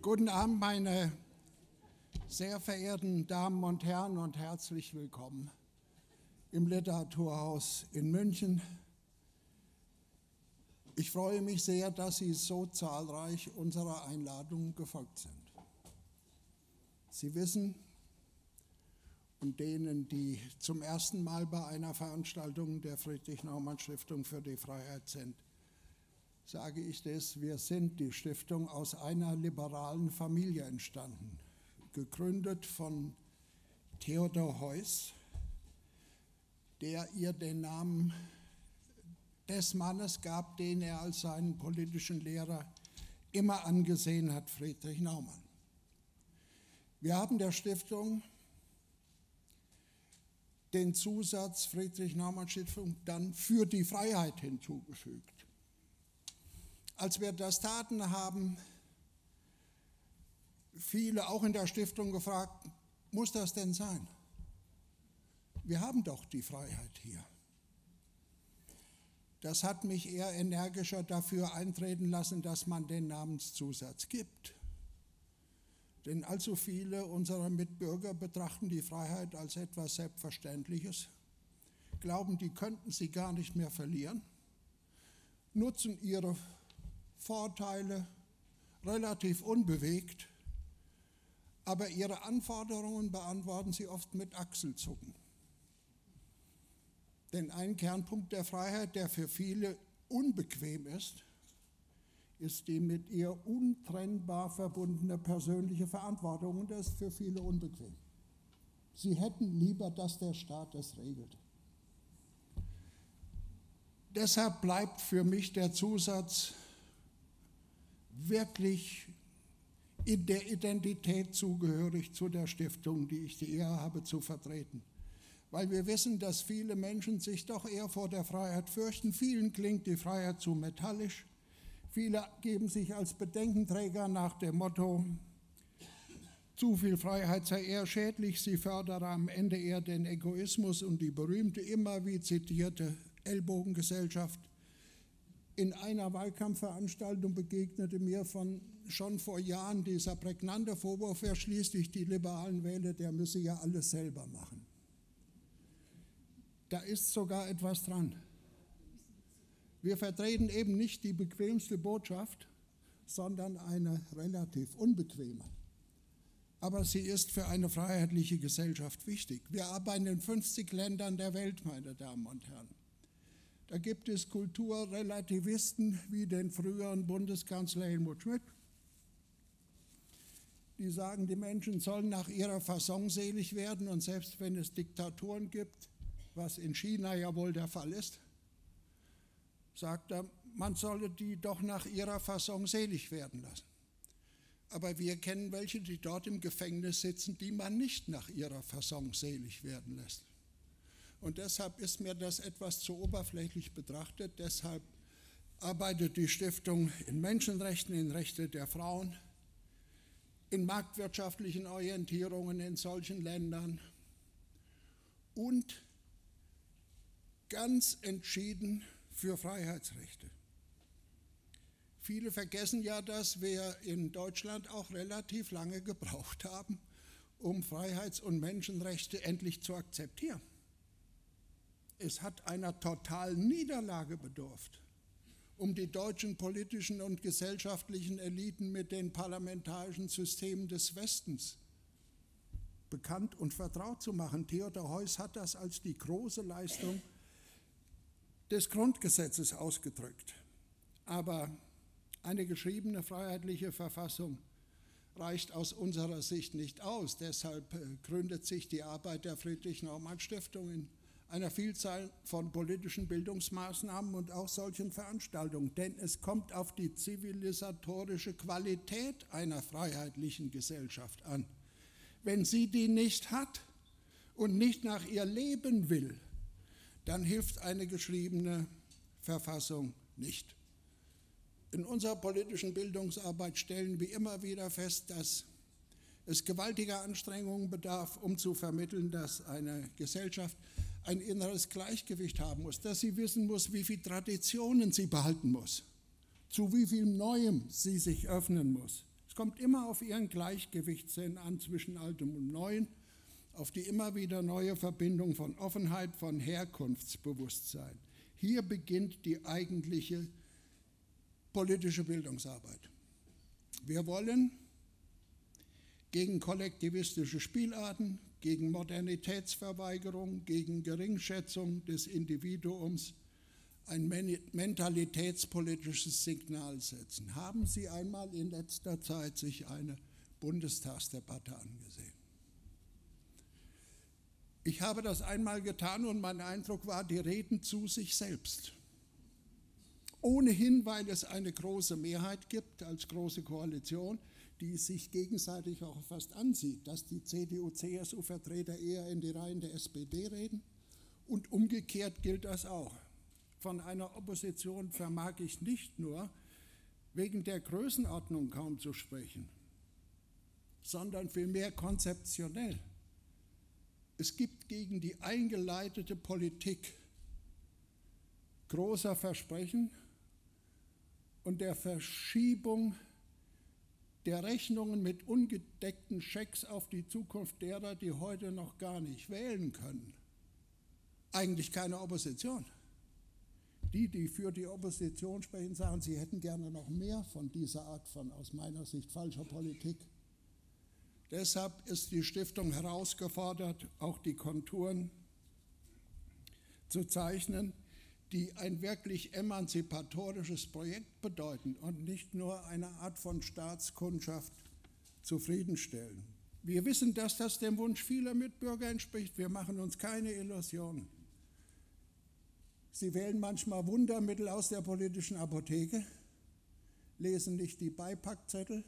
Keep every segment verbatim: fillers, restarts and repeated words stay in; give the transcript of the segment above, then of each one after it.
Guten Abend, meine sehr verehrten Damen und Herren, und herzlich willkommen im Literaturhaus in München. Ich freue mich sehr, dass Sie so zahlreich unserer Einladung gefolgt sind. Sie wissen, und denen, die zum ersten Mal bei einer Veranstaltung der Friedrich-Naumann-Stiftung für die Freiheit sind, sage ich das: Wir sind die Stiftung aus einer liberalen Familie entstanden, gegründet von Theodor Heuss, der ihr den Namen des Mannes gab, den er als seinen politischen Lehrer immer angesehen hat, Friedrich Naumann. Wir haben der Stiftung den Zusatz Friedrich-Naumann-Stiftung dann für die Freiheit hinzugefügt. Als wir das taten, haben viele auch in der Stiftung gefragt, muss das denn sein? Wir haben doch die Freiheit hier. Das hat mich eher energischer dafür eintreten lassen, dass man den Namenszusatz gibt. Denn allzu viele unserer Mitbürger betrachten die Freiheit als etwas Selbstverständliches, glauben, die könnten sie gar nicht mehr verlieren, nutzen ihre Vorteile relativ unbewegt, aber ihre Anforderungen beantworten sie oft mit Achselzucken. Denn ein Kernpunkt der Freiheit, der für viele unbequem ist, ist die mit ihr untrennbar verbundene persönliche Verantwortung, und das ist für viele unbequem. Sie hätten lieber, dass der Staat das regelt. Deshalb bleibt für mich der Zusatz wirklich in der Identität zugehörig zu der Stiftung, die ich die Ehre habe zu vertreten. Weil wir wissen, dass viele Menschen sich doch eher vor der Freiheit fürchten. Vielen klingt die Freiheit zu metallisch. Viele geben sich als Bedenkenträger nach dem Motto, zu viel Freiheit sei eher schädlich, sie fördere am Ende eher den Egoismus und die berühmte, immer wie zitierte Ellbogengesellschaft. In einer Wahlkampfveranstaltung begegnete mir von schon vor Jahren dieser prägnante Vorwurf, wer schließlich die Liberalen wähle, der müsse ja alles selber machen. Da ist sogar etwas dran. Wir vertreten eben nicht die bequemste Botschaft, sondern eine relativ unbequeme. Aber sie ist für eine freiheitliche Gesellschaft wichtig. Wir arbeiten in fünfzig Ländern der Welt, meine Damen und Herren. Da gibt es Kulturrelativisten wie den früheren Bundeskanzler Helmut Schmidt, die sagen, die Menschen sollen nach ihrer Fasson selig werden, und selbst wenn es Diktaturen gibt, was in China ja wohl der Fall ist, sagt er, man solle die doch nach ihrer Fasson selig werden lassen. Aber wir kennen welche, die dort im Gefängnis sitzen, die man nicht nach ihrer Fasson selig werden lässt. Und deshalb ist mir das etwas zu oberflächlich betrachtet. Deshalb arbeitet die Stiftung in Menschenrechten, in Rechte der Frauen, in marktwirtschaftlichen Orientierungen in solchen Ländern und ganz entschieden für Freiheitsrechte. Viele vergessen ja, dass wir in Deutschland auch relativ lange gebraucht haben, um Freiheits- und Menschenrechte endlich zu akzeptieren. Es hat einer totalen Niederlage bedurft, um die deutschen politischen und gesellschaftlichen Eliten mit den parlamentarischen Systemen des Westens bekannt und vertraut zu machen. Theodor Heuss hat das als die große Leistung des Grundgesetzes ausgedrückt. Aber eine geschriebene freiheitliche Verfassung reicht aus unserer Sicht nicht aus. Deshalb gründet sich die Arbeit der Friedrich-Naumann-Stiftung in einer Vielzahl von politischen Bildungsmaßnahmen und auch solchen Veranstaltungen. Denn es kommt auf die zivilisatorische Qualität einer freiheitlichen Gesellschaft an. Wenn sie die nicht hat und nicht nach ihr leben will, dann hilft eine geschriebene Verfassung nicht. In unserer politischen Bildungsarbeit stellen wir immer wieder fest, dass es gewaltiger Anstrengungen bedarf, um zu vermitteln, dass eine Gesellschaft ein inneres Gleichgewicht haben muss, dass sie wissen muss, wie viele Traditionen sie behalten muss, zu wie viel Neuem sie sich öffnen muss. Es kommt immer auf ihren Gleichgewichtssinn an zwischen Altem und Neuem, auf die immer wieder neue Verbindung von Offenheit, von Herkunftsbewusstsein. Hier beginnt die eigentliche politische Bildungsarbeit. Wir wollen gegen kollektivistische Spielarten, gegen Modernitätsverweigerung, gegen Geringschätzung des Individuums ein mentalitätspolitisches Signal setzen. Haben Sie einmal in letzter Zeit sich eine Bundestagsdebatte angesehen? Ich habe das einmal getan und mein Eindruck war, die reden zu sich selbst. Ohnehin, weil es eine große Mehrheit gibt als große Koalition, die sich gegenseitig auch fast ansieht, dass die C D U C S U-Vertreter eher in die Reihen der S P D reden. Und umgekehrt gilt das auch. Von einer Opposition vermag ich nicht nur wegen der Größenordnung kaum zu sprechen, sondern vielmehr konzeptionell. Es gibt gegen die eingeleitete Politik großer Versprechen und der Verschiebung der Rechnungen mit ungedeckten Schecks auf die Zukunft derer, die heute noch gar nicht wählen können, eigentlich keine Opposition. Die, die für die Opposition sprechen, sagen, sie hätten gerne noch mehr von dieser Art von, aus meiner Sicht, falscher Politik. Deshalb ist die Stiftung herausgefordert, auch die Konturen zu zeichnen, die ein wirklich emanzipatorisches Projekt bedeuten und nicht nur eine Art von Staatskundschaft zufriedenstellen. Wir wissen, dass das dem Wunsch vieler Mitbürger entspricht. Wir machen uns keine Illusionen. Sie wählen manchmal Wundermittel aus der politischen Apotheke, lesen nicht die Beipackzettel,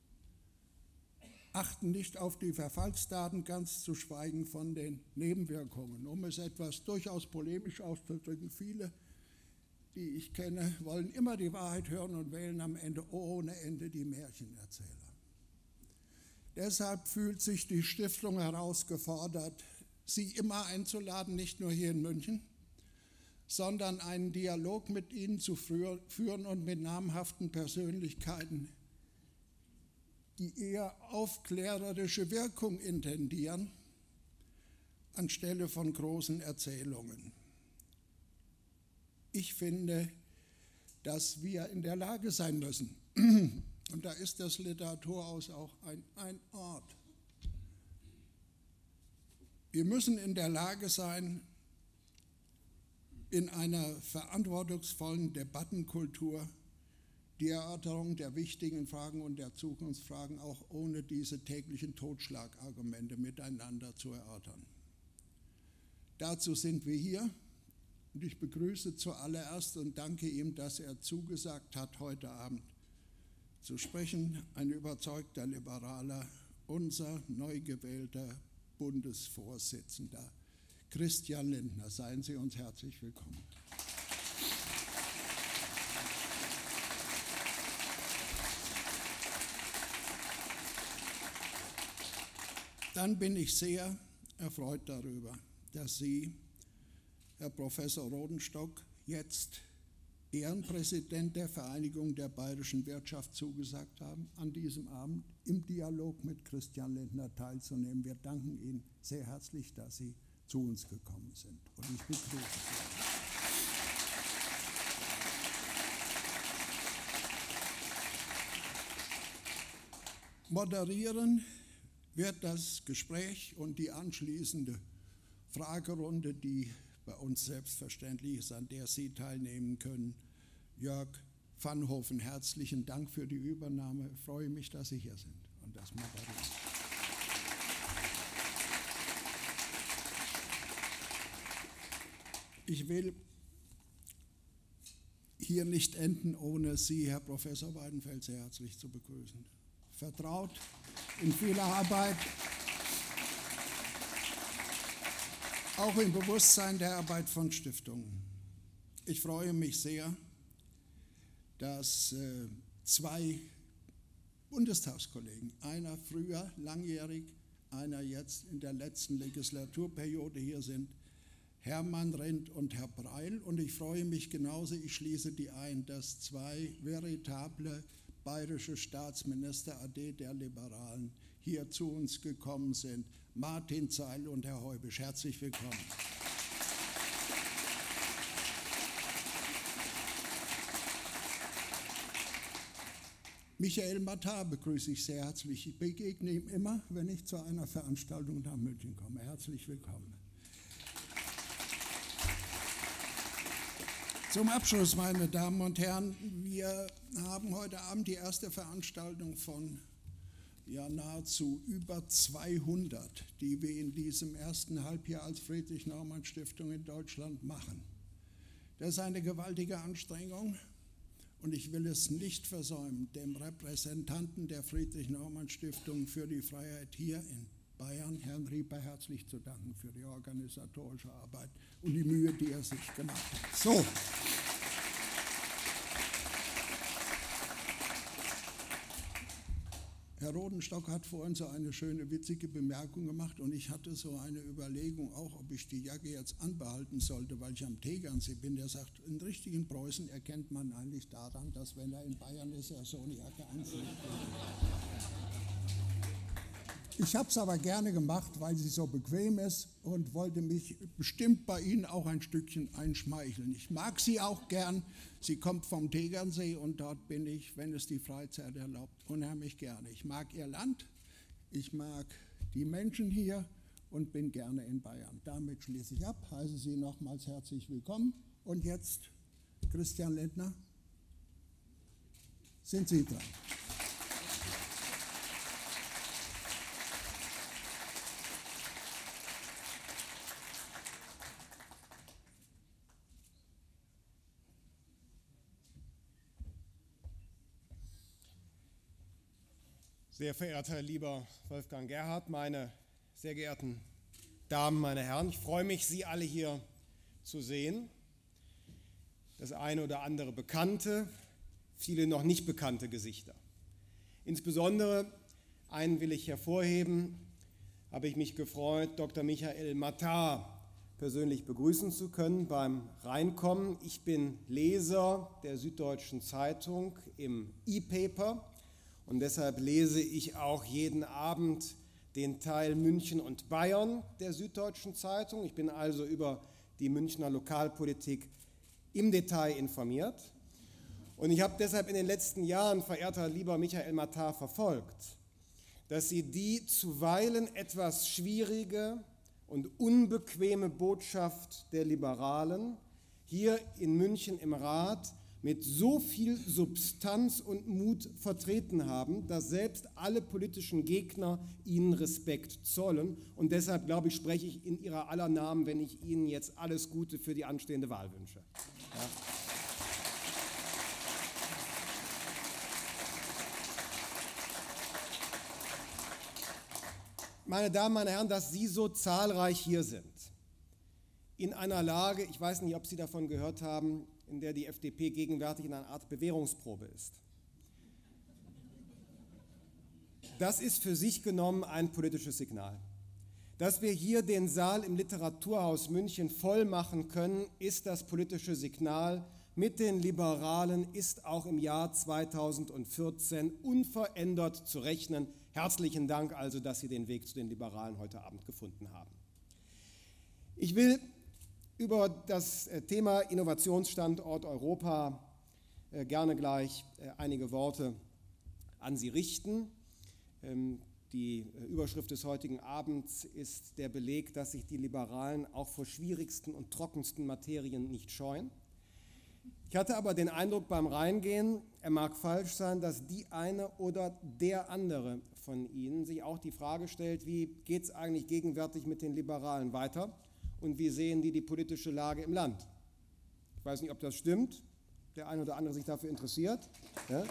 achten nicht auf die Verfallsdaten, ganz zu schweigen von den Nebenwirkungen. Um es etwas durchaus polemisch auszudrücken, viele, die ich kenne, wollen immer die Wahrheit hören und wählen am Ende ohne Ende die Märchenerzähler. Deshalb fühlt sich die Stiftung herausgefordert, Sie immer einzuladen, nicht nur hier in München, sondern einen Dialog mit ihnen zu führen und mit namhaften Persönlichkeiten, die eher aufklärerische Wirkung intendieren, anstelle von großen Erzählungen. Ich finde, dass wir in der Lage sein müssen, und da ist das Literaturhaus auch ein, ein Ort, wir müssen in der Lage sein, in einer verantwortungsvollen Debattenkultur die Erörterung der wichtigen Fragen und der Zukunftsfragen auch ohne diese täglichen Totschlagargumente miteinander zu erörtern. Dazu sind wir hier und ich begrüße zuallererst und danke ihm, dass er zugesagt hat, heute Abend zu sprechen, ein überzeugter Liberaler, unser neu gewählter Bundesvorsitzender Christian Lindner. Seien Sie uns herzlich willkommen. Dann bin ich sehr erfreut darüber, dass Sie, Herr Professor Rodenstock, jetzt Ehrenpräsident der Vereinigung der bayerischen Wirtschaft zugesagt haben, an diesem Abend im Dialog mit Christian Lindner teilzunehmen. Wir danken Ihnen sehr herzlich, dass Sie zu uns gekommen sind. Und ich begrüße Sie. Moderieren wird das Gespräch und die anschließende Fragerunde, die bei uns selbstverständlich ist, an der Sie teilnehmen können. Jörg Vanhoven, herzlichen Dank für die Übernahme. Ich freue mich, dass Sie hier sind und das moderieren. Ich will hier nicht enden, ohne Sie, Herr Professor Weidenfeld, sehr herzlich zu begrüßen. Vertraut in vieler Arbeit, auch im Bewusstsein der Arbeit von Stiftungen. Ich freue mich sehr, dass äh, zwei Bundestagskollegen, einer früher langjährig, einer jetzt in der letzten Legislaturperiode hier sind, Hermann Rendt und Herr Breil. Und ich freue mich genauso, ich schließe die ein, dass zwei veritable bayerische Staatsminister A D der Liberalen hier zu uns gekommen sind. Martin Zeil und Herr Heubisch, herzlich willkommen. Michael Mattar begrüße ich sehr herzlich. Ich begegne ihm immer, wenn ich zu einer Veranstaltung nach München komme. Herzlich willkommen. Zum Abschluss, meine Damen und Herren, wir haben heute Abend die erste Veranstaltung von ja, nahezu über zweihundert, die wir in diesem ersten Halbjahr als Friedrich-Naumann-Stiftung in Deutschland machen. Das ist eine gewaltige Anstrengung. Und ich will es nicht versäumen, dem Repräsentanten der Friedrich-Naumann-Stiftung für die Freiheit hier in Bayern, Herrn Rieper, herzlich zu danken für die organisatorische Arbeit und die Mühe, die er sich gemacht hat. So. Herr Rodenstock hat vorhin so eine schöne, witzige Bemerkung gemacht und ich hatte so eine Überlegung auch, ob ich die Jacke jetzt anbehalten sollte, weil ich am Tegernsee bin. Der sagt, in richtigen Preußen erkennt man eigentlich daran, dass wenn er in Bayern ist, er so eine Jacke anzieht. Ich habe es aber gerne gemacht, weil sie so bequem ist und wollte mich bestimmt bei Ihnen auch ein Stückchen einschmeicheln. Ich mag sie auch gern. Sie kommt vom Tegernsee und dort bin ich, wenn es die Freizeit erlaubt, unheimlich gerne. Ich mag Ihr Land, ich mag die Menschen hier und bin gerne in Bayern. Damit schließe ich ab, heiße Sie nochmals herzlich willkommen. Und jetzt, Christian Lindner, sind Sie dran. Sehr verehrter lieber Wolfgang Gerhard, meine sehr geehrten Damen, meine Herren, ich freue mich, Sie alle hier zu sehen. Das eine oder andere bekannte, viele noch nicht bekannte Gesichter. Insbesondere einen will ich hervorheben, habe ich mich gefreut, Doktor Michael Mattar persönlich begrüßen zu können beim Reinkommen. Ich bin Leser der Süddeutschen Zeitung im E-Paper. Und deshalb lese ich auch jeden Abend den Teil München und Bayern der Süddeutschen Zeitung. Ich bin also über die Münchner Lokalpolitik im Detail informiert. Und ich habe deshalb in den letzten Jahren, verehrter lieber Michael Mattar, verfolgt, dass Sie die zuweilen etwas schwierige und unbequeme Botschaft der Liberalen hier in München im Rat mit so viel Substanz und Mut vertreten haben, dass selbst alle politischen Gegner Ihnen Respekt zollen. Und deshalb, glaube ich, spreche ich in Ihrer aller Namen, wenn ich Ihnen jetzt alles Gute für die anstehende Wahl wünsche. Ja. Meine Damen, meine Herren, dass Sie so zahlreich hier sind, in einer Lage, ich weiß nicht, ob Sie davon gehört haben, in der die F D P gegenwärtig in einer Art Bewährungsprobe ist. Das ist für sich genommen ein politisches Signal. Dass wir hier den Saal im Literaturhaus München voll machen können, ist das politische Signal. Mit den Liberalen ist auch im Jahr zweitausendvierzehn unverändert zu rechnen. Herzlichen Dank also, dass Sie den Weg zu den Liberalen heute Abend gefunden haben. Ich will über das Thema Innovationsstandort Europa gerne gleich einige Worte an Sie richten. Die Überschrift des heutigen Abends ist der Beleg, dass sich die Liberalen auch vor schwierigsten und trockensten Materien nicht scheuen. Ich hatte aber den Eindruck beim Reingehen, er mag falsch sein, dass die eine oder der andere von Ihnen sich auch die Frage stellt, wie geht es eigentlich gegenwärtig mit den Liberalen weiter? Und wie sehen die die politische Lage im Land? Ich weiß nicht, ob das stimmt. Der eine oder andere sich dafür interessiert. Ja? Ich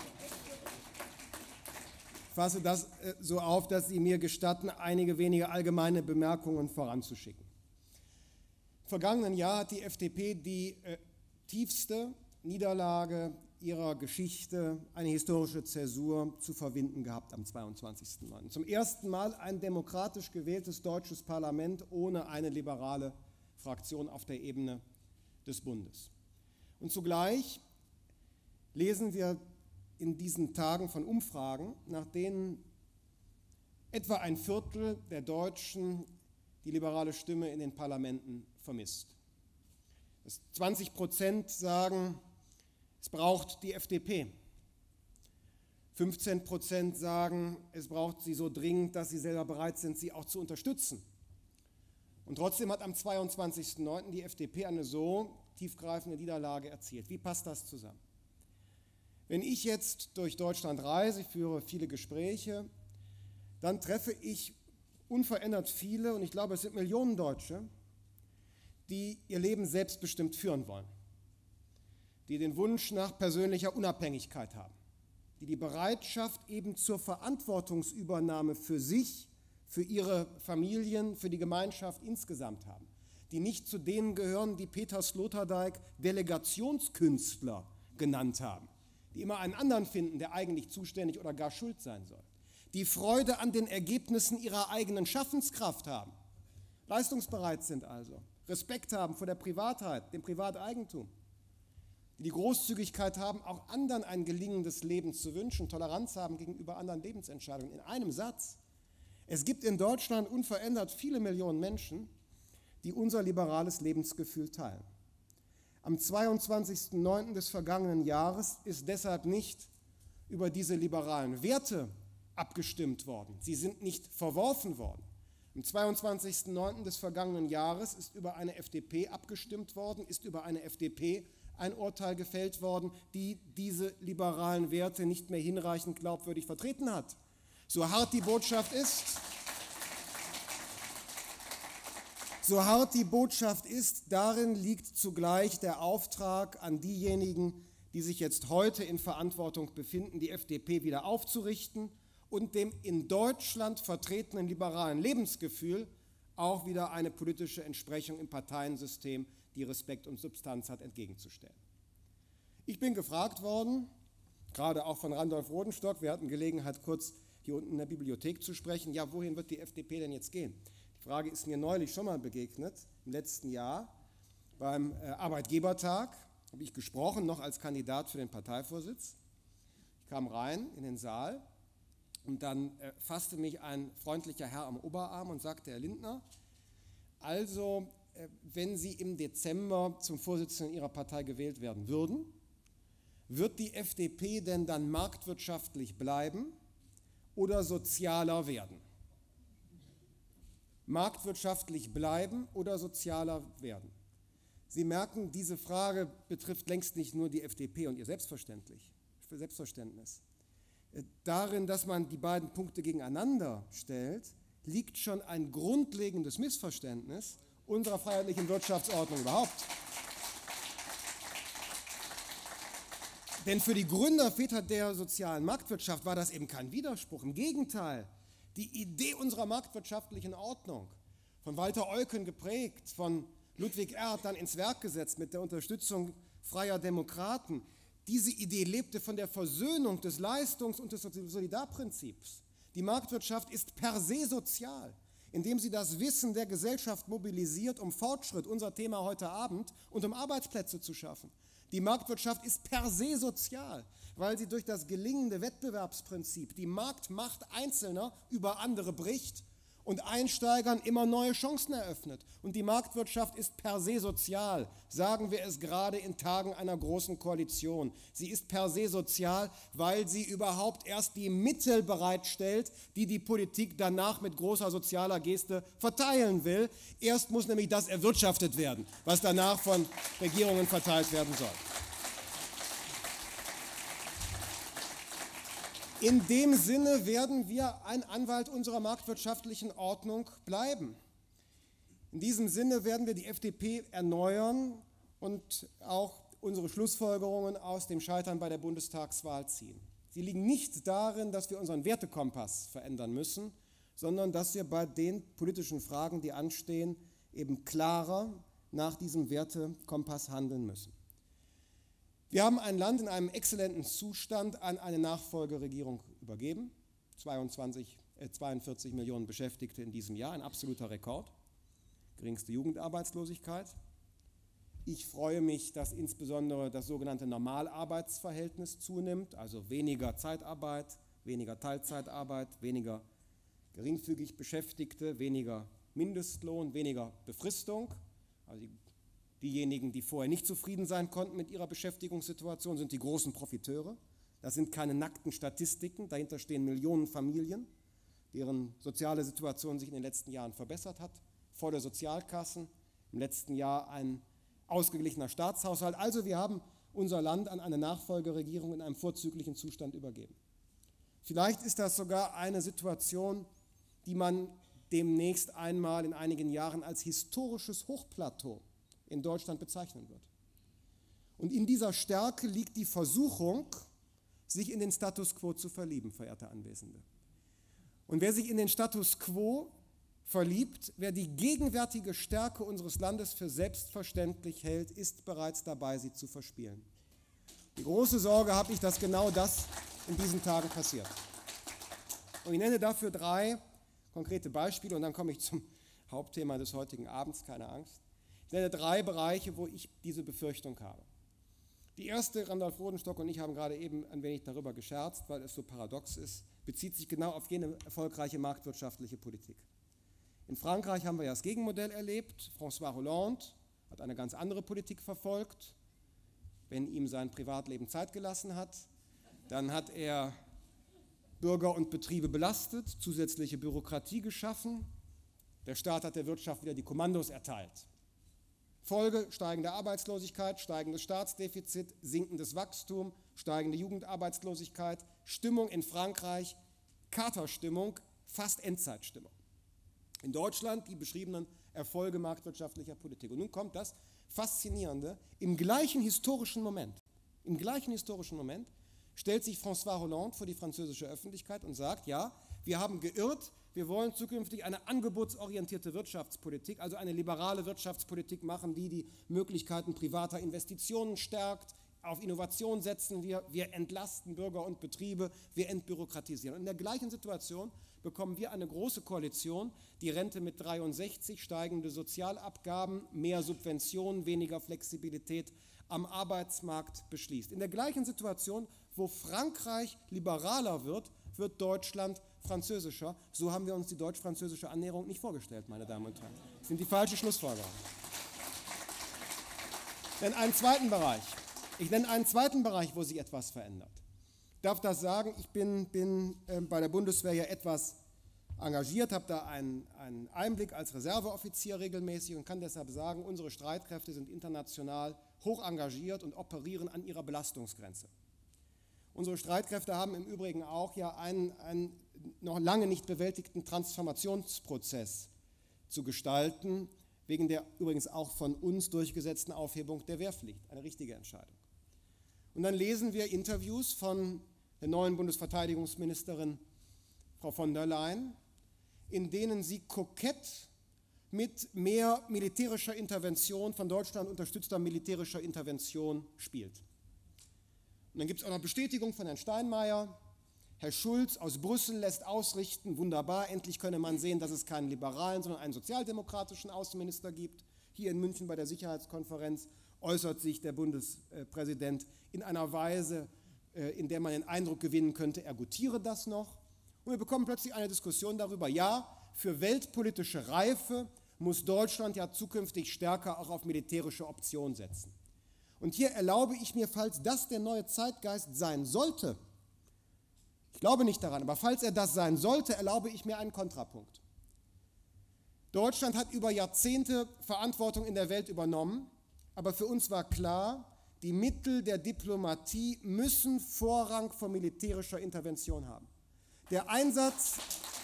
fasse das äh, so auf, dass Sie mir gestatten, einige wenige allgemeine Bemerkungen voranzuschicken. Im vergangenen Jahr hat die F D P die äh, tiefste Niederlage ihrer Geschichte, eine historische Zäsur, zu verwinden gehabt am zweiundzwanzigsten neunten Zum ersten Mal ein demokratisch gewähltes deutsches Parlament ohne eine liberale Fraktion auf der Ebene des Bundes. Und zugleich lesen wir in diesen Tagen von Umfragen, nach denen etwa ein Viertel der Deutschen die liberale Stimme in den Parlamenten vermisst. Dass zwanzig Prozent sagen, es braucht die F D P. fünfzehn Prozent sagen, es braucht sie so dringend, dass sie selber bereit sind, sie auch zu unterstützen. Und trotzdem hat am zweiundzwanzigsten neunten die F D P eine so tiefgreifende Niederlage erzielt. Wie passt das zusammen? Wenn ich jetzt durch Deutschland reise, ich führe viele Gespräche, dann treffe ich unverändert viele, und ich glaube, es sind Millionen Deutsche, die ihr Leben selbstbestimmt führen wollen, die den Wunsch nach persönlicher Unabhängigkeit haben, die die Bereitschaft eben zur Verantwortungsübernahme für sich, für ihre Familien, für die Gemeinschaft insgesamt haben, die nicht zu denen gehören, die Peter Sloterdijk Delegationskünstler genannt haben, die immer einen anderen finden, der eigentlich zuständig oder gar schuld sein soll, die Freude an den Ergebnissen ihrer eigenen Schaffenskraft haben, leistungsbereit sind also, Respekt haben vor der Privatheit, dem Privateigentum, die die Großzügigkeit haben, auch anderen ein gelingendes Leben zu wünschen, Toleranz haben gegenüber anderen Lebensentscheidungen. In einem Satz: Es gibt in Deutschland unverändert viele Millionen Menschen, die unser liberales Lebensgefühl teilen. Am zweiundzwanzigsten neunten des vergangenen Jahres ist deshalb nicht über diese liberalen Werte abgestimmt worden. Sie sind nicht verworfen worden. Am zweiundzwanzigsten neunten des vergangenen Jahres ist über eine F D P abgestimmt worden, ist über eine F D P ein Urteil gefällt worden, die diese liberalen Werte nicht mehr hinreichend glaubwürdig vertreten hat. So hart die Botschaft ist, so hart die Botschaft ist, darin liegt zugleich der Auftrag an diejenigen, die sich jetzt heute in Verantwortung befinden, die F D P wieder aufzurichten und dem in Deutschland vertretenen liberalen Lebensgefühl auch wieder eine politische Entsprechung im Parteiensystem, die Respekt und Substanz hat, entgegenzustellen. Ich bin gefragt worden, gerade auch von Randolph Rodenstock, wir hatten Gelegenheit, kurz hier unten in der Bibliothek zu sprechen, ja, wohin wird die F D P denn jetzt gehen? Die Frage ist mir neulich schon mal begegnet, im letzten Jahr, beim äh, Arbeitgebertag, habe ich gesprochen, noch als Kandidat für den Parteivorsitz. Ich kam rein in den Saal und dann äh, fasste mich ein freundlicher Herr am Oberarm und sagte: Herr Lindner, also äh, wenn Sie im Dezember zum Vorsitzenden Ihrer Partei gewählt werden würden, wird die F D P denn dann marktwirtschaftlich bleiben oder sozialer werden? Marktwirtschaftlich bleiben oder sozialer werden? Sie merken, diese Frage betrifft längst nicht nur die F D P und ihr Selbstverständlich, für Selbstverständnis. Darin, dass man die beiden Punkte gegeneinander stellt, liegt schon ein grundlegendes Missverständnis unserer freiheitlichen Wirtschaftsordnung überhaupt. Denn für die Gründerväter der sozialen Marktwirtschaft war das eben kein Widerspruch. Im Gegenteil, die Idee unserer marktwirtschaftlichen Ordnung, von Walter Eucken geprägt, von Ludwig Erhard dann ins Werk gesetzt mit der Unterstützung freier Demokraten, diese Idee lebte von der Versöhnung des Leistungs- und des Solidarprinzips. Die Marktwirtschaft ist per se sozial, indem sie das Wissen der Gesellschaft mobilisiert, um Fortschritt, unser Thema heute Abend, und um Arbeitsplätze zu schaffen. Die Marktwirtschaft ist per se sozial, weil sie durch das gelingende Wettbewerbsprinzip die Marktmacht Einzelner über andere bricht und Einsteigern immer neue Chancen eröffnet. Und die Marktwirtschaft ist per se sozial, sagen wir es gerade in Tagen einer großen Koalition. Sie ist per se sozial, weil sie überhaupt erst die Mittel bereitstellt, die die Politik danach mit großer sozialer Geste verteilen will. Erst muss nämlich das erwirtschaftet werden, was danach von Regierungen verteilt werden soll. In dem Sinne werden wir ein Anwalt unserer marktwirtschaftlichen Ordnung bleiben. In diesem Sinne werden wir die F D P erneuern und auch unsere Schlussfolgerungen aus dem Scheitern bei der Bundestagswahl ziehen. Sie liegen nicht darin, dass wir unseren Wertekompass verändern müssen, sondern dass wir bei den politischen Fragen, die anstehen, eben klarer nach diesem Wertekompass handeln müssen. Wir haben ein Land in einem exzellenten Zustand an eine Nachfolgeregierung übergeben. zweiundzwanzig, äh, zweiundvierzig Millionen Beschäftigte in diesem Jahr, ein absoluter Rekord. Geringste Jugendarbeitslosigkeit. Ich freue mich, dass insbesondere das sogenannte Normalarbeitsverhältnis zunimmt, also weniger Zeitarbeit, weniger Teilzeitarbeit, weniger geringfügig Beschäftigte, weniger Mindestlohn, weniger Befristung. Also die, diejenigen, die vorher nicht zufrieden sein konnten mit ihrer Beschäftigungssituation, sind die großen Profiteure. Das sind keine nackten Statistiken, dahinter stehen Millionen Familien, deren soziale Situation sich in den letzten Jahren verbessert hat, volle Sozialkassen, im letzten Jahr ein ausgeglichener Staatshaushalt. Also wir haben unser Land an eine Nachfolgeregierung in einem vorzüglichen Zustand übergeben. Vielleicht ist das sogar eine Situation, die man demnächst einmal in einigen Jahren als historisches Hochplateau in Deutschland bezeichnen wird. Und in dieser Stärke liegt die Versuchung, sich in den Status quo zu verlieben, verehrte Anwesende. Und wer sich in den Status quo verliebt, wer die gegenwärtige Stärke unseres Landes für selbstverständlich hält, ist bereits dabei, sie zu verspielen. Die große Sorge habe ich, dass genau das in diesen Tagen passiert. Und ich nenne dafür drei konkrete Beispiele und dann komme ich zum Hauptthema des heutigen Abends, keine Angst. Ich nenne drei Bereiche, wo ich diese Befürchtung habe. Die erste, Randolph Rodenstock und ich haben gerade eben ein wenig darüber gescherzt, weil es so paradox ist, bezieht sich genau auf jene erfolgreiche marktwirtschaftliche Politik. In Frankreich haben wir ja das Gegenmodell erlebt. François Hollande hat eine ganz andere Politik verfolgt. Wenn ihm sein Privatleben Zeit gelassen hat, dann hat er Bürger und Betriebe belastet, zusätzliche Bürokratie geschaffen. Der Staat hat der Wirtschaft wieder die Kommandos erteilt. Folge: steigende Arbeitslosigkeit, steigendes Staatsdefizit, sinkendes Wachstum, steigende Jugendarbeitslosigkeit, Stimmung in Frankreich, Katerstimmung, fast Endzeitstimmung. In Deutschland die beschriebenen Erfolge marktwirtschaftlicher Politik. Und nun kommt das Faszinierende: Im gleichen historischen Moment, im gleichen historischen Moment stellt sich François Hollande vor die französische Öffentlichkeit und sagt, ja, wir haben geirrt, wir wollen zukünftig eine angebotsorientierte Wirtschaftspolitik, also eine liberale Wirtschaftspolitik machen, die die Möglichkeiten privater Investitionen stärkt, auf Innovation setzen wir, wir entlasten Bürger und Betriebe, wir entbürokratisieren. Und in der gleichen Situation bekommen wir eine große Koalition, die Rente mit dreiundsechzig, steigende Sozialabgaben, mehr Subventionen, weniger Flexibilität am Arbeitsmarkt beschließt. In der gleichen Situation, wo Frankreich liberaler wird, wird Deutschland französischer. So haben wir uns die deutsch-französische Annäherung nicht vorgestellt, meine Damen und Herren. Das sind die falsche Schlussfolgerung. Denn einen zweiten Bereich, ich nenne einen zweiten Bereich, wo sich etwas verändert. Ich darf das sagen, ich bin, bin äh, bei der Bundeswehr ja etwas engagiert, habe da einen, einen Einblick als Reserveoffizier regelmäßig und kann deshalb sagen, unsere Streitkräfte sind international hoch engagiert und operieren an ihrer Belastungsgrenze. Unsere Streitkräfte haben im Übrigen auch ja einen, einen noch lange nicht bewältigten Transformationsprozess zu gestalten, wegen der übrigens auch von uns durchgesetzten Aufhebung der Wehrpflicht. Eine richtige Entscheidung. Und dann lesen wir Interviews von der neuen Bundesverteidigungsministerin Frau von der Leyen, in denen sie kokett mit mehr militärischer Intervention, von Deutschland unterstützter militärischer Intervention spielt. Und dann gibt es auch noch Bestätigung von Herrn Steinmeier. Herr Schulz aus Brüssel lässt ausrichten, wunderbar, endlich könne man sehen, dass es keinen liberalen, sondern einen sozialdemokratischen Außenminister gibt. Hier in München bei der Sicherheitskonferenz äußert sich der Bundespräsident in einer Weise, in der man den Eindruck gewinnen könnte, er gutiere das noch. Und wir bekommen plötzlich eine Diskussion darüber, ja, für weltpolitische Reife muss Deutschland ja zukünftig stärker auch auf militärische Optionen setzen. Und hier erlaube ich mir, falls das der neue Zeitgeist sein sollte, ich glaube nicht daran, aber falls er das sein sollte, erlaube ich mir einen Kontrapunkt. Deutschland hat über Jahrzehnte Verantwortung in der Welt übernommen, aber für uns war klar, die Mittel der Diplomatie müssen Vorrang vor militärischer Intervention haben. Der Einsatz,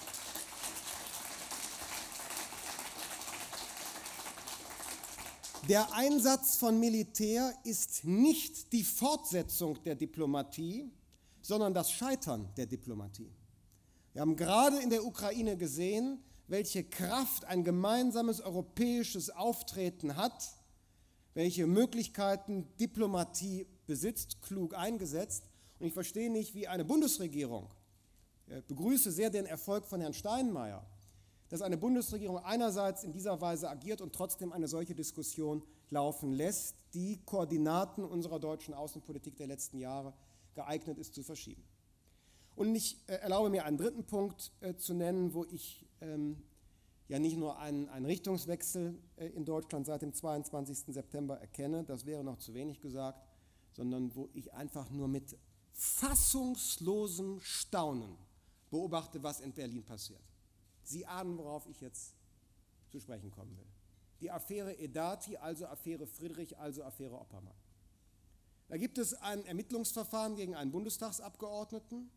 der Einsatz von Militär ist nicht die Fortsetzung der Diplomatie, sondern das Scheitern der Diplomatie. Wir haben gerade in der Ukraine gesehen, welche Kraft ein gemeinsames europäisches Auftreten hat, welche Möglichkeiten Diplomatie besitzt, klug eingesetzt. Und ich verstehe nicht, wie eine Bundesregierung, ich begrüße sehr den Erfolg von Herrn Steinmeier, dass eine Bundesregierung einerseits in dieser Weise agiert und trotzdem eine solche Diskussion laufen lässt, die Koordinaten unserer deutschen Außenpolitik der letzten Jahre geeignet ist zu verschieben. Und ich äh, erlaube mir einen dritten Punkt äh, zu nennen, wo ich ähm, ja nicht nur einen, einen Richtungswechsel äh, in Deutschland seit dem zweiundzwanzigsten September erkenne, das wäre noch zu wenig gesagt, sondern wo ich einfach nur mit fassungslosem Staunen beobachte, was in Berlin passiert. Sie ahnen, worauf ich jetzt zu sprechen kommen will. Die Affäre Edati, also Affäre Friedrich, also Affäre Oppermann. Da gibt es ein Ermittlungsverfahren gegen einen Bundestagsabgeordneten.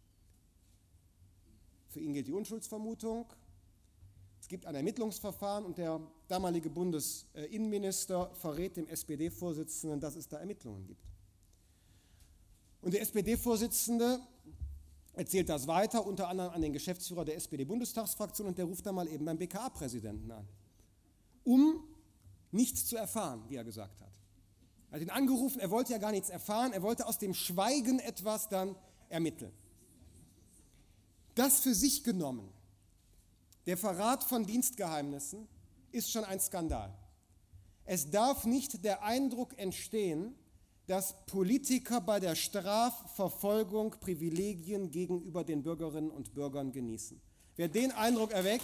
Für ihn gilt die Unschuldsvermutung. Es gibt ein Ermittlungsverfahren und der damalige Bundesinnenminister verrät dem S P D-Vorsitzenden, dass es da Ermittlungen gibt. Und der S P D-Vorsitzende erzählt das weiter, unter anderem an den Geschäftsführer der S P D-Bundestagsfraktion, und der ruft dann mal eben beim B K A-Präsidenten an, um nichts zu erfahren, wie er gesagt hat. Er hat ihn angerufen, er wollte ja gar nichts erfahren, er wollte aus dem Schweigen etwas dann ermitteln. Das für sich genommen, der Verrat von Dienstgeheimnissen, ist schon ein Skandal. Es darf nicht der Eindruck entstehen, dass Politiker bei der Strafverfolgung Privilegien gegenüber den Bürgerinnen und Bürgern genießen. Wer den Eindruck erweckt,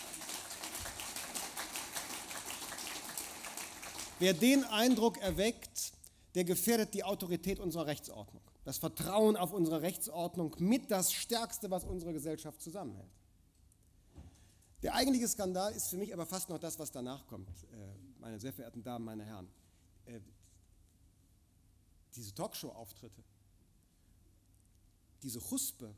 wer den Eindruck erweckt, der gefährdet die Autorität unserer Rechtsordnung. Das Vertrauen auf unsere Rechtsordnung mit das Stärkste, was unsere Gesellschaft zusammenhält. Der eigentliche Skandal ist für mich aber fast noch das, was danach kommt, meine sehr verehrten Damen, meine Herren. Diese Talkshow-Auftritte, diese Chuspe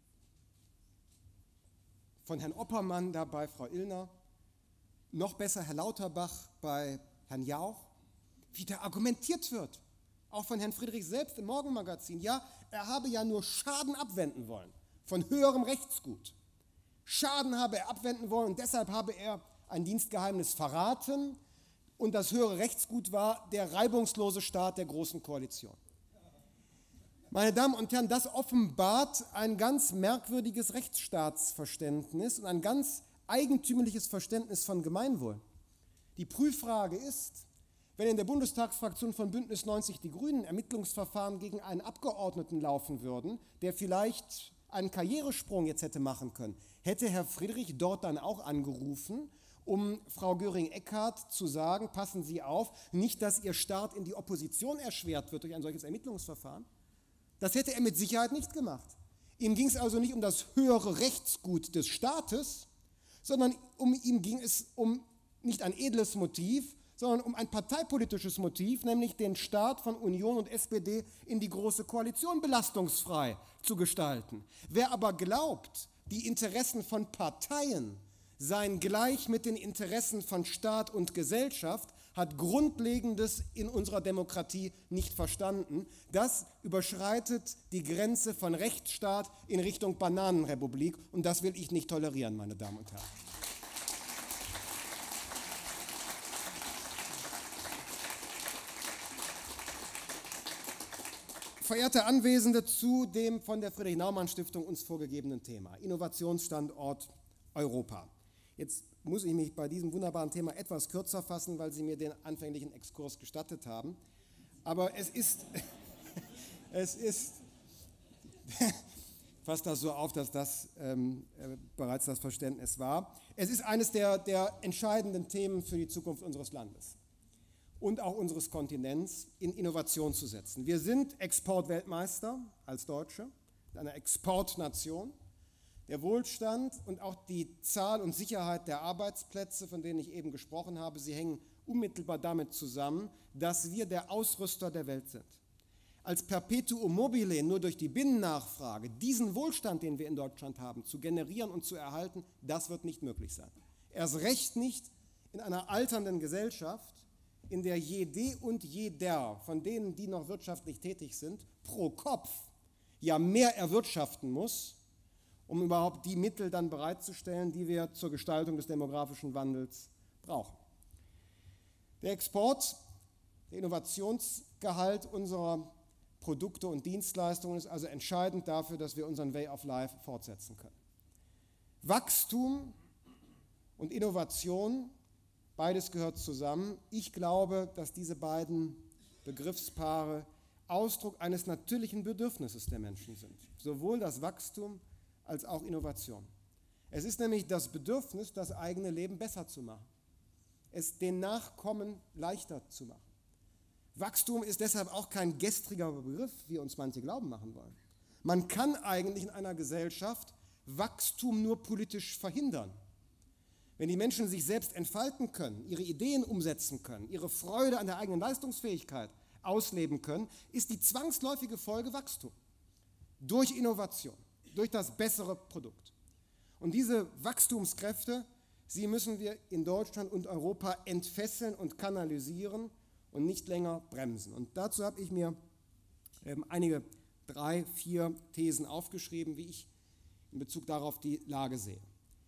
von Herrn Oppermann da bei Frau Illner, noch besser Herr Lauterbach bei Herrn Jauch, wie da argumentiert wird, auch von Herrn Friedrich selbst im Morgenmagazin, ja, er habe ja nur Schaden abwenden wollen von höherem Rechtsgut. Schaden habe er abwenden wollen und deshalb habe er ein Dienstgeheimnis verraten. Und das höhere Rechtsgut war der reibungslose Staat der Großen Koalition. Meine Damen und Herren, das offenbart ein ganz merkwürdiges Rechtsstaatsverständnis und ein ganz eigentümliches Verständnis von Gemeinwohl. Die Prüffrage ist, wenn in der Bundestagsfraktion von Bündnis neunzig Die Grünen Ermittlungsverfahren gegen einen Abgeordneten laufen würden, der vielleicht einen Karrieresprung jetzt hätte machen können, hätte Herr Friedrich dort dann auch angerufen, um Frau Göring-Eckardt zu sagen, passen Sie auf, nicht, dass Ihr Start in die Opposition erschwert wird durch ein solches Ermittlungsverfahren. Das hätte er mit Sicherheit nicht gemacht. Ihm ging es also nicht um das höhere Rechtsgut des Staates, sondern um ihm ging es um nicht ein edles Motiv, sondern um ein parteipolitisches Motiv, nämlich den Start von Union und S P D in die Große Koalition belastungsfrei zu gestalten. Wer aber glaubt, die Interessen von Parteien seien gleich mit den Interessen von Staat und Gesellschaft, hat Grundlegendes in unserer Demokratie nicht verstanden. Das überschreitet die Grenze von Rechtsstaat in Richtung Bananenrepublik und das will ich nicht tolerieren, meine Damen und Herren. Verehrte Anwesende, zu dem von der Friedrich-Naumann-Stiftung uns vorgegebenen Thema, Innovationsstandort Europa. Jetzt muss ich mich bei diesem wunderbaren Thema etwas kürzer fassen, weil Sie mir den anfänglichen Exkurs gestattet haben. Aber es ist, es ist, fasst das so auf, dass das ähm, äh, bereits das Verständnis war. Es ist eines der, der entscheidenden Themen für die Zukunft unseres Landes und auch unseres Kontinents, in Innovation zu setzen. Wir sind Exportweltmeister als Deutsche, eine Exportnation. Der Wohlstand und auch die Zahl und Sicherheit der Arbeitsplätze, von denen ich eben gesprochen habe, sie hängen unmittelbar damit zusammen, dass wir der Ausrüster der Welt sind. Als Perpetuum mobile nur durch die Binnennachfrage diesen Wohlstand, den wir in Deutschland haben, zu generieren und zu erhalten, das wird nicht möglich sein. Erst recht nicht in einer alternden Gesellschaft, in der jede und jeder von denen, die noch wirtschaftlich tätig sind, pro Kopf ja mehr erwirtschaften muss, um überhaupt die Mittel dann bereitzustellen, die wir zur Gestaltung des demografischen Wandels brauchen. Der Export, der Innovationsgehalt unserer Produkte und Dienstleistungen ist also entscheidend dafür, dass wir unseren Way of Life fortsetzen können. Wachstum und Innovation, beides gehört zusammen. Ich glaube, dass diese beiden Begriffspaare Ausdruck eines natürlichen Bedürfnisses der Menschen sind, sowohl das Wachstum als auch Innovation. Es ist nämlich das Bedürfnis, das eigene Leben besser zu machen, es den Nachkommen leichter zu machen. Wachstum ist deshalb auch kein gestriger Begriff, wie uns manche glauben machen wollen. Man kann eigentlich in einer Gesellschaft Wachstum nur politisch verhindern. Wenn die Menschen sich selbst entfalten können, ihre Ideen umsetzen können, ihre Freude an der eigenen Leistungsfähigkeit ausleben können, ist die zwangsläufige Folge Wachstum. Durch Innovation, durch das bessere Produkt. Und diese Wachstumskräfte, sie müssen wir in Deutschland und Europa entfesseln und kanalisieren und nicht länger bremsen. Und dazu habe ich mir ähm, einige, drei, vier Thesen aufgeschrieben, wie ich in Bezug darauf die Lage sehe.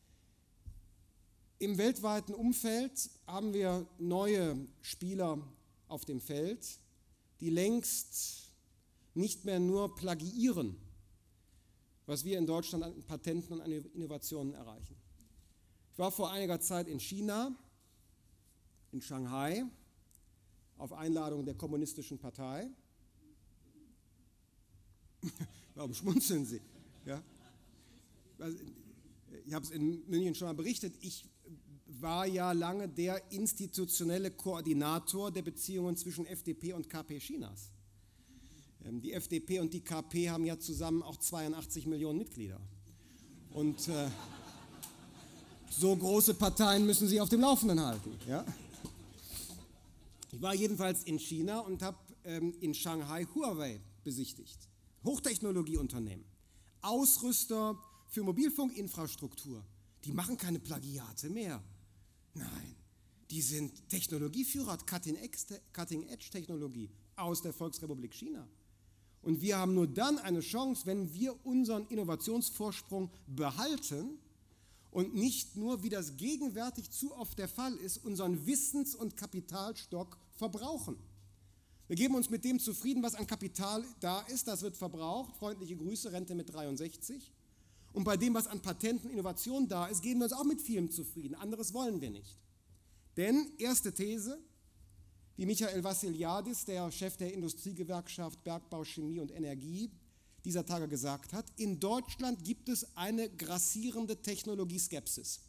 Im weltweiten Umfeld haben wir neue Spieler auf dem Feld, die längst nicht mehr nur plagiieren, was wir in Deutschland an Patenten und an Innovationen erreichen. Ich war vor einiger Zeit in China, in Shanghai, auf Einladung der Kommunistischen Partei. Warum schmunzeln Sie? Ja? Ich habe es in München schon mal berichtet, ich war ja lange der institutionelle Koordinator der Beziehungen zwischen F D P und K P Chinas. Die F D P und die K P haben ja zusammen auch zweiundachtzig Millionen Mitglieder. Und äh, so große Parteien müssen sie auf dem Laufenden halten. Ja? Ich war jedenfalls in China und habe ähm, in Shanghai Huawei besichtigt. Hochtechnologieunternehmen, Ausrüster für Mobilfunkinfrastruktur. Die machen keine Plagiate mehr. Nein, die sind Technologieführer, Cutting-Edge-Technologie aus der Volksrepublik China. Und wir haben nur dann eine Chance, wenn wir unseren Innovationsvorsprung behalten und nicht nur, wie das gegenwärtig zu oft der Fall ist, unseren Wissens- und Kapitalstock verbrauchen. Wir geben uns mit dem zufrieden, was an Kapital da ist, das wird verbraucht. Freundliche Grüße, Rente mit dreiundsechzig. Und bei dem, was an Patenten, Innovationen da ist, geben wir uns auch mit vielem zufrieden. Anderes wollen wir nicht. Denn, erste These, wie Michael Vassiliadis, der Chef der Industriegewerkschaft Bergbau, Chemie und Energie, dieser Tage gesagt hat, in Deutschland gibt es eine grassierende Technologieskepsis.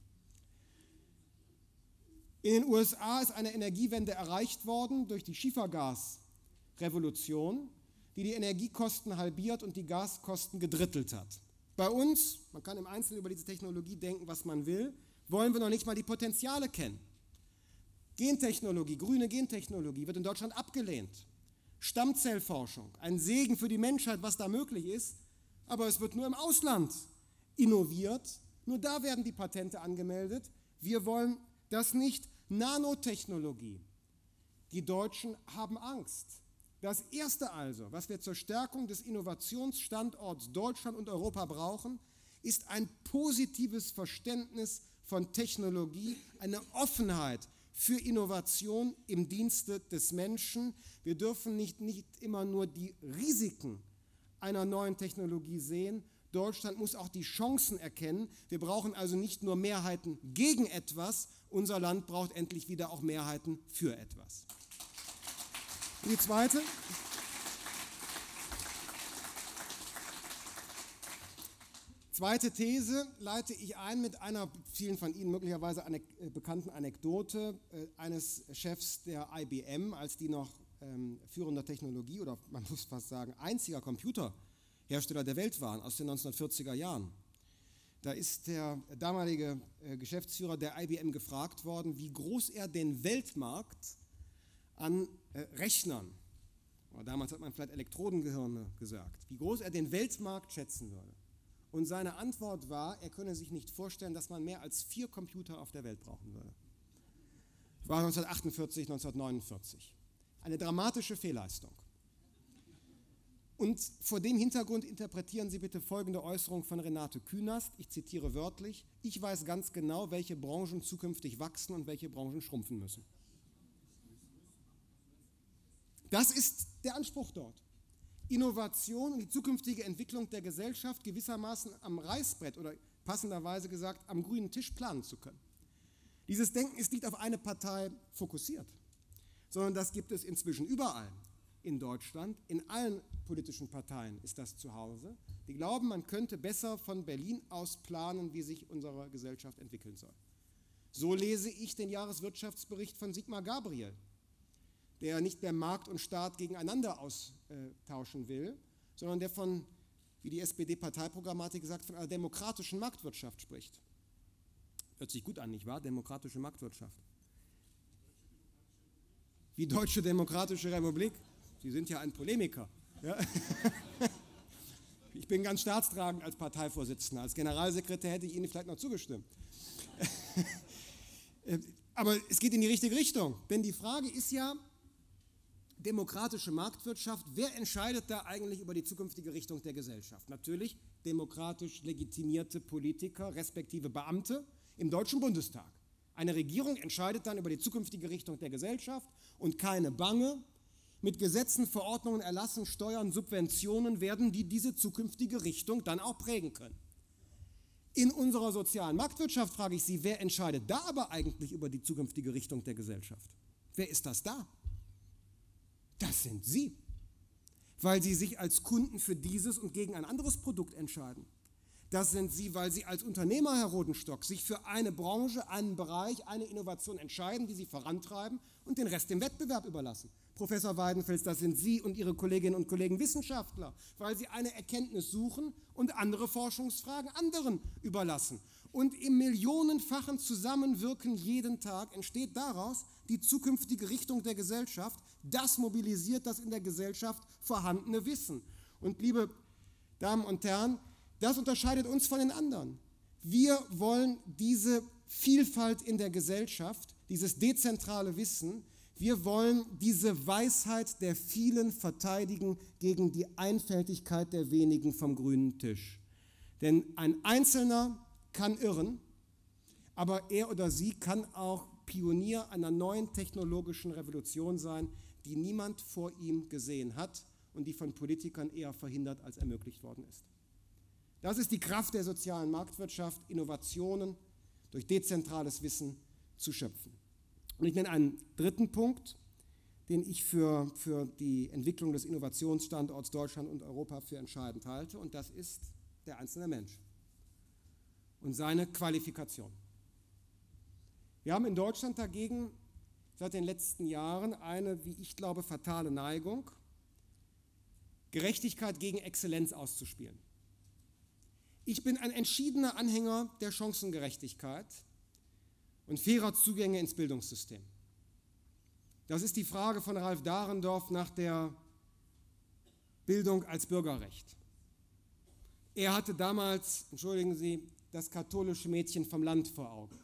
In den U S A ist eine Energiewende erreicht worden durch die Schiefergasrevolution, die die Energiekosten halbiert und die Gaskosten gedrittelt hat. Bei uns, man kann im Einzelnen über diese Technologie denken, was man will, wollen wir noch nicht mal die Potenziale kennen. Gentechnologie, grüne Gentechnologie wird in Deutschland abgelehnt. Stammzellforschung, ein Segen für die Menschheit, was da möglich ist, aber es wird nur im Ausland innoviert, nur da werden die Patente angemeldet. Wir wollen das nicht. Nanotechnologie. Die Deutschen haben Angst. Das Erste also, was wir zur Stärkung des Innovationsstandorts Deutschland und Europa brauchen, ist ein positives Verständnis von Technologie, eine Offenheit für Innovation im Dienste des Menschen. Wir dürfen nicht, nicht immer nur die Risiken einer neuen Technologie sehen. Deutschland muss auch die Chancen erkennen. Wir brauchen also nicht nur Mehrheiten gegen etwas, unser Land braucht endlich wieder auch Mehrheiten für etwas. Und die zweite. Zweite These leite ich ein mit einer vielen von Ihnen möglicherweise anek- äh, bekannten Anekdote äh, eines Chefs der I B M, als die noch ähm, führender Technologie oder man muss fast sagen einziger Computerhersteller der Welt waren aus den neunzehnhundertvierziger Jahren. Da ist der damalige äh, Geschäftsführer der I B M gefragt worden, wie groß er den Weltmarkt an äh, Rechnern, oder damals hat man vielleicht Elektrodengehirne gesagt, wie groß er den Weltmarkt schätzen würde. Und seine Antwort war, er könne sich nicht vorstellen, dass man mehr als vier Computer auf der Welt brauchen würde. Das war neunzehnhundertachtundvierzig, neunzehnhundertneunundvierzig. Eine dramatische Fehlleistung. Und vor dem Hintergrund interpretieren Sie bitte folgende Äußerung von Renate Künast. Ich zitiere wörtlich: Ich weiß ganz genau, welche Branchen zukünftig wachsen und welche Branchen schrumpfen müssen. Das ist der Anspruch dort. Innovation und die zukünftige Entwicklung der Gesellschaft gewissermaßen am Reißbrett oder passenderweise gesagt am grünen Tisch planen zu können. Dieses Denken ist nicht auf eine Partei fokussiert, sondern das gibt es inzwischen überall in Deutschland, in allen politischen Parteien ist das zu Hause. Die glauben, man könnte besser von Berlin aus planen, wie sich unsere Gesellschaft entwickeln soll. So lese ich den Jahreswirtschaftsbericht von Sigmar Gabriel, der nicht mehr Markt und Staat gegeneinander austauschen will, sondern der von, wie die S P D-Parteiprogrammatik gesagt, von einer demokratischen Marktwirtschaft spricht. Hört sich gut an, nicht wahr? Demokratische Marktwirtschaft. Wie Deutsche Demokratische Republik. Sie sind ja ein Polemiker. Ja? Ich bin ganz staatstragend als Parteivorsitzender. Als Generalsekretär hätte ich Ihnen vielleicht noch zugestimmt. Aber es geht in die richtige Richtung. Denn die Frage ist ja, demokratische Marktwirtschaft, wer entscheidet da eigentlich über die zukünftige Richtung der Gesellschaft? Natürlich demokratisch legitimierte Politiker, respektive Beamte im Deutschen Bundestag. Eine Regierung entscheidet dann über die zukünftige Richtung der Gesellschaft und keine Bange. Mit Gesetzen, Verordnungen, Erlassen, Steuern, Subventionen werden die diese zukünftige Richtung dann auch prägen können. In unserer sozialen Marktwirtschaft frage ich Sie, wer entscheidet da aber eigentlich über die zukünftige Richtung der Gesellschaft? Wer ist das da? Das sind Sie, weil Sie sich als Kunden für dieses und gegen ein anderes Produkt entscheiden. Das sind Sie, weil Sie als Unternehmer, Herr Rodenstock, sich für eine Branche, einen Bereich, eine Innovation entscheiden, die Sie vorantreiben und den Rest dem Wettbewerb überlassen. Professor Weidenfels, das sind Sie und Ihre Kolleginnen und Kollegen Wissenschaftler, weil Sie eine Erkenntnis suchen und andere Forschungsfragen anderen überlassen. Und im millionenfachen Zusammenwirken jeden Tag entsteht daraus die zukünftige Richtung der Gesellschaft. Das mobilisiert das in der Gesellschaft vorhandene Wissen. Und liebe Damen und Herren, das unterscheidet uns von den anderen. Wir wollen diese Vielfalt in der Gesellschaft, dieses dezentrale Wissen, wir wollen diese Weisheit der vielen verteidigen gegen die Einfältigkeit der wenigen vom grünen Tisch. Denn ein Einzelner kann irren, aber er oder sie kann auch Pionier einer neuen technologischen Revolution sein, die niemand vor ihm gesehen hat und die von Politikern eher verhindert als ermöglicht worden ist. Das ist die Kraft der sozialen Marktwirtschaft, Innovationen durch dezentrales Wissen zu schöpfen. Und ich nenne einen dritten Punkt, den ich für, für die Entwicklung des Innovationsstandorts Deutschland und Europa für entscheidend halte, und das ist der einzelne Mensch und seine Qualifikation. Wir haben in Deutschland dagegen seit den letzten Jahren eine, wie ich glaube, fatale Neigung, Gerechtigkeit gegen Exzellenz auszuspielen. Ich bin ein entschiedener Anhänger der Chancengerechtigkeit und fairer Zugänge ins Bildungssystem. Das ist die Frage von Ralf Dahrendorf nach der Bildung als Bürgerrecht. Er hatte damals, entschuldigen Sie, das katholische Mädchen vom Land vor Augen,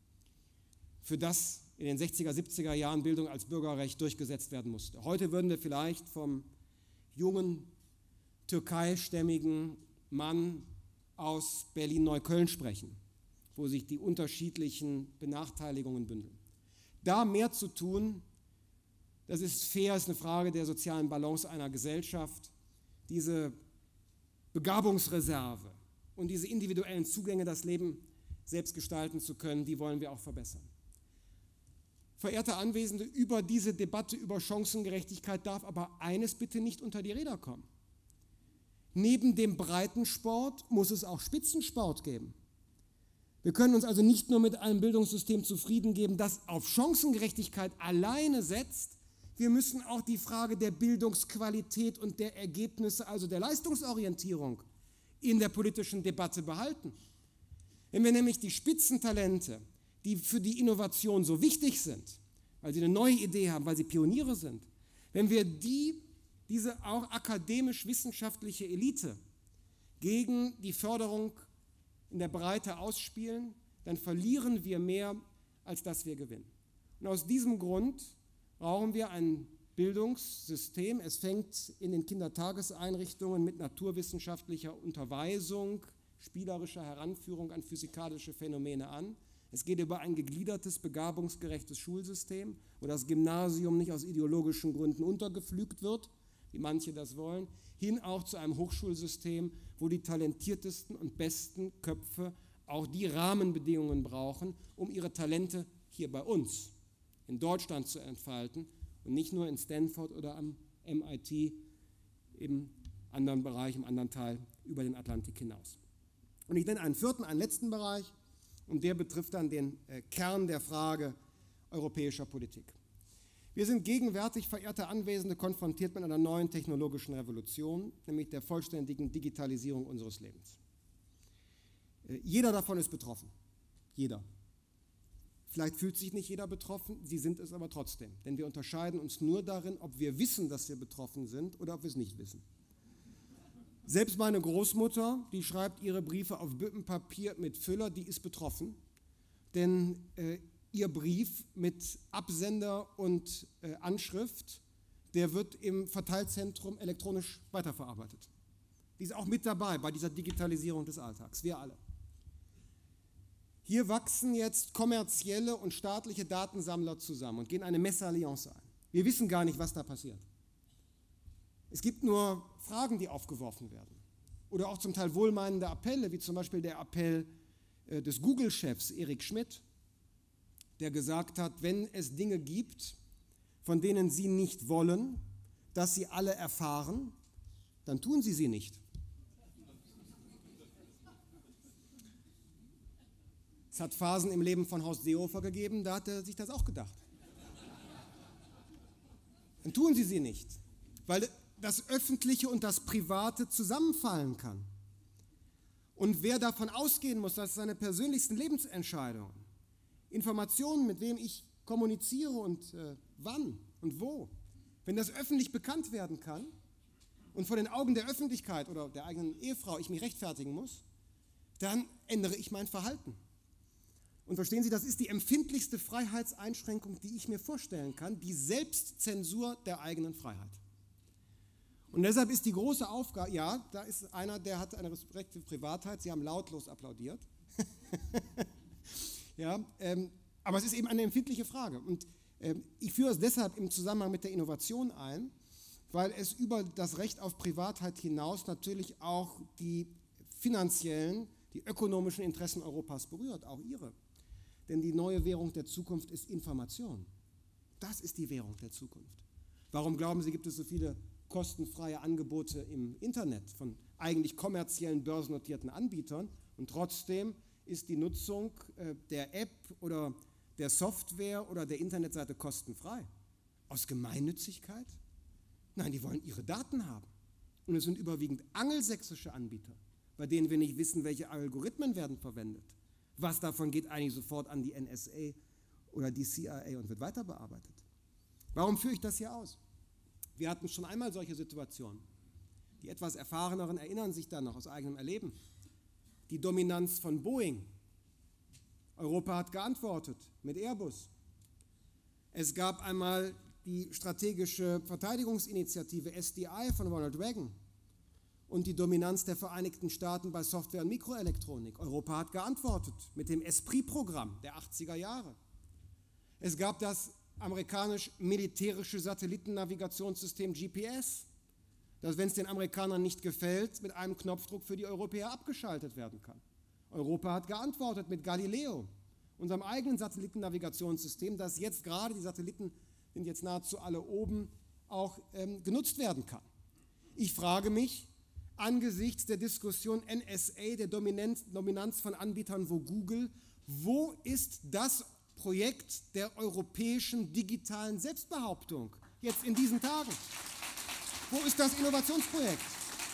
für das in den sechziger, siebziger Jahren Bildung als Bürgerrecht durchgesetzt werden musste. Heute würden wir vielleicht vom jungen türkeistämmigen Mann aus Berlin-Neukölln sprechen, wo sich die unterschiedlichen Benachteiligungen bündeln. Da mehr zu tun, das ist fair, ist eine Frage der sozialen Balance einer Gesellschaft. Diese Begabungsreserve und diese individuellen Zugänge, das Leben selbst gestalten zu können, die wollen wir auch verbessern. Verehrte Anwesende, über diese Debatte über Chancengerechtigkeit darf aber eines bitte nicht unter die Räder kommen. Neben dem Breitensport muss es auch Spitzensport geben. Wir können uns also nicht nur mit einem Bildungssystem zufrieden geben, das auf Chancengerechtigkeit alleine setzt. Wir müssen auch die Frage der Bildungsqualität und der Ergebnisse, also der Leistungsorientierung, in der politischen Debatte behalten. Wenn wir nämlich die Spitzentalente, die für die Innovation so wichtig sind, weil sie eine neue Idee haben, weil sie Pioniere sind, wenn wir die, diese auch akademisch-wissenschaftliche Elite gegen die Förderung in der Breite ausspielen, dann verlieren wir mehr, als dass wir gewinnen. Und aus diesem Grund brauchen wir ein Bildungssystem. Es fängt in den Kindertageseinrichtungen mit naturwissenschaftlicher Unterweisung, spielerischer Heranführung an physikalische Phänomene an. Es geht über ein gegliedertes, begabungsgerechtes Schulsystem, wo das Gymnasium nicht aus ideologischen Gründen untergepflügt wird, wie manche das wollen, hin auch zu einem Hochschulsystem, wo die talentiertesten und besten Köpfe auch die Rahmenbedingungen brauchen, um ihre Talente hier bei uns in Deutschland zu entfalten und nicht nur in Stanford oder am M I T im anderen Bereich, im anderen Teil über den Atlantik hinaus. Und ich nenne einen vierten, einen letzten Bereich, und der betrifft dann den äh, Kern der Frage europäischer Politik. Wir sind gegenwärtig, verehrte Anwesende, konfrontiert mit einer neuen technologischen Revolution, nämlich der vollständigen Digitalisierung unseres Lebens. Äh, jeder davon ist betroffen. Jeder. Vielleicht fühlt sich nicht jeder betroffen, sie sind es aber trotzdem. Denn wir unterscheiden uns nur darin, ob wir wissen, dass wir betroffen sind oder ob wir es nicht wissen. Selbst meine Großmutter, die schreibt ihre Briefe auf Büttenpapier mit Füller, die ist betroffen. Denn äh, ihr Brief mit Absender und äh, Anschrift, der wird im Verteilzentrum elektronisch weiterverarbeitet. Die ist auch mit dabei bei dieser Digitalisierung des Alltags, wir alle. Hier wachsen jetzt kommerzielle und staatliche Datensammler zusammen und gehen eine Messalliance ein. Wir wissen gar nicht, was da passiert. Es gibt nur Fragen, die aufgeworfen werden. Oder auch zum Teil wohlmeinende Appelle, wie zum Beispiel der Appell äh, des Google-Chefs Eric Schmidt, der gesagt hat, wenn es Dinge gibt, von denen Sie nicht wollen, dass sie alle erfahren, dann tun Sie sie nicht. Es hat Phasen im Leben von Horst Seehofer gegeben, da hat er sich das auch gedacht. Dann tun Sie sie nicht, weil das Öffentliche und das Private zusammenfallen kann. Und wer davon ausgehen muss, dass seine persönlichsten Lebensentscheidungen, Informationen, mit wem ich kommuniziere und äh, wann und wo, wenn das öffentlich bekannt werden kann und vor den Augen der Öffentlichkeit oder der eigenen Ehefrau ich mich rechtfertigen muss, dann ändere ich mein Verhalten. Und verstehen Sie, das ist die empfindlichste Freiheitseinschränkung, die ich mir vorstellen kann, die Selbstzensur der eigenen Freiheit. Und deshalb ist die große Aufgabe, ja, da ist einer, der hat eine respektive Privatheit, Sie haben lautlos applaudiert. ja, ähm, aber es ist eben eine empfindliche Frage. Und ähm, ich führe es deshalb im Zusammenhang mit der Innovation ein, weil es über das Recht auf Privatheit hinaus natürlich auch die finanziellen, die ökonomischen Interessen Europas berührt, auch ihre. Denn die neue Währung der Zukunft ist Information. Das ist die Währung der Zukunft. Warum glauben Sie, gibt es so viele kostenfreie Angebote im Internet von eigentlich kommerziellen börsennotierten Anbietern und trotzdem ist die Nutzung äh, der App oder der Software oder der Internetseite kostenfrei? Aus Gemeinnützigkeit? Nein, die wollen ihre Daten haben. Und es sind überwiegend angelsächsische Anbieter, bei denen wir nicht wissen, welche Algorithmen werden verwendet. Was davon geht eigentlich sofort an die N S A oder die C I A und wird weiter bearbeitet? Warum führe ich das hier aus? Wir hatten schon einmal solche Situationen. Die etwas Erfahreneren erinnern sich da noch aus eigenem Erleben. Die Dominanz von Boeing. Europa hat geantwortet mit Airbus. Es gab einmal die strategische Verteidigungsinitiative S D I von Ronald Reagan und die Dominanz der Vereinigten Staaten bei Software und Mikroelektronik. Europa hat geantwortet mit dem Esprit-Programm der achtziger Jahre. Es gab das amerikanisch-militärische Satellitennavigationssystem G P S, das, wenn es den Amerikanern nicht gefällt, mit einem Knopfdruck für die Europäer abgeschaltet werden kann. Europa hat geantwortet mit Galileo, unserem eigenen Satellitennavigationssystem, das jetzt gerade, die Satelliten sind jetzt nahezu alle oben, auch ähm, genutzt werden kann. Ich frage mich, angesichts der Diskussion N S A, der Dominanz, Dominanz von Anbietern wie Google, wo ist das Projekt der europäischen digitalen Selbstbehauptung jetzt in diesen Tagen? Wo ist das Innovationsprojekt?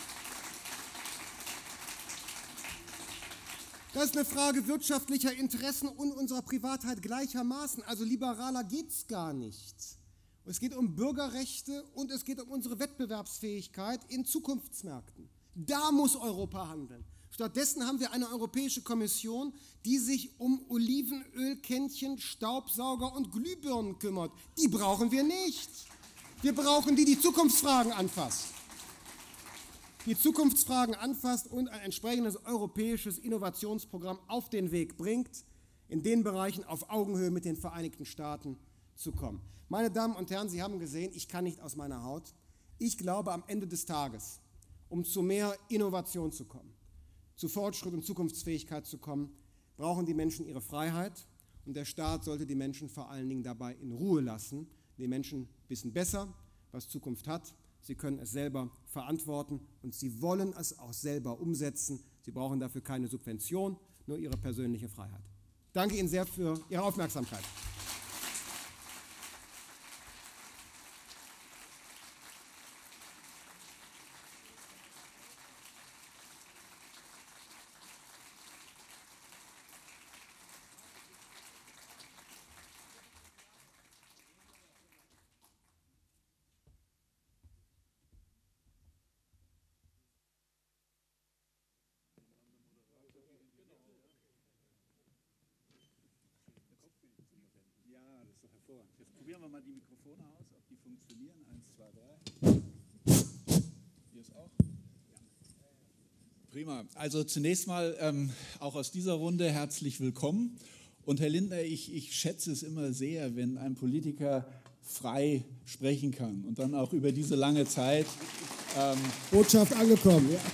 Das ist eine Frage wirtschaftlicher Interessen und unserer Privatheit gleichermaßen. Also liberaler geht es gar nicht. Es geht um Bürgerrechte und es geht um unsere Wettbewerbsfähigkeit in Zukunftsmärkten. Da muss Europa handeln. Stattdessen haben wir eine Europäische Kommission, die sich um Olivenölkännchen, Staubsauger und Glühbirnen kümmert. Die brauchen wir nicht. Wir brauchen die, die Zukunftsfragen anfasst. Die Zukunftsfragen anfasst und ein entsprechendes europäisches Innovationsprogramm auf den Weg bringt, in den Bereichen auf Augenhöhe mit den Vereinigten Staaten zu kommen. Meine Damen und Herren, Sie haben gesehen, ich kann nicht aus meiner Haut. Ich glaube, am Ende des Tages, um zu mehr Innovation zu kommen, zu Fortschritt und Zukunftsfähigkeit zu kommen, brauchen die Menschen ihre Freiheit und der Staat sollte die Menschen vor allen Dingen dabei in Ruhe lassen. Die Menschen wissen besser, was Zukunft hat. Sie können es selber verantworten und sie wollen es auch selber umsetzen. Sie brauchen dafür keine Subvention, nur ihre persönliche Freiheit. Danke Ihnen sehr für Ihre Aufmerksamkeit. Jetzt probieren wir mal die Mikrofone aus, ob die funktionieren. Eins, zwei, drei. Hier ist auch. Ja. Prima. Also zunächst mal ähm, auch aus dieser Runde herzlich willkommen. Und Herr Lindner, ich, ich schätze es immer sehr, wenn ein Politiker frei sprechen kann und dann auch über diese lange Zeit. Ähm, Botschaft angekommen, ja.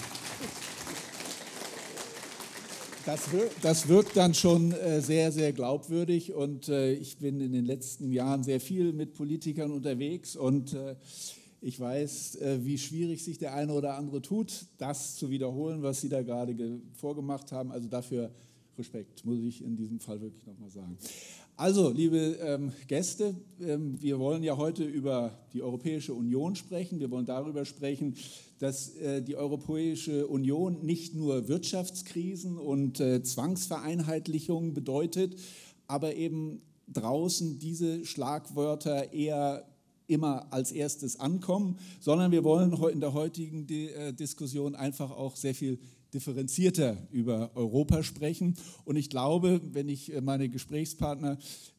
Das wirkt, das wirkt dann schon äh, sehr, sehr glaubwürdig und äh, ich bin in den letzten Jahren sehr viel mit Politikern unterwegs und äh, ich weiß, äh, wie schwierig sich der eine oder andere tut, das zu wiederholen, was Sie da gerade vorgemacht haben. Also dafür Respekt, muss ich in diesem Fall wirklich nochmal sagen. Also, liebe ähm, Gäste, ähm, wir wollen ja heute über die Europäische Union sprechen. Wir wollen darüber sprechen, dass äh, die Europäische Union nicht nur Wirtschaftskrisen und äh, Zwangsvereinheitlichungen bedeutet, aber eben draußen diese Schlagwörter eher immer als erstes ankommen, sondern wir wollen in der heutigen Diskussion einfach auch sehr viel differenzierter über Europa sprechen. Und ich glaube, wenn ich meine Gesprächspartner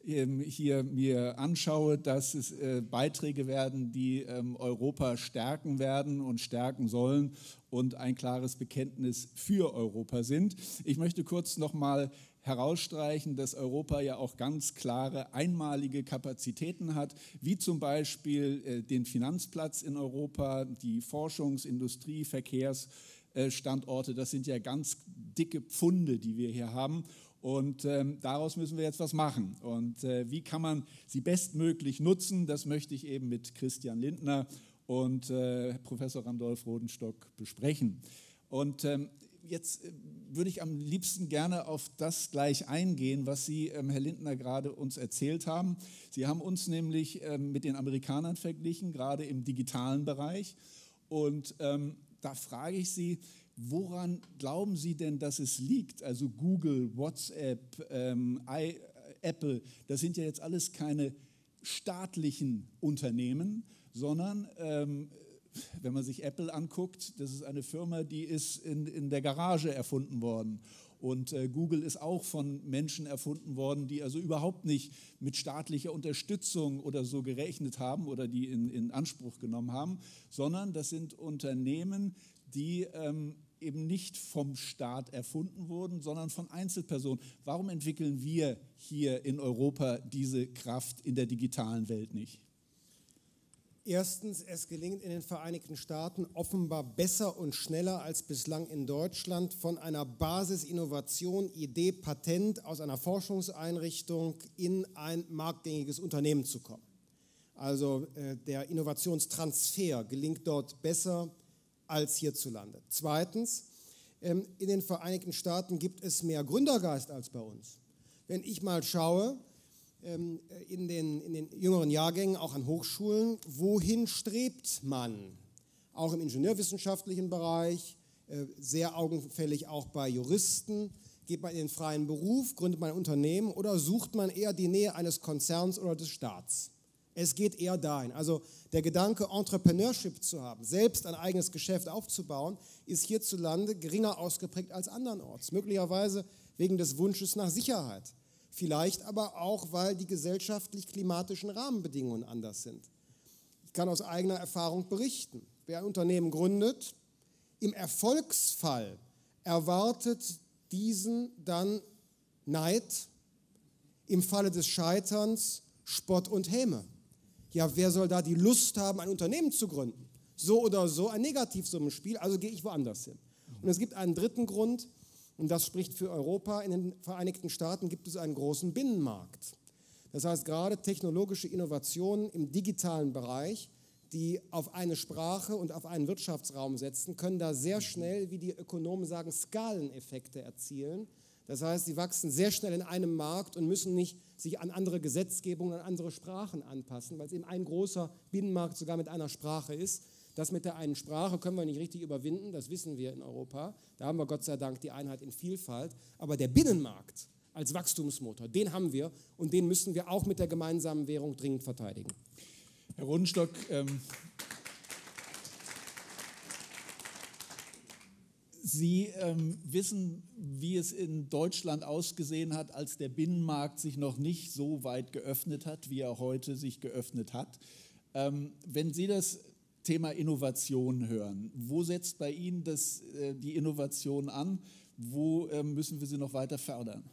hier mir anschaue, dass es Beiträge werden, die Europa stärken werden und stärken sollen und ein klares Bekenntnis für Europa sind. Ich möchte kurz noch mal herausstreichen, dass Europa ja auch ganz klare einmalige Kapazitäten hat, wie zum Beispiel äh, den Finanzplatz in Europa, die Forschungs-, Industrie-, Verkehrsstandorte. Das sind ja ganz dicke Pfunde, die wir hier haben. Und ähm, daraus müssen wir jetzt was machen. Und äh, wie kann man sie bestmöglich nutzen, das möchte ich eben mit Christian Lindner und äh, Professor Randolph Rodenstock besprechen. Und ähm, jetzt würde ich am liebsten gerne auf das gleich eingehen, was Sie, ähm, Herr Lindner, gerade uns erzählt haben. Sie haben uns nämlich ähm, mit den Amerikanern verglichen, gerade im digitalen Bereich. Und ähm, da frage ich Sie, woran glauben Sie denn, dass es liegt? Also Google, WhatsApp, ähm, I, Apple, das sind ja jetzt alles keine staatlichen Unternehmen, sondern ähm, wenn man sich Apple anguckt, das ist eine Firma, die ist in, in der Garage erfunden worden. Und äh, Google ist auch von Menschen erfunden worden, die also überhaupt nicht mit staatlicher Unterstützung oder so gerechnet haben oder die in, in Anspruch genommen haben, sondern das sind Unternehmen, die ähm, eben nicht vom Staat erfunden wurden, sondern von Einzelpersonen. Warum entwickeln wir hier in Europa diese Kraft in der digitalen Welt nicht? Erstens, es gelingt in den Vereinigten Staaten offenbar besser und schneller als bislang in Deutschland, von einer Basisinnovation, Idee, Patent aus einer Forschungseinrichtung in ein marktgängiges Unternehmen zu kommen. Also äh, der Innovationstransfer gelingt dort besser als hierzulande. Zweitens, ähm, in den Vereinigten Staaten gibt es mehr Gründergeist als bei uns. Wenn ich mal schaue, In den, in den jüngeren Jahrgängen, auch an Hochschulen, wohin strebt man? Auch im ingenieurwissenschaftlichen Bereich, sehr augenfällig auch bei Juristen. Geht man in den freien Beruf, gründet man ein Unternehmen oder sucht man eher die Nähe eines Konzerns oder des Staats? Es geht eher dahin. Also der Gedanke, Entrepreneurship zu haben, selbst ein eigenes Geschäft aufzubauen, ist hierzulande geringer ausgeprägt als andernorts. Möglicherweise wegen des Wunsches nach Sicherheit. Vielleicht aber auch, weil die gesellschaftlich-klimatischen Rahmenbedingungen anders sind. Ich kann aus eigener Erfahrung berichten. Wer ein Unternehmen gründet, im Erfolgsfall erwartet diesen dann Neid, im Falle des Scheiterns Spott und Häme. Ja, wer soll da die Lust haben, ein Unternehmen zu gründen? So oder so ein Negativsummenspiel, also gehe ich woanders hin. Und es gibt einen dritten Grund, Und das spricht für Europa. In den Vereinigten Staaten gibt es einen großen Binnenmarkt. Das heißt, gerade technologische Innovationen im digitalen Bereich, die auf eine Sprache und auf einen Wirtschaftsraum setzen, können da sehr schnell, wie die Ökonomen sagen, Skaleneffekte erzielen. Das heißt, sie wachsen sehr schnell in einem Markt und müssen nicht sich an andere Gesetzgebungen, an andere Sprachen anpassen, weil es eben ein großer Binnenmarkt sogar mit einer Sprache ist. Das mit der einen Sprache können wir nicht richtig überwinden, das wissen wir in Europa. Da haben wir Gott sei Dank die Einheit in Vielfalt. Aber der Binnenmarkt als Wachstumsmotor, den haben wir und den müssen wir auch mit der gemeinsamen Währung dringend verteidigen. Herr Rodenstock, ähm, Sie ähm, wissen, wie es in Deutschland ausgesehen hat, als der Binnenmarkt sich noch nicht so weit geöffnet hat, wie er heute sich geöffnet hat. Ähm, wenn Sie das Thema Innovation hören, wo setzt bei Ihnen das, äh, die Innovation an? Wo äh, müssen wir sie noch weiter fördern?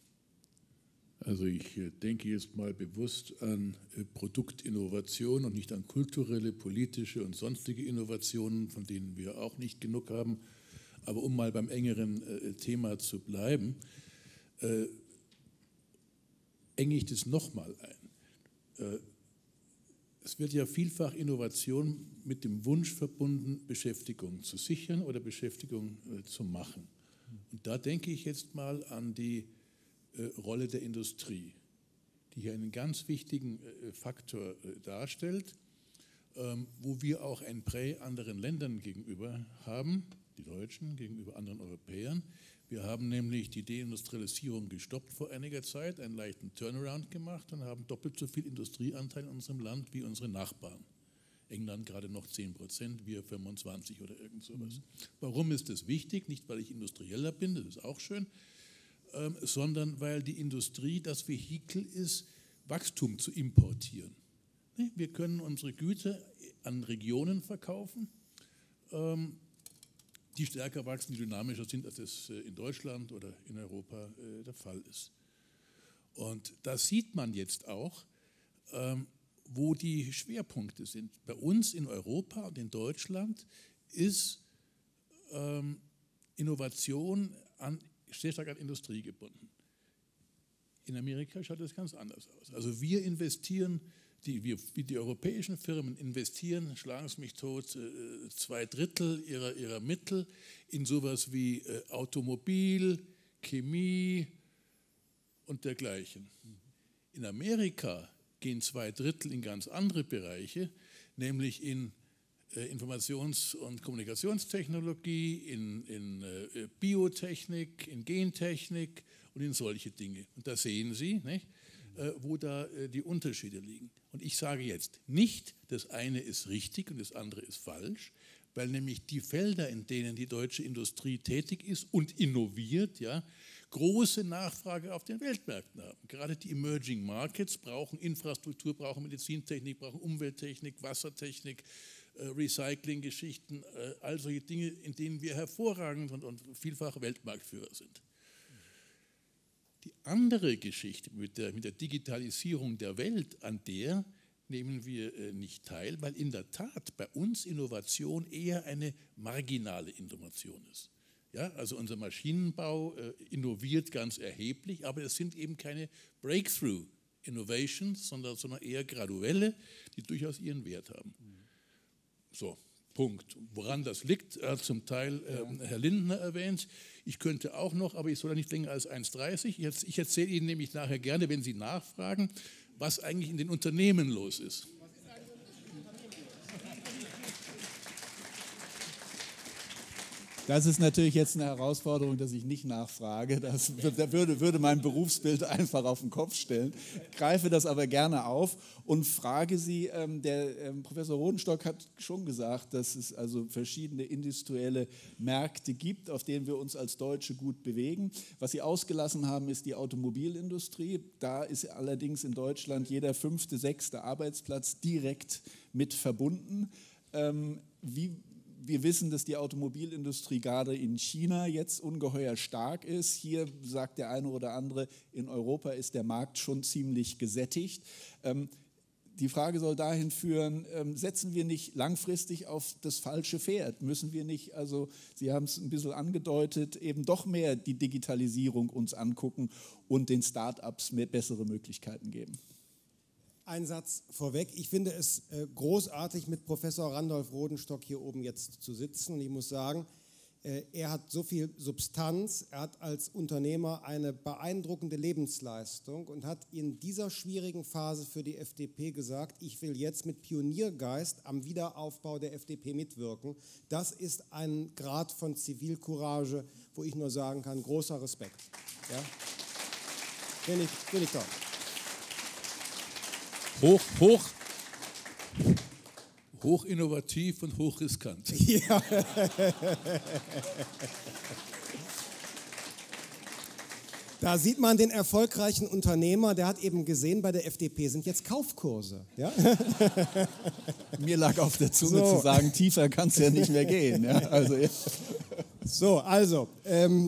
Also ich denke jetzt mal bewusst an Produktinnovation und nicht an kulturelle, politische und sonstige Innovationen, von denen wir auch nicht genug haben. Aber um mal beim engeren Thema zu bleiben, äh, enge ich das nochmal ein. Äh, es wird ja vielfach Innovation mit dem Wunsch verbunden, Beschäftigung zu sichern oder Beschäftigung äh, zu machen. Und da denke ich jetzt mal an die Rolle der Industrie, die hier einen ganz wichtigen Faktor darstellt, wo wir auch ein Prä anderen Ländern gegenüber haben, die Deutschen gegenüber anderen Europäern. Wir haben nämlich die Deindustrialisierung gestoppt vor einiger Zeit, einen leichten Turnaround gemacht und haben doppelt so viel Industrieanteil in unserem Land wie unsere Nachbarn. England gerade noch zehn Prozent, wir fünfundzwanzig oder irgend sowas. Warum ist das wichtig? Nicht, weil ich Industrieller bin, das ist auch schön, ähm, sondern weil die Industrie das Vehikel ist, Wachstum zu importieren. Wir können unsere Güter an Regionen verkaufen, ähm, die stärker wachsen, die dynamischer sind, als es in Deutschland oder in Europa äh, der Fall ist. Und da sieht man jetzt auch, ähm, wo die Schwerpunkte sind. Bei uns in Europa und in Deutschland ist ähm, Innovation an, sehr stark an Industrie gebunden. In Amerika schaut das ganz anders aus. Also wir investieren, die, wir, die europäischen Firmen investieren, schlagen es mich tot, äh, zwei Drittel ihrer, ihrer Mittel in sowas wie äh, Automobil, Chemie und dergleichen. In Amerika gehen zwei Drittel in ganz andere Bereiche, nämlich in äh, Informations- und Kommunikationstechnologie, in, in äh, Biotechnik, in Gentechnik und in solche Dinge. Und da sehen Sie, nicht, äh, wo da äh, die Unterschiede liegen. Und ich sage jetzt nicht, das eine ist richtig und das andere ist falsch, weil nämlich die Felder, in denen die deutsche Industrie tätig ist und innoviert, ja, große Nachfrage auf den Weltmärkten haben. Gerade die Emerging Markets brauchen Infrastruktur, brauchen Medizintechnik, brauchen Umwelttechnik, Wassertechnik, äh, Recyclinggeschichten, äh, all solche Dinge, in denen wir hervorragend und, und vielfach Weltmarktführer sind. Die andere Geschichte mit der, mit der Digitalisierung der Welt, an der nehmen wir äh, nicht teil, weil in der Tat bei uns Innovation eher eine marginale Innovation ist. Ja, also unser Maschinenbau äh, innoviert ganz erheblich, aber es sind eben keine Breakthrough Innovations, sondern, sondern eher graduelle, die durchaus ihren Wert haben. So, Punkt. Woran das liegt, hat zum Teil äh, Herr Lindner erwähnt. Ich könnte auch noch, aber ich soll nicht länger als eins dreißig. Ich, ich erzähle Ihnen nämlich nachher gerne, wenn Sie nachfragen, was eigentlich in den Unternehmen los ist. Das ist natürlich jetzt eine Herausforderung, dass ich nicht nachfrage. Das würde, würde mein Berufsbild einfach auf den Kopf stellen. Ich greife das aber gerne auf und frage Sie, ähm, der ähm, Professor Rodenstock hat schon gesagt, dass es also verschiedene industrielle Märkte gibt, auf denen wir uns als Deutsche gut bewegen. Was Sie ausgelassen haben, ist die Automobilindustrie. Da ist allerdings in Deutschland jeder fünfte, sechste Arbeitsplatz direkt mit verbunden. Ähm, wie Wir wissen, dass die Automobilindustrie gerade in China jetzt ungeheuer stark ist. Hier sagt der eine oder andere, in Europa ist der Markt schon ziemlich gesättigt. Ähm, die Frage soll dahin führen, ähm, setzen wir nicht langfristig auf das falsche Pferd? Müssen wir nicht, also Sie haben es ein bisschen angedeutet, eben doch mehr die Digitalisierung uns angucken und den Start-ups mehr bessere Möglichkeiten geben? Ein Satz vorweg. Ich finde es äh, großartig, mit Professor Randolph Rodenstock hier oben jetzt zu sitzen. Und ich muss sagen, äh, er hat so viel Substanz, er hat als Unternehmer eine beeindruckende Lebensleistung und hat in dieser schwierigen Phase für die F D P gesagt, ich will jetzt mit Pioniergeist am Wiederaufbau der F D P mitwirken. Das ist ein Grad von Zivilcourage, wo ich nur sagen kann, großer Respekt. Ja? Finde ich, finde ich toll. Hoch, hoch, hoch innovativ und hoch riskant. Ja. Da sieht man den erfolgreichen Unternehmer, der hat eben gesehen, bei der F D P sind jetzt Kaufkurse. Ja? Mir lag auf der Zunge So. zu sagen, tiefer kann es ja nicht mehr gehen. Ja, also, ja. So, also, ähm,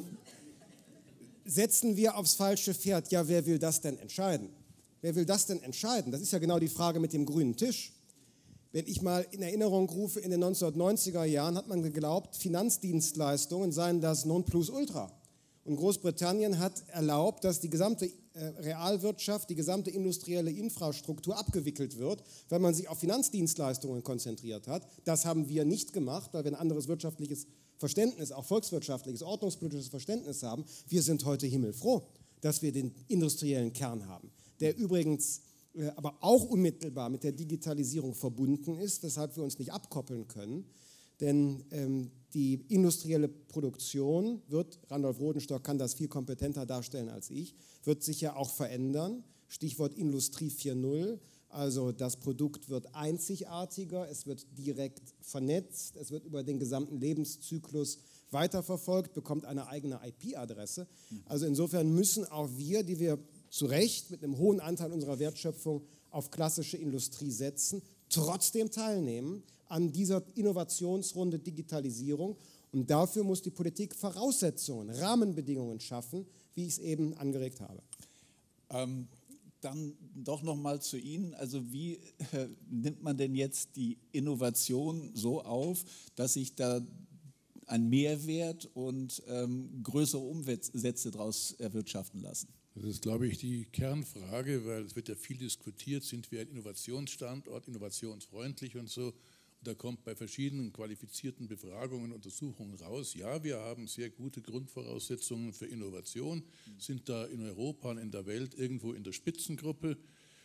setzen wir aufs falsche Pferd. Ja, wer will das denn entscheiden? Wer will das denn entscheiden? Das ist ja genau die Frage mit dem grünen Tisch. Wenn ich mal in Erinnerung rufe, in den neunzehnhundertneunziger Jahren hat man geglaubt, Finanzdienstleistungen seien das Nonplusultra. Und Großbritannien hat erlaubt, dass die gesamte äh, Realwirtschaft, die gesamte industrielle Infrastruktur abgewickelt wird, weil man sich auf Finanzdienstleistungen konzentriert hat. Das haben wir nicht gemacht, weil wir ein anderes wirtschaftliches Verständnis, auch volkswirtschaftliches, ordnungspolitisches Verständnis haben. Wir sind heute himmelfroh, dass wir den industriellen Kern haben, der übrigens äh, aber auch unmittelbar mit der Digitalisierung verbunden ist, weshalb wir uns nicht abkoppeln können. Denn ähm, die industrielle Produktion wird, Randolph Rodenstock kann das viel kompetenter darstellen als ich, wird sich ja auch verändern. Stichwort Industrie vier Punkt null. Also das Produkt wird einzigartiger, es wird direkt vernetzt, es wird über den gesamten Lebenszyklus weiterverfolgt, bekommt eine eigene I P-Adresse. Also insofern müssen auch wir, die wir zu Recht mit einem hohen Anteil unserer Wertschöpfung auf klassische Industrie setzen, trotzdem teilnehmen an dieser Innovationsrunde Digitalisierung. Und dafür muss die Politik Voraussetzungen, Rahmenbedingungen schaffen, wie ich es eben angeregt habe. Ähm, dann doch noch mal zu Ihnen. Also wie äh, nimmt man denn jetzt die Innovation so auf, dass sich da ein Mehrwert und ähm, größere Umsätze daraus erwirtschaften lassen? Das ist, glaube ich, die Kernfrage, weil es wird ja viel diskutiert, sind wir ein Innovationsstandort, innovationsfreundlich und so. Und da kommt bei verschiedenen qualifizierten Befragungen, Untersuchungen raus, ja, wir haben sehr gute Grundvoraussetzungen für Innovation, sind da in Europa und in der Welt irgendwo in der Spitzengruppe.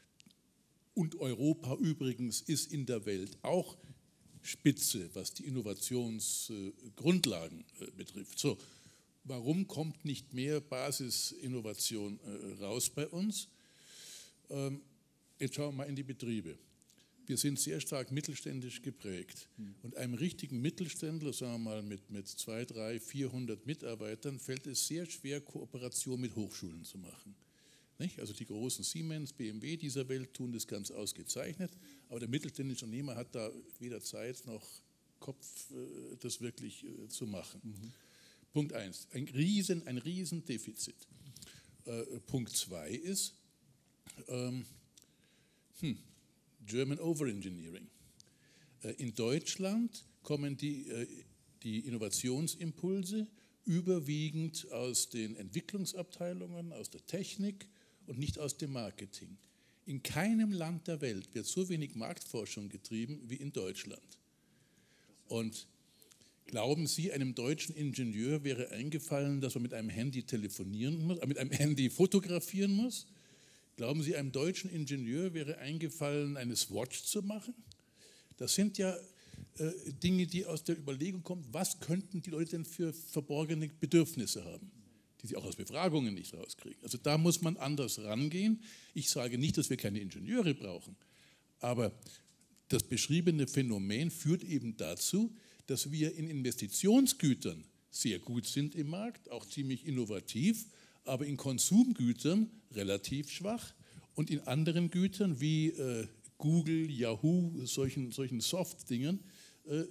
Und Europa übrigens ist in der Welt auch Spitze, was die Innovationsgrundlagen betrifft. So. Warum kommt nicht mehr Basisinnovation äh, raus bei uns? Ähm, jetzt schauen wir mal in die Betriebe. Wir sind sehr stark mittelständisch geprägt. Mhm. Und einem richtigen Mittelständler, sagen wir mal mit, mit zweihundert, dreihundert, vierhundert Mitarbeitern, fällt es sehr schwer, Kooperation mit Hochschulen zu machen. Nicht? Also die großen Siemens, B M W dieser Welt tun das ganz ausgezeichnet, aber der mittelständische Unternehmer hat da weder Zeit noch Kopf, äh, das wirklich äh, zu machen. Mhm. Punkt eins, ein riesen, ein riesen Defizit. Äh, Punkt zwei ist ähm, hm, German Overengineering. Äh, in Deutschland kommen die, äh, die Innovationsimpulse überwiegend aus den Entwicklungsabteilungen, aus der Technik und nicht aus dem Marketing. In keinem Land der Welt wird so wenig Marktforschung getrieben wie in Deutschland. Und glauben Sie, einem deutschen Ingenieur wäre eingefallen, dass man mit einem Handy telefonieren muss, äh, mit einem Handy fotografieren muss? Glauben Sie, einem deutschen Ingenieur wäre eingefallen, eine Swatch zu machen? Das sind ja äh, Dinge, die aus der Überlegung kommen, was könnten die Leute denn für verborgene Bedürfnisse haben, die sie auch aus Befragungen nicht rauskriegen. Also da muss man anders rangehen. Ich sage nicht, dass wir keine Ingenieure brauchen, aber das beschriebene Phänomen führt eben dazu, dass wir in Investitionsgütern sehr gut sind im Markt, auch ziemlich innovativ, aber in Konsumgütern relativ schwach und in anderen Gütern wie äh, Google, Yahoo, solchen, solchen Soft-Dingen, äh,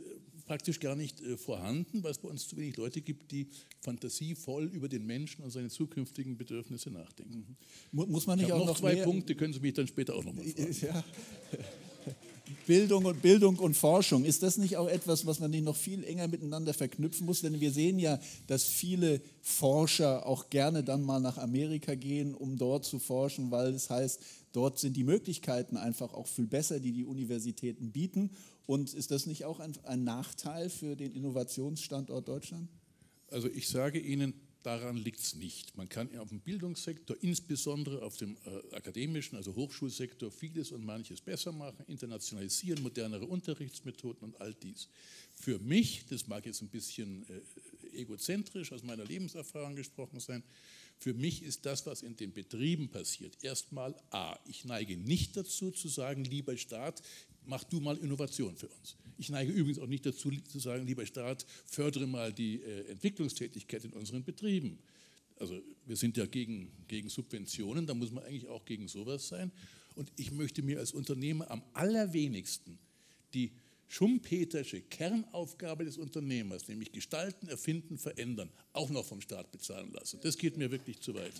praktisch gar nicht äh, vorhanden, weil es bei uns zu wenig Leute gibt, die fantasievoll über den Menschen und seine zukünftigen Bedürfnisse nachdenken. Mhm. Muss man nicht ich auch noch, noch zwei mehr Punkte, können Sie mich dann später auch noch mal fragen. Ja. Bildung und Bildung und Forschung, ist das nicht auch etwas, was man nicht noch viel enger miteinander verknüpfen muss? Denn wir sehen ja, dass viele Forscher auch gerne dann mal nach Amerika gehen, um dort zu forschen, weil es heißt, dort sind die Möglichkeiten einfach auch viel besser, die die Universitäten bieten. Und ist das nicht auch ein, ein Nachteil für den Innovationsstandort Deutschland? Also ich sage Ihnen, daran liegt es nicht. Man kann auf dem Bildungssektor, insbesondere auf dem äh, akademischen, also Hochschulsektor, vieles und manches besser machen, internationalisieren, modernere Unterrichtsmethoden und all dies. Für mich, das mag jetzt ein bisschen äh, egozentrisch aus meiner Lebenserfahrung gesprochen sein, für mich ist das, was in den Betrieben passiert, erstmal A, ich neige nicht dazu zu sagen, lieber Staat, mach du mal Innovation für uns. Ich neige übrigens auch nicht dazu zu sagen, lieber Staat, fördere mal die äh, Entwicklungstätigkeit in unseren Betrieben. Also wir sind ja gegen, gegen Subventionen, da muss man eigentlich auch gegen sowas sein. Und ich möchte mir als Unternehmer am allerwenigsten die schumpetersche Kernaufgabe des Unternehmers, nämlich gestalten, erfinden, verändern, auch noch vom Staat bezahlen lassen. Das geht mir wirklich zu weit.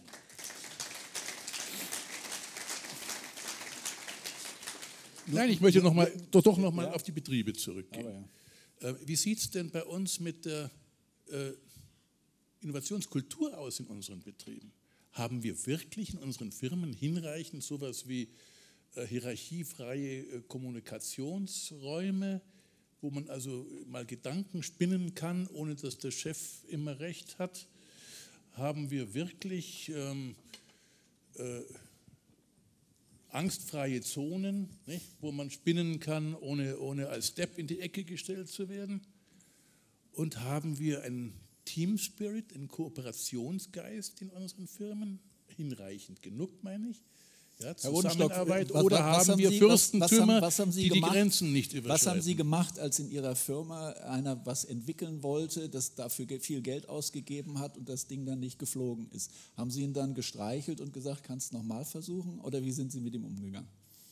Nein, ich möchte noch mal, doch, doch noch mal ja. auf die Betriebe zurückgehen. Ja. Wie sieht es denn bei uns mit der äh, Innovationskultur aus in unseren Betrieben? Haben wir wirklich in unseren Firmen hinreichend sowas wie äh, hierarchiefreie äh, Kommunikationsräume, wo man also mal Gedanken spinnen kann, ohne dass der Chef immer recht hat? Haben wir wirklich ähm, äh, angstfreie Zonen, nicht, wo man spinnen kann, ohne, ohne als Depp in die Ecke gestellt zu werden? Und haben wir einen Team Spirit, einen Kooperationsgeist in unseren Firmen? Hinreichend genug, meine ich. Ja, Zusammenarbeit. was, oder was, was haben wir Sie, Fürstentümer, was, was haben, was haben Sie die gemacht, die Grenzen nicht überschreiten? Was haben Sie gemacht, als in Ihrer Firma einer was entwickeln wollte, das dafür viel Geld ausgegeben hat und das Ding dann nicht geflogen ist? Haben Sie ihn dann gestreichelt und gesagt, kannst du nochmal versuchen? Oder wie sind Sie mit ihm umgegangen?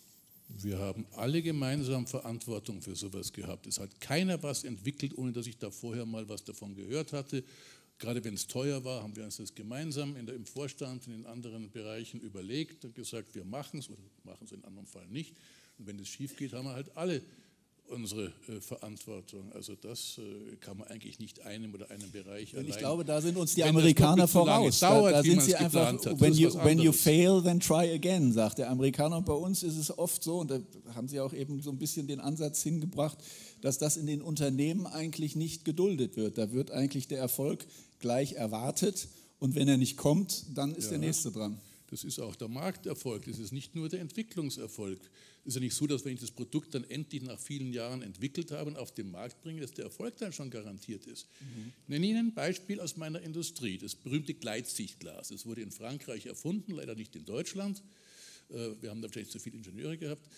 Wir haben alle gemeinsam Verantwortung für sowas gehabt. Es hat keiner was entwickelt, ohne dass ich da vorher mal was davon gehört hatte. Gerade wenn es teuer war, haben wir uns das gemeinsam in der, im Vorstand und in anderen Bereichen überlegt und gesagt, wir machen es oder machen es in anderen Fall nicht. Und wenn es schief geht, haben wir halt alle unsere äh, Verantwortung. Also das äh, kann man eigentlich nicht einem oder einem Bereich und allein. Ich glaube, da sind uns die wenn Amerikaner voraus. Dauert, da da sind sie einfach, einfach, when you, when you fail, then try again, sagt der Amerikaner. Und bei uns ist es oft so, und da haben Sie auch eben so ein bisschen den Ansatz hingebracht, dass das in den Unternehmen eigentlich nicht geduldet wird. Da wird eigentlich der Erfolg gleich erwartet und wenn er nicht kommt, dann ist ja der Nächste dran. Das ist auch der Markterfolg, das ist nicht nur der Entwicklungserfolg. Es ist ja nicht so, dass wenn ich das Produkt dann endlich nach vielen Jahren entwickelt habe und auf den Markt bringe, dass der Erfolg dann schon garantiert ist. Mhm. Ich nenne Ihnen ein Beispiel aus meiner Industrie, das berühmte Gleitsichtglas. Es wurde in Frankreich erfunden, leider nicht in Deutschland. Wir haben da wahrscheinlich zu viele Ingenieure gehabt.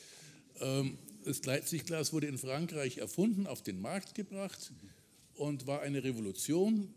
Das Gleitsichtglas wurde in Frankreich erfunden, auf den Markt gebracht und war eine Revolution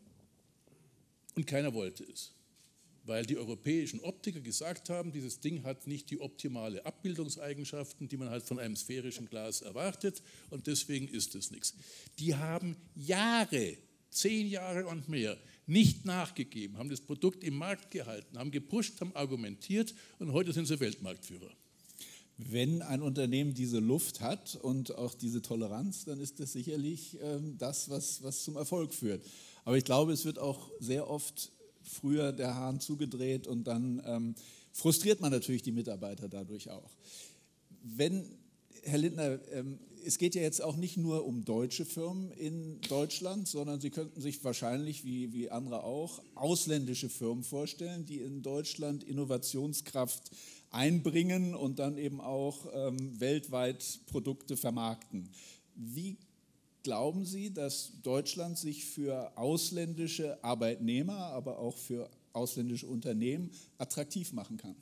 und keiner wollte es. Weil die europäischen Optiker gesagt haben, dieses Ding hat nicht die optimale Abbildungseigenschaften, die man halt von einem sphärischen Glas erwartet und deswegen ist es nichts. Die haben Jahre, zehn Jahre und mehr, nicht nachgegeben, haben das Produkt im Markt gehalten, haben gepusht, haben argumentiert und heute sind sie Weltmarktführer. Wenn ein Unternehmen diese Luft hat und auch diese Toleranz, dann ist das sicherlich ähm, das, was, was zum Erfolg führt. Aber ich glaube, es wird auch sehr oft früher der Hahn zugedreht und dann ähm, frustriert man natürlich die Mitarbeiter dadurch auch. Wenn, Herr Lindner, ähm, es geht ja jetzt auch nicht nur um deutsche Firmen in Deutschland, sondern Sie könnten sich wahrscheinlich, wie, wie andere auch, ausländische Firmen vorstellen, die in Deutschland Innovationskraft einbringen und dann eben auch ähm, weltweit Produkte vermarkten. Wie glauben Sie, dass Deutschland sich für ausländische Arbeitnehmer, aber auch für ausländische Unternehmen attraktiv machen kann?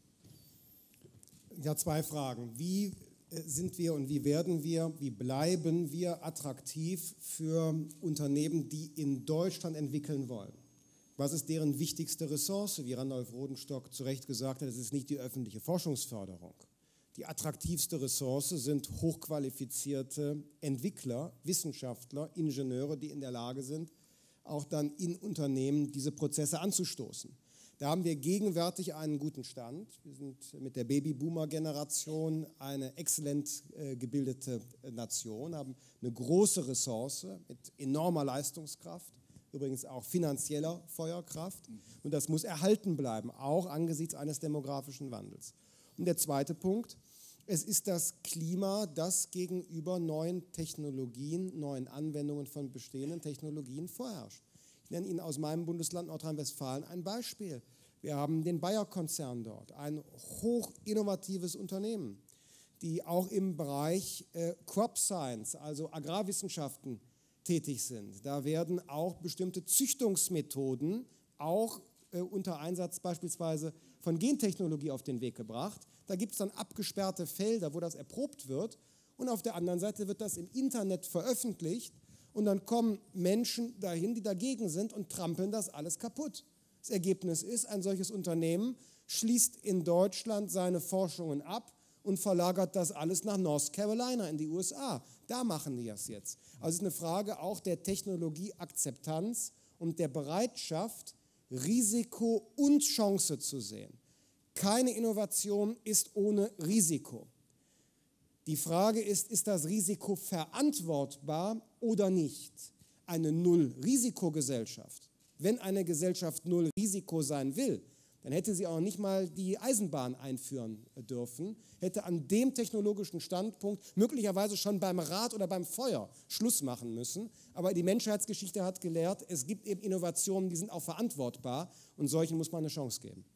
Ja, zwei Fragen. Wie sind wir und wie werden wir, wie bleiben wir attraktiv für Unternehmen, die in Deutschland entwickeln wollen? Was ist deren wichtigste Ressource? Wie Randolph Rodenstock zu Recht gesagt hat, es ist nicht die öffentliche Forschungsförderung. Die attraktivste Ressource sind hochqualifizierte Entwickler, Wissenschaftler, Ingenieure, die in der Lage sind, auch dann in Unternehmen diese Prozesse anzustoßen. Da haben wir gegenwärtig einen guten Stand. Wir sind mit der Babyboomer-Generation eine exzellent äh, gebildete Nation, haben eine große Ressource mit enormer Leistungskraft, übrigens auch finanzieller Feuerkraft. Und das muss erhalten bleiben, auch angesichts eines demografischen Wandels. Und der zweite Punkt, es ist das Klima, das gegenüber neuen Technologien, neuen Anwendungen von bestehenden Technologien vorherrscht. Ich nenne Ihnen aus meinem Bundesland Nordrhein-Westfalen ein Beispiel. Wir haben den Bayer-Konzern dort, ein hochinnovatives Unternehmen, die auch im Bereich äh, Crop Science, also Agrarwissenschaften, tätig sind. Da werden auch bestimmte Züchtungsmethoden, auch äh, unter Einsatz beispielsweise von Gentechnologie auf den Weg gebracht. Da gibt es dann abgesperrte Felder, wo das erprobt wird. Und auf der anderen Seite wird das im Internet veröffentlicht. Und dann kommen Menschen dahin, die dagegen sind und trampeln das alles kaputt. Das Ergebnis ist, ein solches Unternehmen schließt in Deutschland seine Forschungen ab und verlagert das alles nach North Carolina in die U S A. Da machen die das jetzt. Also es ist eine Frage auch der Technologieakzeptanz und der Bereitschaft, Risiko und Chance zu sehen. Keine Innovation ist ohne Risiko. Die Frage ist, ist das Risiko verantwortbar oder nicht? Eine Null-Risikogesellschaft, wenn eine Gesellschaft Null-Risiko sein will, dann hätte sie auch nicht mal die Eisenbahn einführen dürfen, hätte an dem technologischen Standpunkt möglicherweise schon beim Rad oder beim Feuer Schluss machen müssen. Aber die Menschheitsgeschichte hat gelehrt, es gibt eben Innovationen, die sind auch verantwortbar und solchen muss man eine Chance geben.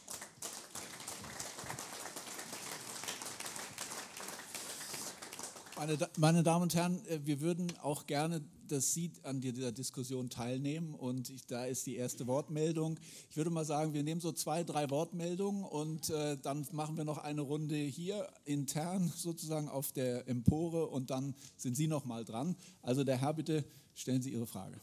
Meine, meine Damen und Herren, wir würden auch gerne, dass Sie an dieser Diskussion teilnehmen und ich, da ist die erste Wortmeldung. Ich würde mal sagen, wir nehmen so zwei, drei Wortmeldungen und äh, dann machen wir noch eine Runde hier intern sozusagen auf der Empore und dann sind Sie noch mal dran. Also der Herr, bitte stellen Sie Ihre Frage.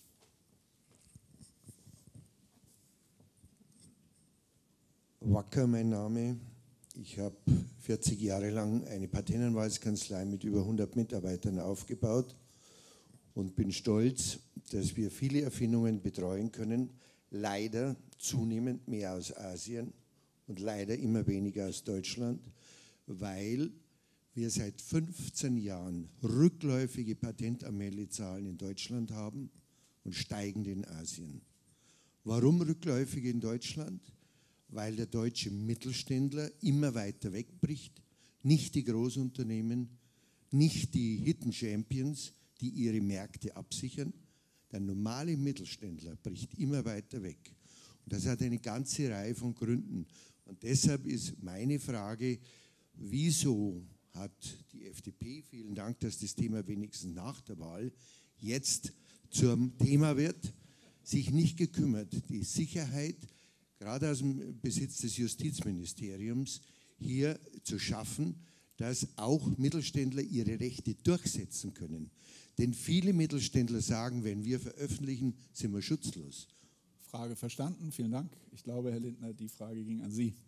Wacker, mein Name. Ich habe vierzig Jahre lang eine Patentanwaltskanzlei mit über hundert Mitarbeitern aufgebaut und bin stolz, dass wir viele Erfindungen betreuen können, leider zunehmend mehr aus Asien und leider immer weniger aus Deutschland, weil wir seit fünfzehn Jahren rückläufige Patentanmeldezahlen in Deutschland haben und steigende in Asien. Warum rückläufige in Deutschland? Weil der deutsche Mittelständler immer weiter wegbricht, nicht die Großunternehmen, nicht die Hidden Champions, die ihre Märkte absichern. Der normale Mittelständler bricht immer weiter weg. Und das hat eine ganze Reihe von Gründen. Und deshalb ist meine Frage, wieso hat die F D P, vielen Dank, dass das Thema wenigstens nach der Wahl jetzt zum Thema wird, sich nicht gekümmert, die Sicherheit gerade aus dem Besitz des Justizministeriums hier zu schaffen, dass auch Mittelständler ihre Rechte durchsetzen können. Denn viele Mittelständler sagen, wenn wir veröffentlichen, sind wir schutzlos. Frage verstanden, vielen Dank. Ich glaube, Herr Lindner, die Frage ging an Sie.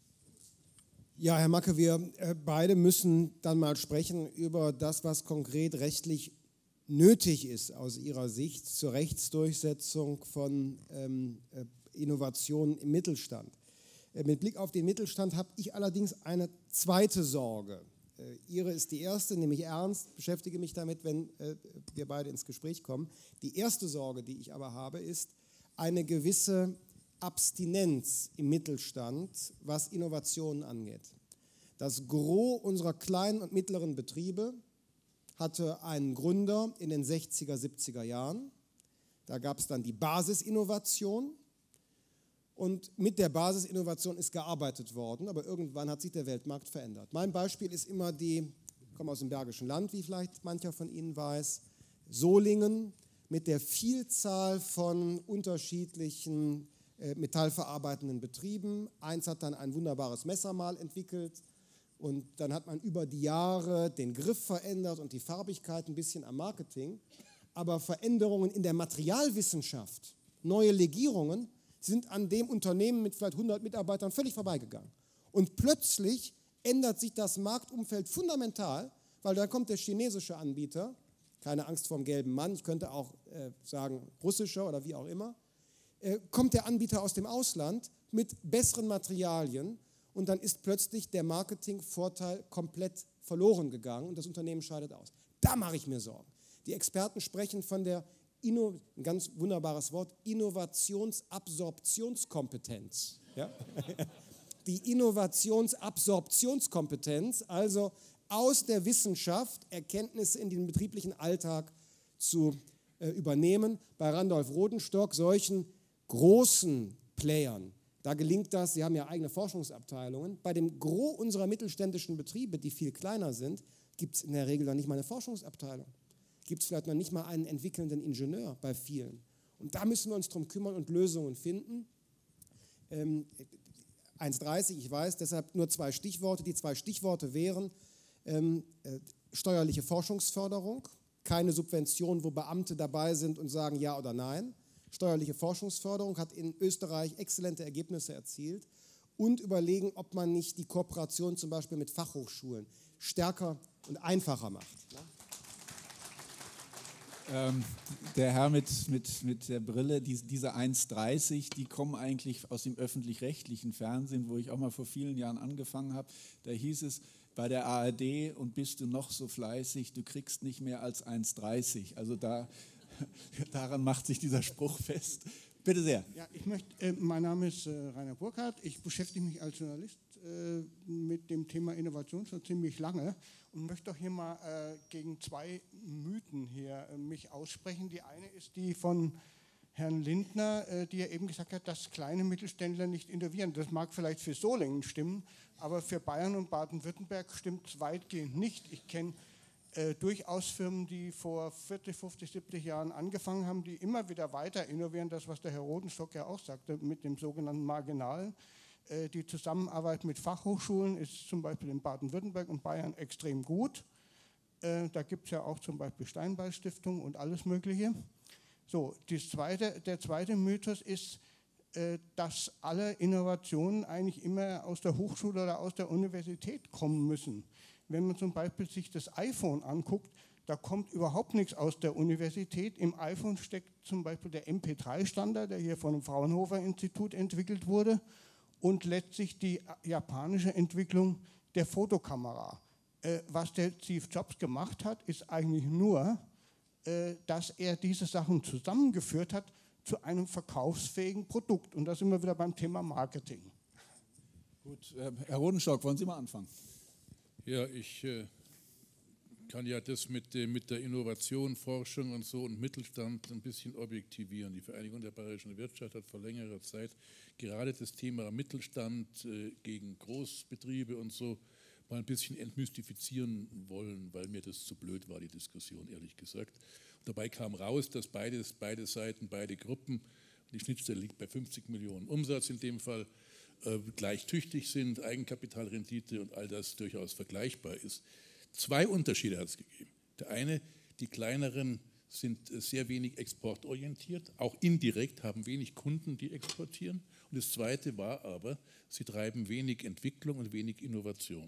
Ja, Herr Macke, wir äh, beide müssen dann mal sprechen über das, was konkret rechtlich nötig ist aus Ihrer Sicht zur Rechtsdurchsetzung von ähm, äh, Innovationen im Mittelstand. Äh, mit Blick auf den Mittelstand habe ich allerdings eine zweite Sorge. Äh, Ihre ist die erste, nämlich ernst, beschäftige mich damit, wenn äh, wir beide ins Gespräch kommen. Die erste Sorge, die ich aber habe, ist eine gewisse Abstinenz im Mittelstand, was Innovationen angeht. Das Gros unserer kleinen und mittleren Betriebe hatte einen Gründer in den sechziger, siebziger Jahren. Da gab es dann die Basisinnovation. Und mit der Basisinnovation ist gearbeitet worden, aber irgendwann hat sich der Weltmarkt verändert. Mein Beispiel ist immer die, ich komme aus dem Bergischen Land, wie vielleicht mancher von Ihnen weiß, Solingen mit der Vielzahl von unterschiedlichen äh, metallverarbeitenden Betrieben. Eins hat dann ein wunderbares Messer mal entwickelt und dann hat man über die Jahre den Griff verändert und die Farbigkeit ein bisschen am Marketing. Aber Veränderungen in der Materialwissenschaft, neue Legierungen, sind an dem Unternehmen mit vielleicht hundert Mitarbeitern völlig vorbeigegangen. Und plötzlich ändert sich das Marktumfeld fundamental, weil dann kommt der chinesische Anbieter, keine Angst vor dem gelben Mann, ich könnte auch äh, sagen russischer oder wie auch immer, äh, kommt der Anbieter aus dem Ausland mit besseren Materialien und dann ist plötzlich der Marketingvorteil komplett verloren gegangen und das Unternehmen scheidet aus. Da mache ich mir Sorgen. Die Experten sprechen von der, Inno, ein ganz wunderbares Wort, Innovationsabsorptionskompetenz. Ja? Die Innovationsabsorptionskompetenz, also aus der Wissenschaft Erkenntnisse in den betrieblichen Alltag zu äh, übernehmen. Bei Randolph Rodenstock, solchen großen Playern, da gelingt das, sie haben ja eigene Forschungsabteilungen. Bei dem Gros unserer mittelständischen Betriebe, die viel kleiner sind, gibt es in der Regel noch nicht mal eine Forschungsabteilung. Gibt es vielleicht noch nicht mal einen entwickelnden Ingenieur bei vielen. Und da müssen wir uns drum kümmern und Lösungen finden. Ähm, eins dreißig, ich weiß, deshalb nur zwei Stichworte. Die zwei Stichworte wären ähm, äh, steuerliche Forschungsförderung, keine Subvention, wo Beamte dabei sind und sagen ja oder nein. Steuerliche Forschungsförderung hat in Österreich exzellente Ergebnisse erzielt und überlegen, ob man nicht die Kooperation zum Beispiel mit Fachhochschulen stärker und einfacher macht. Ähm, der Herr mit, mit, mit der Brille, die, diese eins dreißig, die kommen eigentlich aus dem öffentlich-rechtlichen Fernsehen, wo ich auch mal vor vielen Jahren angefangen habe. Da hieß es bei der A R D, und bist du noch so fleißig, du kriegst nicht mehr als eins dreißig. Also da, daran macht sich dieser Spruch fest. Bitte sehr. Ja, ich möchte, äh, mein Name ist äh, Rainer Burkhardt. Ich beschäftige mich als Journalist äh, mit dem Thema Innovation schon ziemlich lange und möchte doch hier mal äh, gegen zwei Mythen hier äh, mich aussprechen. Die eine ist die von Herrn Lindner, äh, die er eben gesagt hat, dass kleine Mittelständler nicht innovieren. Das mag vielleicht für Solingen stimmen, aber für Bayern und Baden-Württemberg stimmt es weitgehend nicht. Ich kenne Äh, durchaus Firmen, die vor vierzig, fünfzig, siebzig Jahren angefangen haben, die immer wieder weiter innovieren, das, was der Herr Rodenstock ja auch sagte, mit dem sogenannten Marginalen. Äh, die Zusammenarbeit mit Fachhochschulen ist zum Beispiel in Baden-Württemberg und Bayern extrem gut. Äh, da gibt es ja auch zum Beispiel Steinbeil-Stiftung und alles Mögliche. So, das zweite, der zweite Mythos ist, äh, dass alle Innovationen eigentlich immer aus der Hochschule oder aus der Universität kommen müssen. Wenn man zum Beispiel sich das iPhone anguckt, da kommt überhaupt nichts aus der Universität. Im iPhone steckt zum Beispiel der M P drei Standard, der hier von dem Fraunhofer-Institut entwickelt wurde, und letztlich die japanische Entwicklung der Fotokamera. Äh, was der Steve Jobs gemacht hat, ist eigentlich nur, äh, dass er diese Sachen zusammengeführt hat zu einem verkaufsfähigen Produkt. Und da sind wir wieder beim Thema Marketing. Gut, äh, Herr Rodenstock, wollen Sie mal anfangen? Ja, ich äh, kann ja das mit, äh, mit der Innovation, Forschung und so und Mittelstand ein bisschen objektivieren. Die Vereinigung der Bayerischen Wirtschaft hat vor längerer Zeit gerade das Thema Mittelstand äh, gegen Großbetriebe und so mal ein bisschen entmystifizieren wollen, weil mir das zu blöd war, die Diskussion, ehrlich gesagt. Und dabei kam raus, dass beides, beide Seiten, beide Gruppen, die Schnittstelle liegt bei fünfzig Millionen Umsatz in dem Fall, gleich tüchtig sind, Eigenkapitalrendite und all das durchaus vergleichbar ist. Zwei Unterschiede hat es gegeben. Der eine, die kleineren sind sehr wenig exportorientiert, auch indirekt haben wenig Kunden, die exportieren. Und das zweite war aber, sie treiben wenig Entwicklung und wenig Innovation.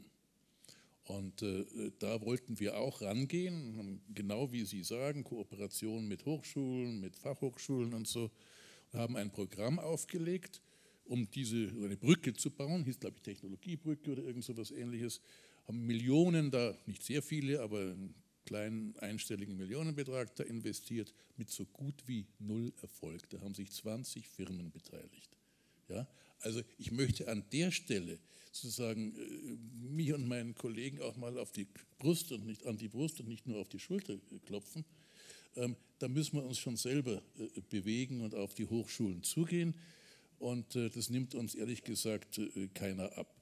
Und äh, da wollten wir auch rangehen, genau wie Sie sagen, Kooperation mit Hochschulen, mit Fachhochschulen und so, und haben ein Programm aufgelegt, um diese eine Brücke zu bauen, hieß glaube ich Technologiebrücke oder irgend so was Ähnliches, haben Millionen da, nicht sehr viele, aber einen kleinen einstelligen Millionenbetrag da investiert, mit so gut wie null Erfolg. Da haben sich zwanzig Firmen beteiligt. Ja? Also ich möchte an der Stelle sozusagen äh, mir und meinen Kollegen auch mal auf die Brust und nicht an die Brust und nicht nur auf die Schulter klopfen. Ähm, da müssen wir uns schon selber äh, bewegen und auf die Hochschulen zugehen. Und äh, das nimmt uns ehrlich gesagt äh, keiner ab.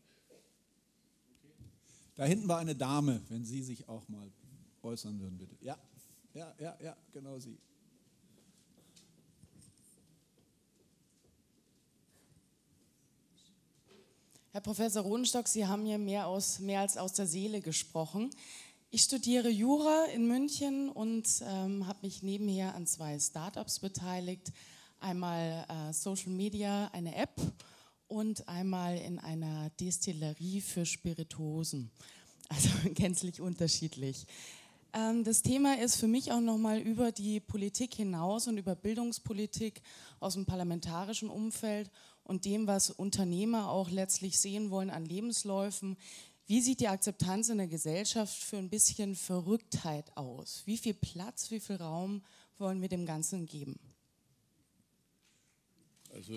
Da hinten war eine Dame, wenn Sie sich auch mal äußern würden, bitte. Ja, ja, ja, ja, genau Sie. Herr Professor Rodenstock, Sie haben hier mehr, aus, mehr als aus der Seele gesprochen. Ich studiere Jura in München und ähm, habe mich nebenher an zwei Startups beteiligt. Einmal äh, Social Media, eine App, und einmal in einer Destillerie für Spirituosen. Also gänzlich unterschiedlich. Das Thema ist für mich auch nochmal über die Politik hinaus und über Bildungspolitik aus dem parlamentarischen Umfeld und dem, was Unternehmer auch letztlich sehen wollen an Lebensläufen. Wie sieht die Akzeptanz in der Gesellschaft für ein bisschen Verrücktheit aus? Wie viel Platz, wie viel Raum wollen wir dem Ganzen geben? Also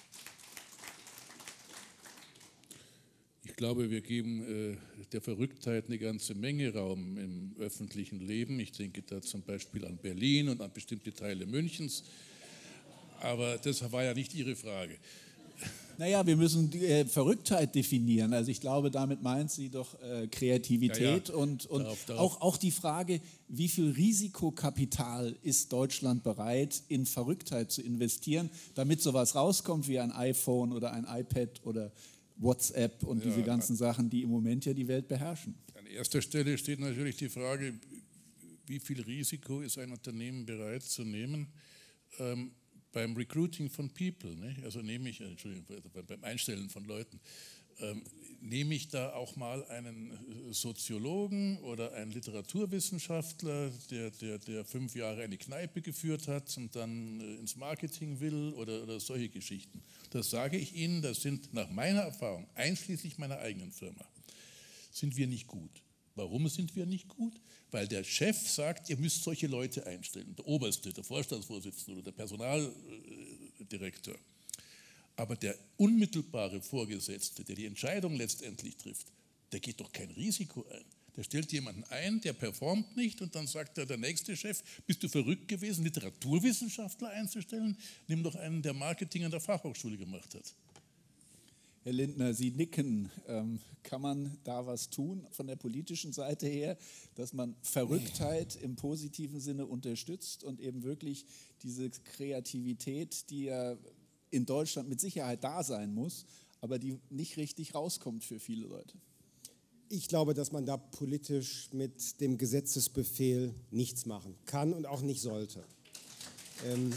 ich glaube, wir geben äh, der Verrücktheit eine ganze Menge Raum im öffentlichen Leben. Ich denke da zum Beispiel an Berlin und an bestimmte Teile Münchens. Aber das war ja nicht Ihre Frage. Naja, wir müssen die äh, Verrücktheit definieren. Also ich glaube, damit meint sie doch äh, Kreativität ja, ja. und, und darauf, darauf. Auch, auch die Frage, wie viel Risikokapital ist Deutschland bereit, in Verrücktheit zu investieren, damit sowas rauskommt wie ein iPhone oder ein iPad oder WhatsApp und ja, diese ganzen Sachen, die im Moment ja die Welt beherrschen. An erster Stelle steht natürlich die Frage, wie viel Risiko ist ein Unternehmen bereit zu nehmen ähm, beim Recruiting von People, nicht? Also nehme ich, Entschuldigung, beim Einstellen von Leuten, ähm, nehme ich da auch mal einen Soziologen oder einen Literaturwissenschaftler, der, der, der fünf Jahre eine Kneipe geführt hat und dann ins Marketing will oder, oder solche Geschichten. Das sage ich Ihnen, das sind nach meiner Erfahrung, einschließlich meiner eigenen Firma, sind wir nicht gut. Warum sind wir nicht gut? Weil der Chef sagt, ihr müsst solche Leute einstellen, der Oberste, der Vorstandsvorsitzende oder der Personaldirektor. Aber der unmittelbare Vorgesetzte, der die Entscheidung letztendlich trifft, der geht doch kein Risiko ein. Der stellt jemanden ein, der performt nicht und dann sagt er, der nächste Chef, bist du verrückt gewesen, Literaturwissenschaftler einzustellen? Nimm doch einen, der Marketing an der Fachhochschule gemacht hat. Herr Lindner, Sie nicken. Ähm, kann man da was tun von der politischen Seite her, dass man Verrücktheit im positiven Sinne unterstützt und eben wirklich diese Kreativität, die ja in Deutschland mit Sicherheit da sein muss, aber die nicht richtig rauskommt für viele Leute? Ich glaube, dass man da politisch mit dem Gesetzesbefehl nichts machen kann und auch nicht sollte. Ähm,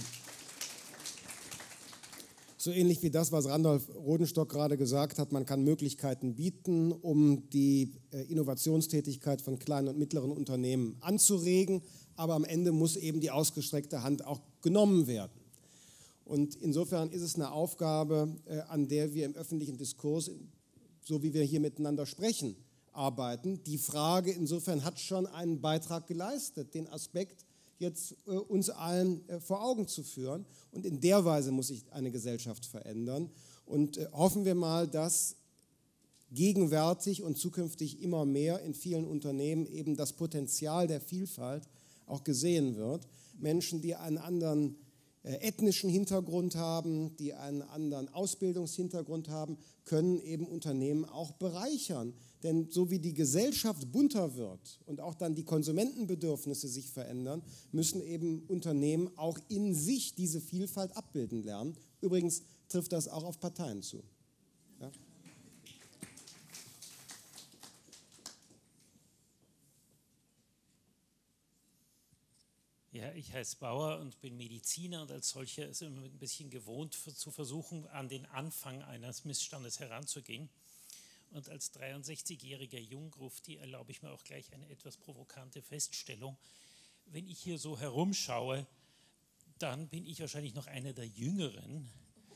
So ähnlich wie das, was Randolph Rodenstock gerade gesagt hat, man kann Möglichkeiten bieten, um die Innovationstätigkeit von kleinen und mittleren Unternehmen anzuregen, aber am Ende muss eben die ausgestreckte Hand auch genommen werden. Und insofern ist es eine Aufgabe, an der wir im öffentlichen Diskurs, so wie wir hier miteinander sprechen, arbeiten. Die Frage insofern hat schon einen Beitrag geleistet, den Aspekt jetzt äh, uns allen äh, vor Augen zu führen. Und in der Weise muss sich eine Gesellschaft verändern. Und äh, hoffen wir mal, dass gegenwärtig und zukünftig immer mehr in vielen Unternehmen eben das Potenzial der Vielfalt auch gesehen wird. Menschen, die einen anderen äh, ethnischen Hintergrund haben, die einen anderen Ausbildungshintergrund haben, können eben Unternehmen auch bereichern. Denn so wie die Gesellschaft bunter wird und auch dann die Konsumentenbedürfnisse sich verändern, müssen eben Unternehmen auch in sich diese Vielfalt abbilden lernen. Übrigens trifft das auch auf Parteien zu. Ja? Ja, ich heiße Bauer und bin Mediziner und als solcher ist es immer ein bisschen gewohnt zu versuchen, an den Anfang eines Missstandes heranzugehen. Und als dreiundsechzigjähriger Junggrufti erlaube ich mir auch gleich eine etwas provokante Feststellung. Wenn ich hier so herumschaue, dann bin ich wahrscheinlich noch einer der Jüngeren.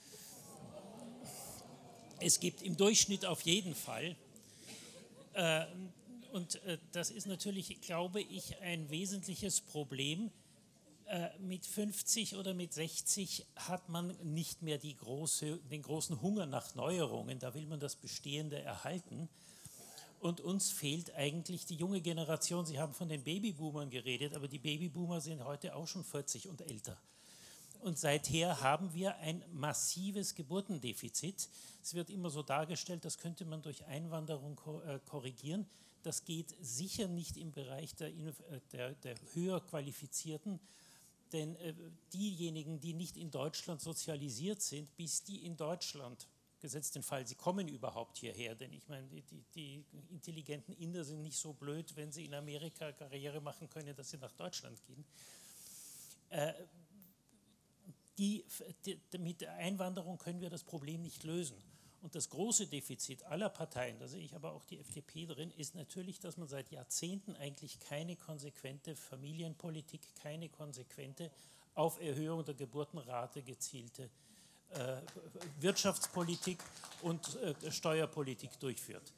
Es gibt im Durchschnitt auf jeden Fall. Äh, und äh, das ist natürlich, glaube ich, ein wesentliches Problem. Mit fünfzig oder mit sechzig hat man nicht mehr die große, den großen Hunger nach Neuerungen, da will man das Bestehende erhalten. Und uns fehlt eigentlich die junge Generation. Sie haben von den Babyboomern geredet, aber die Babyboomer sind heute auch schon vierzig und älter. Und seither haben wir ein massives Geburtendefizit. Es wird immer so dargestellt, das könnte man durch Einwanderung korrigieren. Das geht sicher nicht im Bereich der, der, der höher Qualifizierten. Denn äh, diejenigen, die nicht in Deutschland sozialisiert sind, bis die in Deutschland, gesetzt den Fall, sie kommen überhaupt hierher, denn ich meine, die, die, die intelligenten Inder sind nicht so blöd, wenn sie in Amerika Karriere machen können, dass sie nach Deutschland gehen. Äh, die, die, mit der Einwanderung können wir das Problem nicht lösen. Und das große Defizit aller Parteien, da sehe ich aber auch die F D P drin, ist natürlich, dass man seit Jahrzehnten eigentlich keine konsequente Familienpolitik, keine konsequente auf Erhöhung der Geburtenrate gezielte äh, Wirtschaftspolitik und äh, Steuerpolitik durchführt.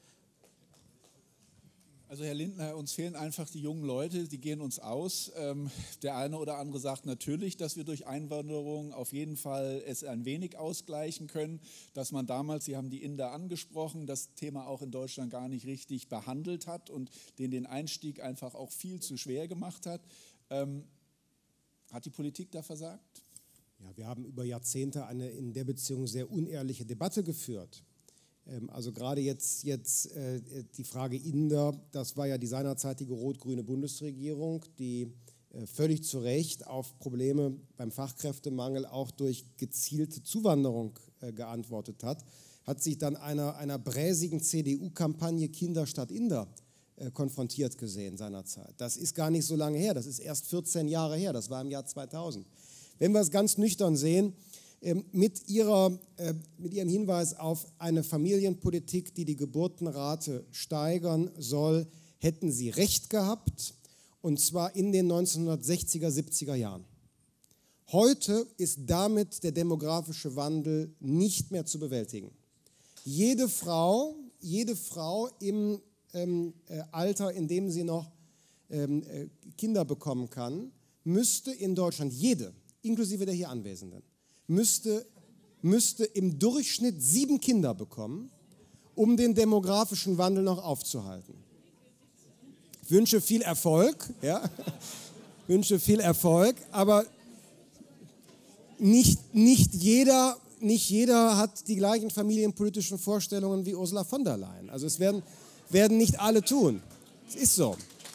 Also Herr Lindner, uns fehlen einfach die jungen Leute, die gehen uns aus. Ähm, der eine oder andere sagt natürlich, dass wir durch Einwanderung auf jeden Fall es ein wenig ausgleichen können, dass man damals, Sie haben die Inder angesprochen, das Thema auch in Deutschland gar nicht richtig behandelt hat und den den Einstieg einfach auch viel zu schwer gemacht hat. Ähm, hat die Politik da versagt? Ja, wir haben über Jahrzehnte eine in der Beziehung sehr unehrliche Debatte geführt. Also gerade jetzt, jetzt äh, die Frage Inder, das war ja die seinerzeitige rot-grüne Bundesregierung, die äh, völlig zu Recht auf Probleme beim Fachkräftemangel auch durch gezielte Zuwanderung äh, geantwortet hat, hat sich dann einer, einer bräsigen C D U-Kampagne Kinder statt Inder äh, konfrontiert gesehen seinerzeit. Das ist gar nicht so lange her, das ist erst vierzehn Jahre her, das war im Jahr zweitausend. Wenn wir es ganz nüchtern sehen, Mit, ihrer, äh, mit ihrem Hinweis auf eine Familienpolitik, die die Geburtenrate steigern soll, hätten Sie recht gehabt, und zwar in den neunzehnhundertsechziger, siebziger Jahren. Heute ist damit der demografische Wandel nicht mehr zu bewältigen. Jede Frau, jede Frau im ähm, äh, Alter, in dem sie noch ähm, äh, Kinder bekommen kann, müsste in Deutschland, jede, inklusive der hier Anwesenden, Müsste, müsste im Durchschnitt sieben Kinder bekommen, um den demografischen Wandel noch aufzuhalten. Ich wünsche viel Erfolg, ja, wünsche viel Erfolg, aber nicht, nicht, jeder, nicht jeder hat die gleichen familienpolitischen Vorstellungen wie Ursula von der Leyen. Also es werden, werden nicht alle tun. Es ist so.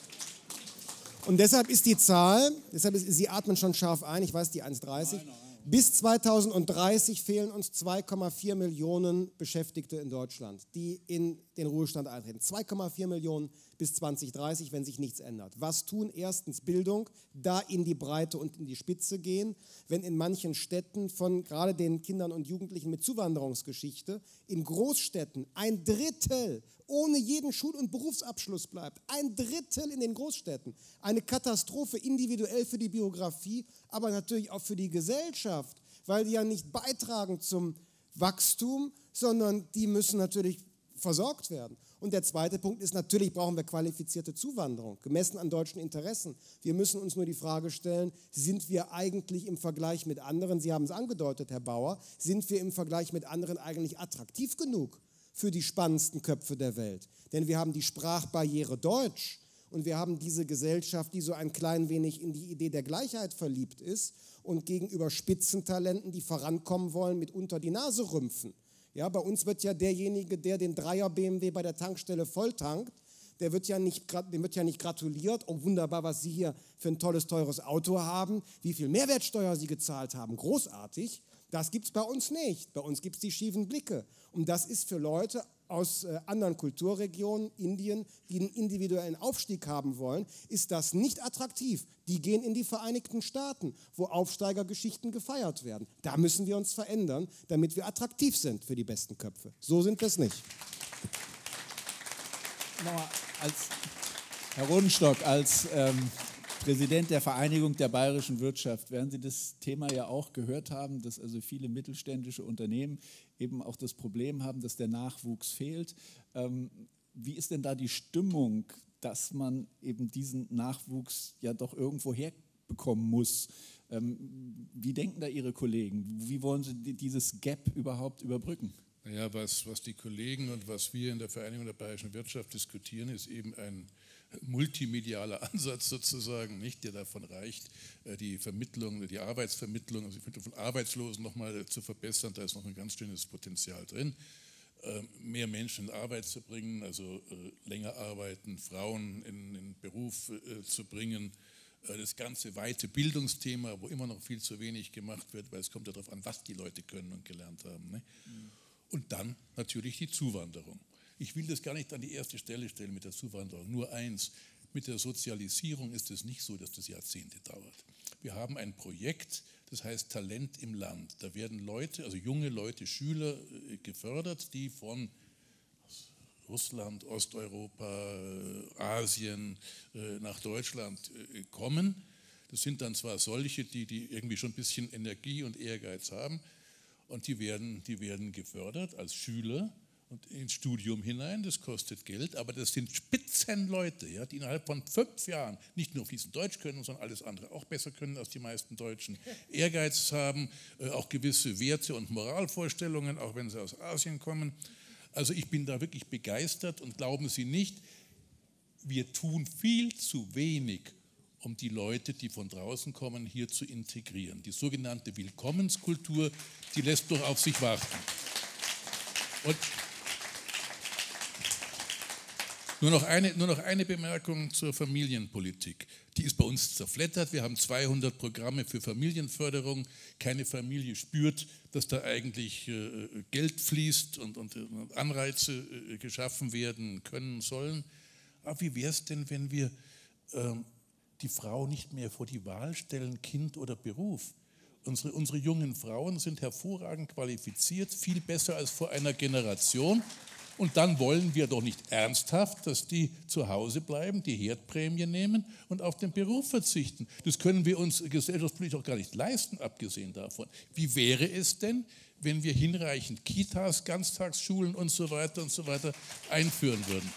Und deshalb ist die Zahl, deshalb ist, Sie atmen schon scharf ein, ich weiß die eins Komma dreißig, bis zweitausenddreißig fehlen uns zwei Komma vier Millionen Beschäftigte in Deutschland, die in den Ruhestand eintreten. zwei Komma vier Millionen bis zweitausenddreißig, wenn sich nichts ändert. Was tun? Erstens Bildung, da in die Breite und in die Spitze gehen. Wenn in manchen Städten von gerade den Kindern und Jugendlichen mit Zuwanderungsgeschichte in Großstädten ein Drittel ohne jeden Schul- und Berufsabschluss bleibt. Ein Drittel in den Großstädten. Eine Katastrophe individuell für die Biografie, aber natürlich auch für die Gesellschaft, weil die ja nicht beitragen zum Wachstum, sondern die müssen natürlich versorgt werden. Und der zweite Punkt ist, natürlich brauchen wir qualifizierte Zuwanderung, gemessen an deutschen Interessen. Wir müssen uns nur die Frage stellen, sind wir eigentlich im Vergleich mit anderen, Sie haben es angedeutet, Herr Bauer, sind wir im Vergleich mit anderen eigentlich attraktiv genug für die spannendsten Köpfe der Welt? Denn wir haben die Sprachbarriere Deutsch und wir haben diese Gesellschaft, die so ein klein wenig in die Idee der Gleichheit verliebt ist und gegenüber Spitzentalenten, die vorankommen wollen, mitunter die Nase rümpfen. Ja, bei uns wird ja derjenige, der den Dreier B M W bei der Tankstelle volltankt, der wird ja nicht, dem wird ja nicht gratuliert, oh wunderbar, was Sie hier für ein tolles, teures Auto haben, wie viel Mehrwertsteuer Sie gezahlt haben, großartig. Das gibt es bei uns nicht. Bei uns gibt es die schiefen Blicke. Und das ist für Leute aus äh, anderen Kulturregionen, Indien, die einen individuellen Aufstieg haben wollen, ist das nicht attraktiv. Die gehen in die Vereinigten Staaten, wo Aufsteigergeschichten gefeiert werden. Da müssen wir uns verändern, damit wir attraktiv sind für die besten Köpfe. So sind wir es nicht. Als Herr Rodenstock, als ähm, Präsident der Vereinigung der bayerischen Wirtschaft, werden Sie das Thema ja auch gehört haben, dass also viele mittelständische Unternehmen eben auch das Problem haben, dass der Nachwuchs fehlt. Ähm, wie ist denn da die Stimmung, dass man eben diesen Nachwuchs ja doch irgendwo herbekommen muss? Ähm, wie denken da Ihre Kollegen? Wie wollen Sie dieses Gap überhaupt überbrücken? Naja, was, was die Kollegen und was wir in der Vereinigung der bayerischen Wirtschaft diskutieren, ist eben ein multimedialer Ansatz sozusagen, nicht, der davon reicht, die Vermittlung, die Arbeitsvermittlung, also die Vermittlung von Arbeitslosen nochmal zu verbessern. Da ist noch ein ganz schönes Potenzial drin. Mehr Menschen in Arbeit zu bringen, also länger arbeiten, Frauen in den Beruf zu bringen. Das ganze weite Bildungsthema, wo immer noch viel zu wenig gemacht wird, weil es kommt ja darauf an, was die Leute können und gelernt haben. Ne? Mhm. Und dann natürlich die Zuwanderung. Ich will das gar nicht an die erste Stelle stellen mit der Zuwanderung. Nur eins, mit der Sozialisierung ist es nicht so, dass das Jahrzehnte dauert. Wir haben ein Projekt, das heißt Talent im Land. Da werden Leute, also junge Leute, Schüler gefördert, die von Russland, Osteuropa, Asien nach Deutschland kommen. Das sind dann zwar solche, die, die irgendwie schon ein bisschen Energie und Ehrgeiz haben, und die werden, die werden gefördert als Schüler und ins Studium hinein, das kostet Geld, aber das sind Spitzenleute, ja, die innerhalb von fünf Jahren nicht nur fließend Deutsch können, sondern alles andere auch besser können als die meisten Deutschen, Ehrgeiz haben, äh, auch gewisse Werte und Moralvorstellungen, auch wenn sie aus Asien kommen. Also ich bin da wirklich begeistert, und glauben Sie nicht, wir tun viel zu wenig, um die Leute, die von draußen kommen, hier zu integrieren. Die sogenannte Willkommenskultur, die lässt doch auf sich warten. Und nur noch eine, nur noch eine Bemerkung zur Familienpolitik. Die ist bei uns zerfleddert. Wir haben zweihundert Programme für Familienförderung. Keine Familie spürt, dass da eigentlich äh, Geld fließt und, und Anreize äh, geschaffen werden können sollen. Aber wie wäre es denn, wenn wir äh, die Frau nicht mehr vor die Wahl stellen, Kind oder Beruf? Unsere, unsere jungen Frauen sind hervorragend qualifiziert, viel besser als vor einer Generation. Und dann wollen wir doch nicht ernsthaft, dass die zu Hause bleiben, die Herdprämie nehmen und auf den Beruf verzichten. Das können wir uns gesellschaftspolitisch auch gar nicht leisten, abgesehen davon. Wie wäre es denn, wenn wir hinreichend Kitas, Ganztagsschulen und so weiter und so weiter einführen würden?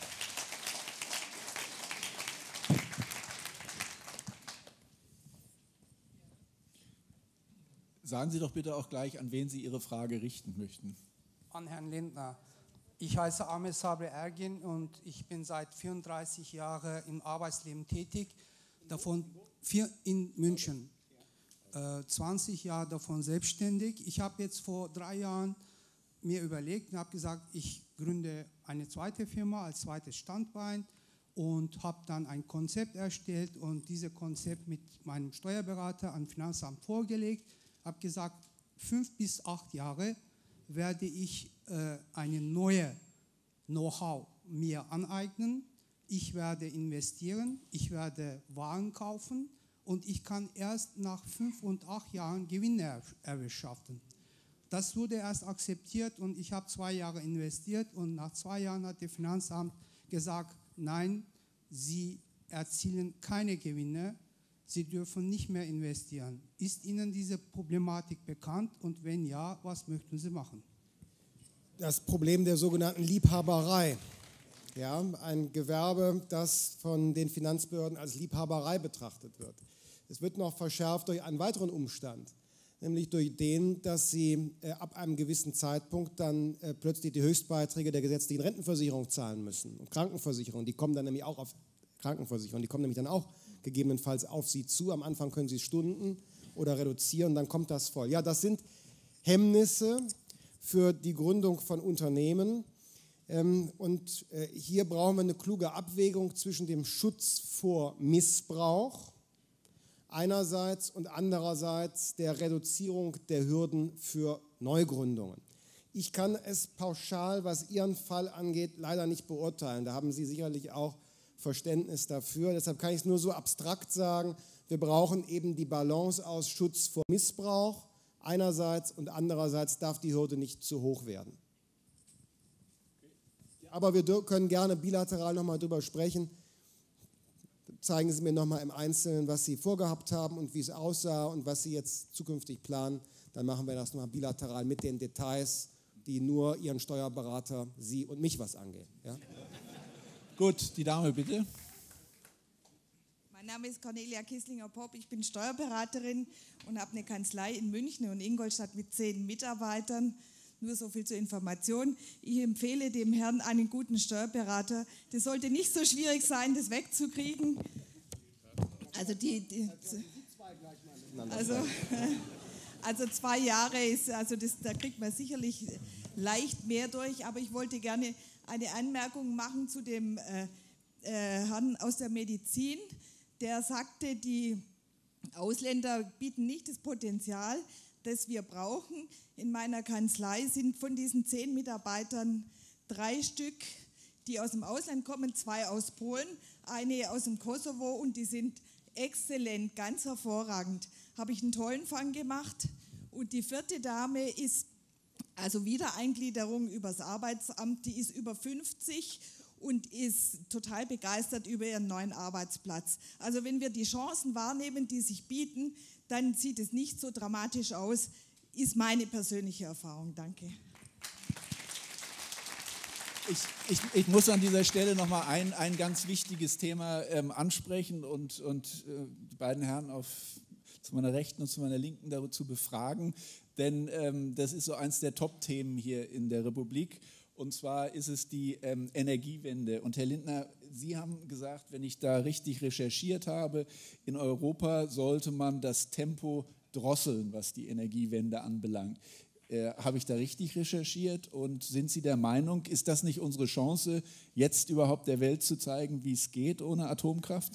Sagen Sie doch bitte auch gleich, an wen Sie Ihre Frage richten möchten. An Herrn Lindner. Ich heiße Ahmed Sabri Ergin und ich bin seit vierunddreißig Jahren im Arbeitsleben tätig, davon vier in München, äh, zwanzig Jahre davon selbstständig. Ich habe jetzt vor drei Jahren mir überlegt und habe gesagt, ich gründe eine zweite Firma als zweites Standbein und habe dann ein Konzept erstellt und dieses Konzept mit meinem Steuerberater am Finanzamt vorgelegt. Habe gesagt, fünf bis acht Jahre werde ich äh, eine neue Know-how mir aneignen. Ich werde investieren, ich werde Waren kaufen und ich kann erst nach fünf und acht Jahren Gewinne erwirtschaften. Das wurde erst akzeptiert und ich habe zwei Jahre investiert und nach zwei Jahren hat das Finanzamt gesagt, nein, Sie erzielen keine Gewinne. Sie dürfen nicht mehr investieren. Ist Ihnen diese Problematik bekannt und wenn ja, was möchten Sie machen? Das Problem der sogenannten Liebhaberei. Ja, ein Gewerbe, das von den Finanzbehörden als Liebhaberei betrachtet wird. Es wird noch verschärft durch einen weiteren Umstand, nämlich durch den, dass Sie äh, ab einem gewissen Zeitpunkt dann äh, plötzlich die Höchstbeiträge der gesetzlichen Rentenversicherung zahlen müssen und Krankenversicherung. Die kommen dann nämlich auch auf Krankenversicherung, die kommen nämlich dann auch gegebenenfalls auf Sie zu. Am Anfang können Sie Stunden oder reduzieren, dann kommt das voll. Ja, das sind Hemmnisse für die Gründung von Unternehmen. Und hier brauchen wir eine kluge Abwägung zwischen dem Schutz vor Missbrauch einerseits und andererseits der Reduzierung der Hürden für Neugründungen. Ich kann es pauschal, was Ihren Fall angeht, leider nicht beurteilen. Da haben Sie sicherlich auch Verständnis dafür. Deshalb kann ich es nur so abstrakt sagen, wir brauchen eben die Balance aus Schutz vor Missbrauch einerseits und andererseits darf die Hürde nicht zu hoch werden. Aber wir können gerne bilateral nochmal drüber sprechen. Zeigen Sie mir nochmal im Einzelnen, was Sie vorgehabt haben und wie es aussah und was Sie jetzt zukünftig planen. Dann machen wir das nochmal bilateral mit den Details, die nur Ihren Steuerberater, Sie und mich was angehen. Ja? Gut, die Dame bitte. Mein Name ist Cornelia Kisslinger-Popp, ich bin Steuerberaterin und habe eine Kanzlei in München und Ingolstadt mit zehn Mitarbeitern. Nur so viel zur Information. Ich empfehle dem Herrn einen guten Steuerberater. Das sollte nicht so schwierig sein, das wegzukriegen. Also, die, die, also, also zwei Jahre ist, also das, da kriegt man sicherlich leicht mehr durch, aber ich wollte gerne eine Anmerkung machen zu dem äh, äh, Herrn aus der Medizin, der sagte, die Ausländer bieten nicht das Potenzial, das wir brauchen. In meiner Kanzlei sind von diesen zehn Mitarbeitern drei Stück, die aus dem Ausland kommen, zwei aus Polen, eine aus dem Kosovo und die sind exzellent, ganz hervorragend. Habe ich einen tollen Fang gemacht. Und die vierte Dame ist, also Wiedereingliederung übers Arbeitsamt, die ist über fünfzig und ist total begeistert über ihren neuen Arbeitsplatz. Also wenn wir die Chancen wahrnehmen, die sich bieten, dann sieht es nicht so dramatisch aus, ist meine persönliche Erfahrung. Danke. Ich, ich, ich muss an dieser Stelle nochmal ein, ein ganz wichtiges Thema ähm, ansprechen und, und äh, die beiden Herren auf, zu meiner Rechten und zu meiner Linken dazu befragen, denn ähm, das ist so eins der Top-Themen hier in der Republik, und zwar ist es die ähm, Energiewende. Und Herr Lindner, Sie haben gesagt, wenn ich da richtig recherchiert habe, in Europa sollte man das Tempo drosseln, was die Energiewende anbelangt. Äh, habe ich da richtig recherchiert, und sind Sie der Meinung, ist das nicht unsere Chance, jetzt überhaupt der Welt zu zeigen, wie es geht ohne Atomkraft?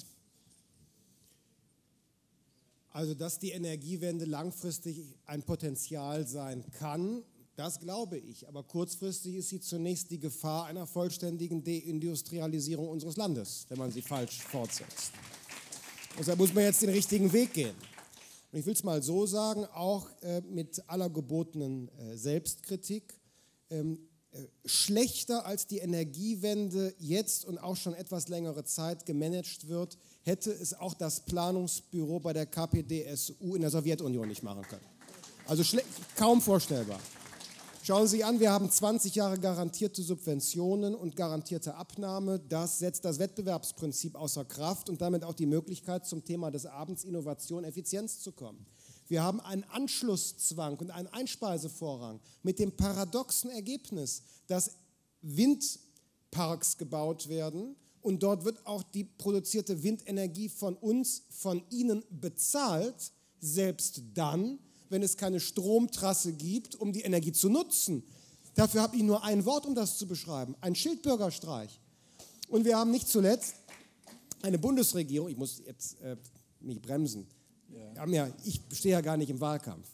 Also, dass die Energiewende langfristig ein Potenzial sein kann, das glaube ich. Aber kurzfristig ist sie zunächst die Gefahr einer vollständigen Deindustrialisierung unseres Landes, wenn man sie falsch fortsetzt. Deshalb muss man jetzt den richtigen Weg gehen. Und ich will es mal so sagen, auch äh, mit aller gebotenen äh, Selbstkritik, ähm, äh, schlechter als die Energiewende jetzt und auch schon etwas längere Zeit gemanagt wird, hätte es auch das Planungsbüro bei der K P D S U in der Sowjetunion nicht machen können. Also kaum vorstellbar. Schauen Sie an, wir haben zwanzig Jahre garantierte Subventionen und garantierte Abnahme. Das setzt das Wettbewerbsprinzip außer Kraft und damit auch die Möglichkeit, zum Thema des Abends Innovation, Effizienz zu kommen. Wir haben einen Anschlusszwang und einen Einspeisevorrang mit dem paradoxen Ergebnis, dass Windparks gebaut werden und dort wird auch die produzierte Windenergie von uns, von Ihnen bezahlt, selbst dann, wenn es keine Stromtrasse gibt, um die Energie zu nutzen. Dafür habe ich nur ein Wort, um das zu beschreiben, ein Schildbürgerstreich. Und wir haben nicht zuletzt eine Bundesregierung, ich muss jetzt äh, mich bremsen, ja. Ja, ich stehe ja gar nicht im Wahlkampf.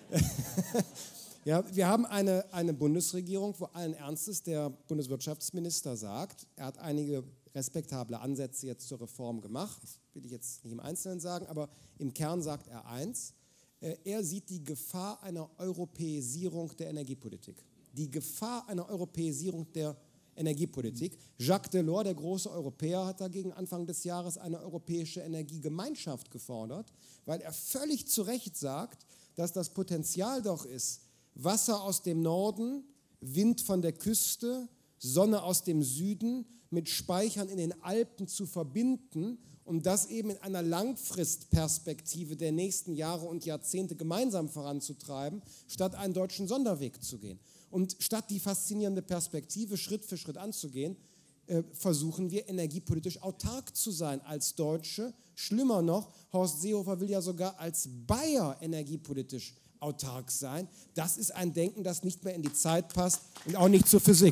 Ja, wir haben eine, eine Bundesregierung, wo allen Ernstes der Bundeswirtschaftsminister sagt, er hat einige respektable Ansätze jetzt zur Reform gemacht, das will ich jetzt nicht im Einzelnen sagen, aber im Kern sagt er eins, er sieht die Gefahr einer Europäisierung der Energiepolitik. Die Gefahr einer Europäisierung der Energiepolitik. Jacques Delors, der große Europäer, hat dagegen Anfang des Jahres eine europäische Energiegemeinschaft gefordert, weil er völlig zu Recht sagt, dass das Potenzial doch ist, Wasser aus dem Norden, Wind von der Küste, Sonne aus dem Süden mit Speichern in den Alpen zu verbinden, um das eben in einer Langfristperspektive der nächsten Jahre und Jahrzehnte gemeinsam voranzutreiben, statt einen deutschen Sonderweg zu gehen. Und statt die faszinierende Perspektive Schritt für Schritt anzugehen, äh, versuchen wir energiepolitisch autark zu sein als Deutsche. Schlimmer noch, Horst Seehofer will ja sogar als Bayer energiepolitisch autark sein. Das ist ein Denken, das nicht mehr in die Zeit passt und auch nicht zur Physik.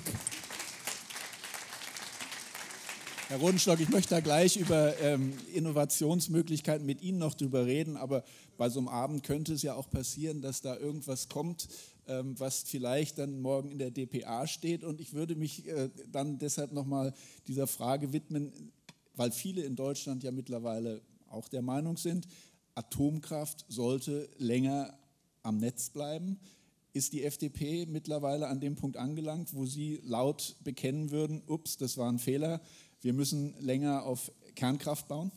Herr Rodenstock, ich möchte da gleich über ähm, Innovationsmöglichkeiten mit Ihnen noch drüber reden, aber bei so einem Abend könnte es ja auch passieren, dass da irgendwas kommt, ähm, was vielleicht dann morgen in der D P A steht, und ich würde mich äh, dann deshalb nochmal dieser Frage widmen, weil viele in Deutschland ja mittlerweile auch der Meinung sind, Atomkraft sollte länger am Netz bleiben. Ist die F D P mittlerweile an dem Punkt angelangt, wo Sie laut bekennen würden, ups, das war ein Fehler, wir müssen länger auf Kernkraft bauen?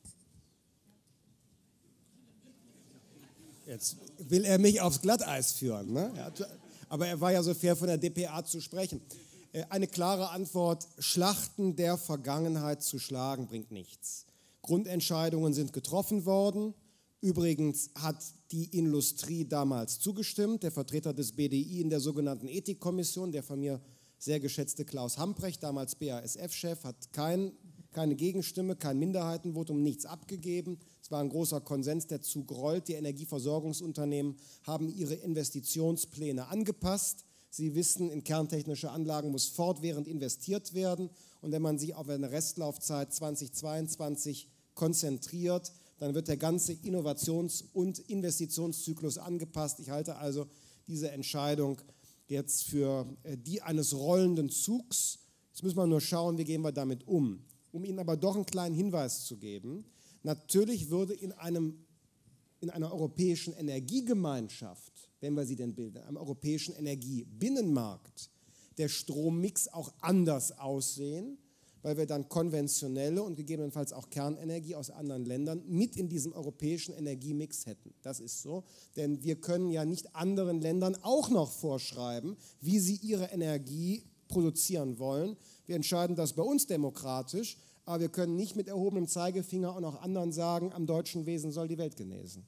Jetzt will er mich aufs Glatteis führen, ne? Aber er war ja so fair, von der D P A zu sprechen. Eine klare Antwort, Schlachten der Vergangenheit zu schlagen, bringt nichts. Grundentscheidungen sind getroffen worden. Übrigens hat die Industrie damals zugestimmt. Der Vertreter des B D I in der sogenannten Ethikkommission, der von mir sehr geschätzte Klaus Hamprecht, damals B A S F-Chef, hat kein, keine Gegenstimme, kein Minderheitenvotum, nichts abgegeben. Es war ein großer Konsens, der Zug rollt. Die Energieversorgungsunternehmen haben ihre Investitionspläne angepasst. Sie wissen, in kerntechnische Anlagen muss fortwährend investiert werden. Und wenn man sich auf eine Restlaufzeit zweitausendzweiundzwanzig konzentriert, dann wird der ganze Innovations- und Investitionszyklus angepasst. Ich halte also diese Entscheidung jetzt für die eines rollenden Zugs. Jetzt müssen wir nur schauen, wie gehen wir damit um. Um Ihnen aber doch einen kleinen Hinweis zu geben, Natürlich würde in, einem, in einer europäischen Energiegemeinschaft, wenn wir sie denn bilden, einem europäischen Energiebinnenmarkt, der Strommix auch anders aussehen, weil wir dann konventionelle und gegebenenfalls auch Kernenergie aus anderen Ländern mit in diesem europäischen Energiemix hätten. Das ist so, denn wir können ja nicht anderen Ländern auch noch vorschreiben, wie sie ihre Energie produzieren wollen. Wir entscheiden das bei uns demokratisch, aber wir können nicht mit erhobenem Zeigefinger auch noch anderen sagen, am deutschen Wesen soll die Welt genesen.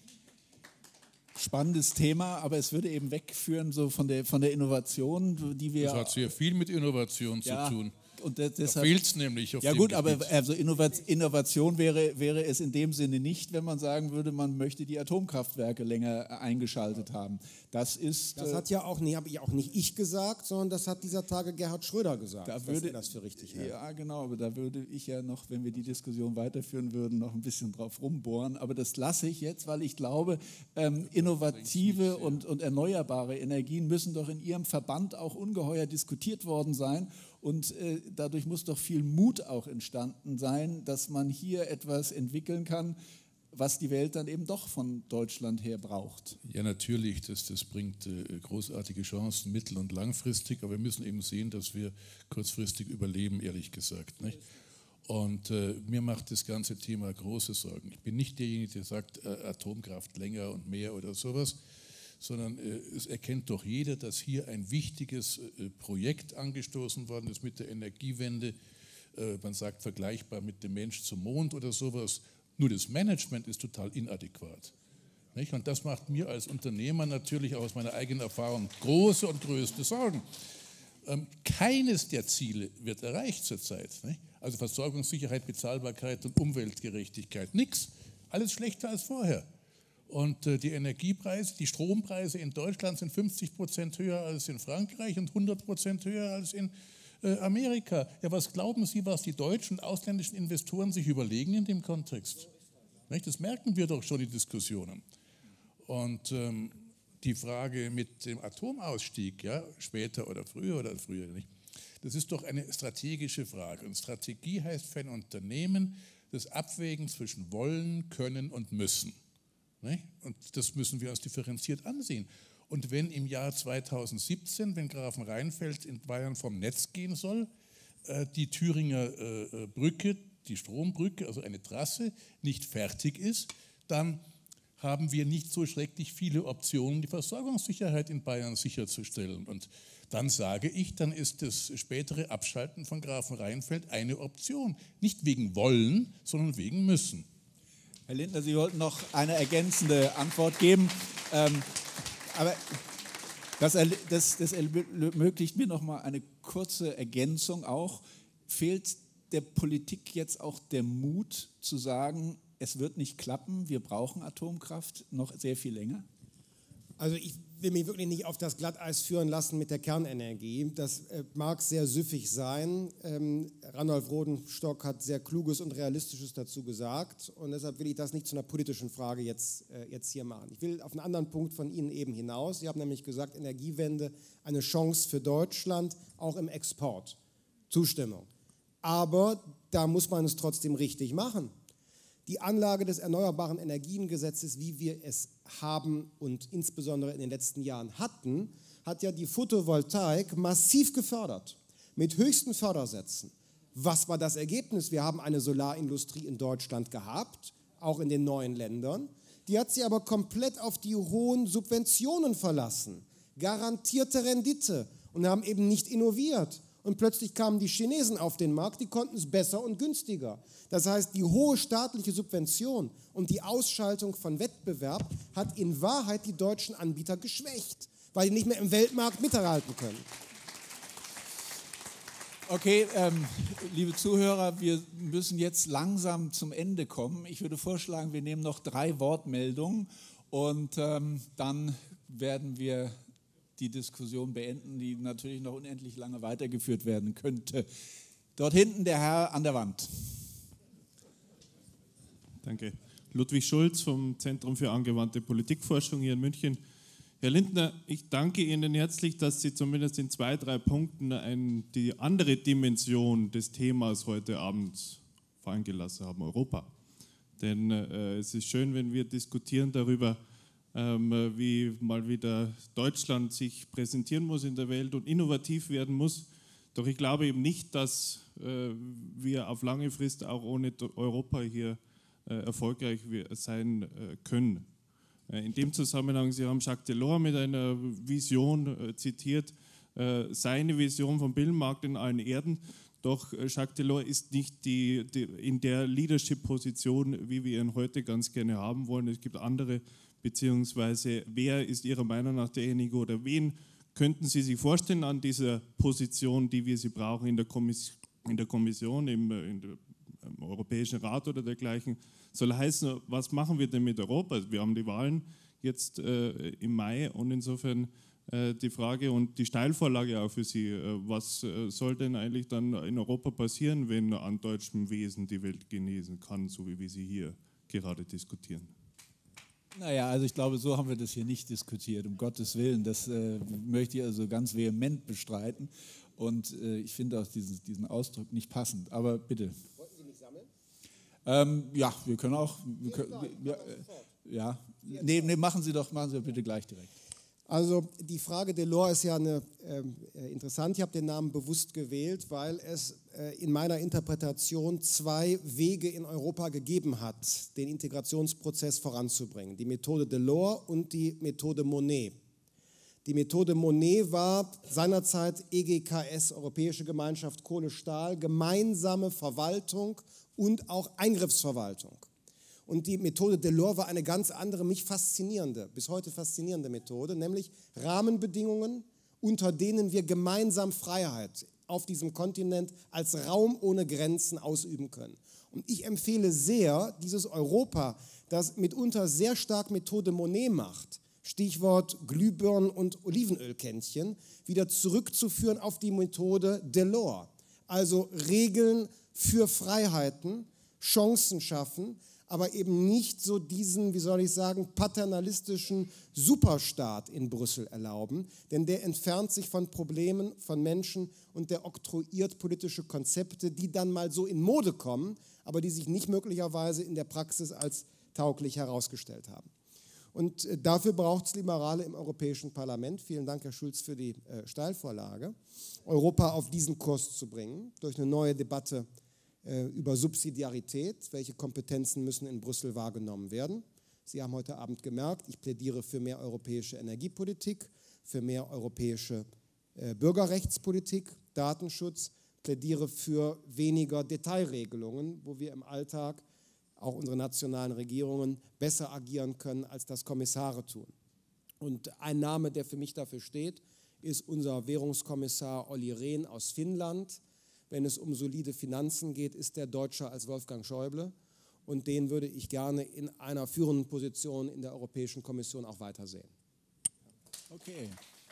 Spannendes Thema, aber es würde eben wegführen so von der, von der Innovation, die wir... Das hat sehr viel mit Innovation ja, zu tun. Und deshalb, da fehlt es nämlich auf ja dem gut, Gebiet. aber also Innovation wäre, wäre es in dem Sinne nicht, wenn man sagen würde, man möchte die Atomkraftwerke länger eingeschaltet haben. Das ist... Das hat ja auch, nee, habe ich auch nicht ich gesagt, sondern das hat dieser Tage Gerhard Schröder gesagt, da würde, dass er das für richtig hält. Ja, genau, aber da würde ich ja noch, wenn wir die Diskussion weiterführen würden, noch ein bisschen drauf rumbohren. Aber das lasse ich jetzt, weil ich glaube, ähm, innovative und, und erneuerbare Energien müssen doch in Ihrem Verband auch ungeheuer diskutiert worden sein. Und äh, dadurch muss doch viel Mut auch entstanden sein, dass man hier etwas entwickeln kann, was die Welt dann eben doch von Deutschland her braucht. Ja, natürlich, das, das bringt äh, großartige Chancen mittel- und langfristig, aber wir müssen eben sehen, dass wir kurzfristig überleben, ehrlich gesagt. Nicht? Und äh, mir macht das ganze Thema große Sorgen. Ich bin nicht derjenige, der sagt, äh, Atomkraft länger und mehr oder sowas, sondern äh, es erkennt doch jeder, dass hier ein wichtiges äh, Projekt angestoßen worden ist mit der Energiewende. Äh, man sagt vergleichbar mit dem Mensch zum Mond oder sowas. Nur das Management ist total inadäquat. Nicht? Und das macht mir als Unternehmer natürlich auch aus meiner eigenen Erfahrung große und größte Sorgen. Ähm, keines der Ziele wird erreicht zurzeit. Nicht? Also Versorgungssicherheit, Bezahlbarkeit und Umweltgerechtigkeit, nichts. Alles schlechter als vorher. Und äh, die Energiepreise, die Strompreise in Deutschland sind fünfzig Prozent höher als in Frankreich und hundert Prozent höher als in äh, Amerika. Ja, was glauben Sie, was die deutschen und ausländischen Investoren sich überlegen in dem Kontext? Nicht? Das merken wir doch schon, die Diskussionen. Und ähm, die Frage mit dem Atomausstieg, ja, später oder früher oder früher nicht, das ist doch eine strategische Frage. Und Strategie heißt für ein Unternehmen das Abwägen zwischen wollen, können und müssen. Und das müssen wir uns differenziert ansehen. Und wenn im Jahr zweitausendsiebzehn, wenn Grafenrheinfeld in Bayern vom Netz gehen soll, die Thüringer Brücke, die Strombrücke, also eine Trasse, nicht fertig ist, dann haben wir nicht so schrecklich viele Optionen, die Versorgungssicherheit in Bayern sicherzustellen. Und dann sage ich, dann ist das spätere Abschalten von Grafenrheinfeld eine Option. Nicht wegen Wollen, sondern wegen Müssen. Herr Lindner, Sie wollten noch eine ergänzende Antwort geben. Ähm, aber das, das, das ermöglicht mir noch mal eine kurze Ergänzung auch. Fehlt der Politik jetzt auch der Mut zu sagen, es wird nicht klappen, wir brauchen Atomkraft noch sehr viel länger? Also ich will mich wirklich nicht auf das Glatteis führen lassen mit der Kernenergie. Das äh, mag sehr süffig sein. Ähm, Randolph Rodenstock hat sehr Kluges und Realistisches dazu gesagt. Und deshalb will ich das nicht zu einer politischen Frage jetzt, äh, jetzt hier machen. Ich will auf einen anderen Punkt von Ihnen eben hinaus. Sie haben nämlich gesagt, Energiewende, eine Chance für Deutschland, auch im Export. Zustimmung. Aber da muss man es trotzdem richtig machen. Die Anlage des Erneuerbaren Energiengesetzes, wie wir es haben und insbesondere in den letzten Jahren hatten, hat ja die Photovoltaik massiv gefördert, mit höchsten Fördersätzen. Was war das Ergebnis? Wir haben eine Solarindustrie in Deutschland gehabt, auch in den neuen Ländern. Die hat sie aber komplett auf die hohen Subventionen verlassen, garantierte Rendite und haben eben nicht innoviert. Und plötzlich kamen die Chinesen auf den Markt, die konnten es besser und günstiger. Das heißt, die hohe staatliche Subvention und die Ausschaltung von Wettbewerb hat in Wahrheit die deutschen Anbieter geschwächt, weil die nicht mehr im Weltmarkt mithalten können. Okay, ähm, liebe Zuhörer, wir müssen jetzt langsam zum Ende kommen. Ich würde vorschlagen, wir nehmen noch drei Wortmeldungen und ähm, dann werden wir die Diskussion beenden, die natürlich noch unendlich lange weitergeführt werden könnte. Dort hinten der Herr an der Wand. Danke. Ludwig Schulz vom Zentrum für angewandte Politikforschung hier in München. Herr Lindner, ich danke Ihnen herzlich, dass Sie zumindest in zwei, drei Punkten ein, die andere Dimension des Themas heute Abend fallen gelassen haben, Europa. Denn äh, es ist schön, wenn wir diskutieren darüber, ähm, wie mal wieder Deutschland sich präsentieren muss in der Welt und innovativ werden muss. Doch ich glaube eben nicht, dass äh, wir auf lange Frist auch ohne Europa hier äh, erfolgreich sein äh, können. Äh, in dem Zusammenhang, Sie haben Jacques Delors mit einer Vision äh, zitiert, äh, seine Vision vom Binnenmarkt in allen Erden. Doch äh, Jacques Delors ist nicht die, die, in der Leadership-Position, wie wir ihn heute ganz gerne haben wollen. Es gibt andere, beziehungsweise wer ist Ihrer Meinung nach derjenige oder wen könnten Sie sich vorstellen an dieser Position, die wir sie brauchen in der, Kommiss in der Kommission, im, in der, im Europäischen Rat oder dergleichen? Soll heißen, was machen wir denn mit Europa? Wir haben die Wahlen jetzt äh, im Mai und insofern äh, die Frage und die Steilvorlage auch für Sie. Äh, was äh, soll denn eigentlich dann in Europa passieren, wenn an deutschem Wesen die Welt genesen kann, so wie wir sie hier gerade diskutieren? Naja, also ich glaube, so haben wir das hier nicht diskutiert, um Gottes Willen. Das äh, möchte ich also ganz vehement bestreiten. Und äh, ich finde auch diesen, diesen Ausdruck nicht passend. Aber bitte. Wollten Sie mich sammeln? Ähm, ja, wir können auch. Wir können, ja, äh, ja. Nee, nee, machen Sie doch, machen Sie doch bitte gleich direkt. Also die Frage Delors ist ja eine, äh, interessant. Ich habe den Namen bewusst gewählt, weil es äh, in meiner Interpretation zwei Wege in Europa gegeben hat, den Integrationsprozess voranzubringen. Die Methode Delors und die Methode Monnet. Die Methode Monnet war seinerzeit E G K S, Europäische Gemeinschaft Kohle, Stahl, gemeinsame Verwaltung und auch Eingriffsverwaltung. Und die Methode Delors war eine ganz andere, mich faszinierende, bis heute faszinierende Methode, nämlich Rahmenbedingungen, unter denen wir gemeinsam Freiheit auf diesem Kontinent als Raum ohne Grenzen ausüben können. Und ich empfehle sehr, dieses Europa, das mitunter sehr stark Methode Monnet macht, Stichwort Glühbirnen und Olivenölkännchen, wieder zurückzuführen auf die Methode Delors. Also Regeln für Freiheiten, Chancen schaffen, aber eben nicht so diesen, wie soll ich sagen, paternalistischen Superstaat in Brüssel erlauben, denn der entfernt sich von Problemen von Menschen und der oktroyiert politische Konzepte, die dann mal so in Mode kommen, aber die sich nicht möglicherweise in der Praxis als tauglich herausgestellt haben. Und dafür braucht es Liberale im Europäischen Parlament, vielen Dank, Herr Schulz, für die äh, Steilvorlage, Europa auf diesen Kurs zu bringen, durch eine neue Debatte über Subsidiarität, welche Kompetenzen müssen in Brüssel wahrgenommen werden. Sie haben heute Abend gemerkt, ich plädiere für mehr europäische Energiepolitik, für mehr europäische äh, Bürgerrechtspolitik, Datenschutz, plädiere für weniger Detailregelungen, wo wir im Alltag, auch unsere nationalen Regierungen, besser agieren können, als das Kommissare tun. Und ein Name, der für mich dafür steht, ist unser Währungskommissar Olli Rehn aus Finnland. Wenn es um solide Finanzen geht, ist der deutscher als Wolfgang Schäuble. Und den würde ich gerne in einer führenden Position in der Europäischen Kommission auch weitersehen. Okay.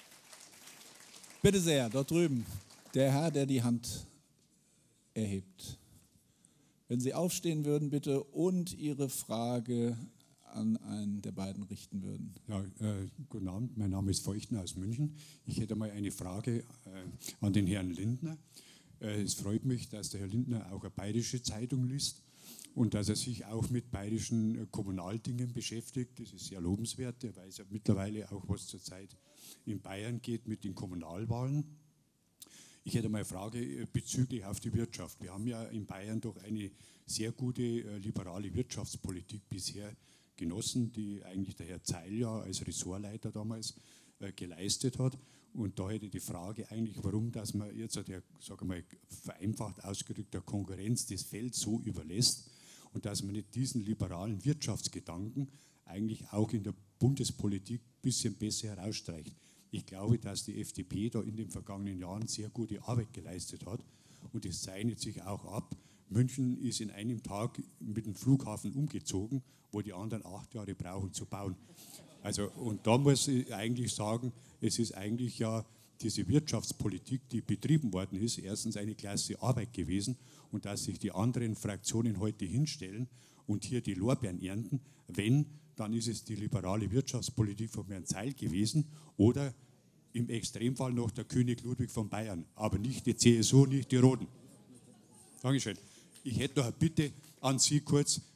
Bitte sehr, dort drüben. Der Herr, der die Hand erhebt. Wenn Sie aufstehen würden, bitte, und Ihre Frage an einen der beiden richten würden. Ja, äh, guten Abend, mein Name ist Feuchten aus München. Ich hätte mal eine Frage äh, an den Herrn Lindner. Es freut mich, dass der Herr Lindner auch eine bayerische Zeitung liest und dass er sich auch mit bayerischen Kommunaldingen beschäftigt. Das ist sehr lobenswert. Er weiß ja mittlerweile auch, was zurzeit in Bayern geht mit den Kommunalwahlen. Ich hätte mal eine Frage bezüglich auf die Wirtschaft. Wir haben ja in Bayern doch eine sehr gute liberale Wirtschaftspolitik bisher genossen, die eigentlich der Herr Zeil ja als Ressortleiter damals geleistet hat. Und da hätte ich die Frage eigentlich, warum, dass man jetzt der, sage mal, vereinfacht ausgedrückt, der Konkurrenz das Feld so überlässt und dass man nicht diesen liberalen Wirtschaftsgedanken eigentlich auch in der Bundespolitik ein bisschen besser herausstreicht. Ich glaube, dass die F D P da in den vergangenen Jahren sehr gute Arbeit geleistet hat und es zeichnet sich auch ab. München ist in einem Tag mit dem Flughafen umgezogen, wo die anderen acht Jahre brauchen zu bauen. Also, und da muss ich eigentlich sagen, es ist eigentlich ja diese Wirtschaftspolitik, die betrieben worden ist, erstens eine klasse Arbeit gewesen und dass sich die anderen Fraktionen heute hinstellen und hier die Lorbeeren ernten, wenn, dann ist es die liberale Wirtschaftspolitik von Herrn Zeil gewesen oder im Extremfall noch der König Ludwig von Bayern, aber nicht die C S U, nicht die Roten. Dankeschön. Ich hätte noch eine Bitte an Sie kurz,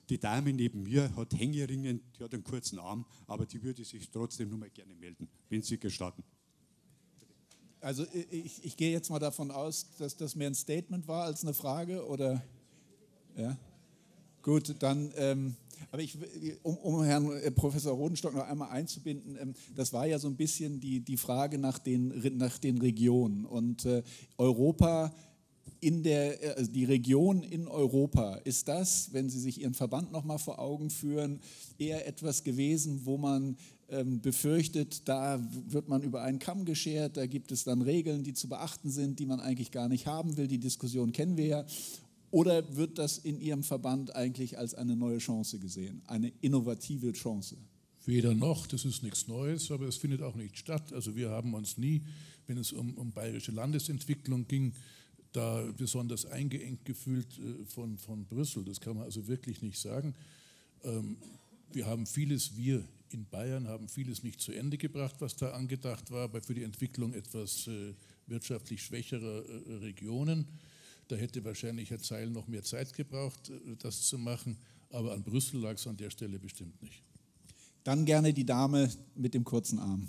Die Dame neben mir hat Hängeringen, die hat einen kurzen Arm, aber die würde sich trotzdem nur mal gerne melden, wenn Sie gestatten. Also ich, ich gehe jetzt mal davon aus, dass das mehr ein Statement war als eine Frage, oder? Ja. Gut, dann, ähm, aber ich, um, um Herrn Professor Rodenstock noch einmal einzubinden, ähm, das war ja so ein bisschen die, die Frage nach den, nach den Regionen. Und äh, Europa, in der, also die Region in Europa, ist das, wenn Sie sich Ihren Verband noch mal vor Augen führen, eher etwas gewesen, wo man ähm, befürchtet, da wird man über einen Kamm geschert, da gibt es dann Regeln, die zu beachten sind, die man eigentlich gar nicht haben will. Die Diskussion kennen wir ja. Oder wird das in Ihrem Verband eigentlich als eine neue Chance gesehen, eine innovative Chance? Weder noch, das ist nichts Neues, aber es findet auch nicht statt. Also wir haben uns nie, wenn es um, um bayerische Landesentwicklung ging, da besonders eingeengt gefühlt äh, von, von Brüssel. Das kann man also wirklich nicht sagen. Ähm, wir haben vieles, wir in Bayern haben vieles nicht zu Ende gebracht, was da angedacht war, aber für die Entwicklung etwas äh, wirtschaftlich schwächerer äh, Regionen. Da hätte wahrscheinlich Herr Zeil noch mehr Zeit gebraucht, das zu machen, aber an Brüssel lag es an der Stelle bestimmt nicht. Dann gerne die Dame mit dem kurzen Arm.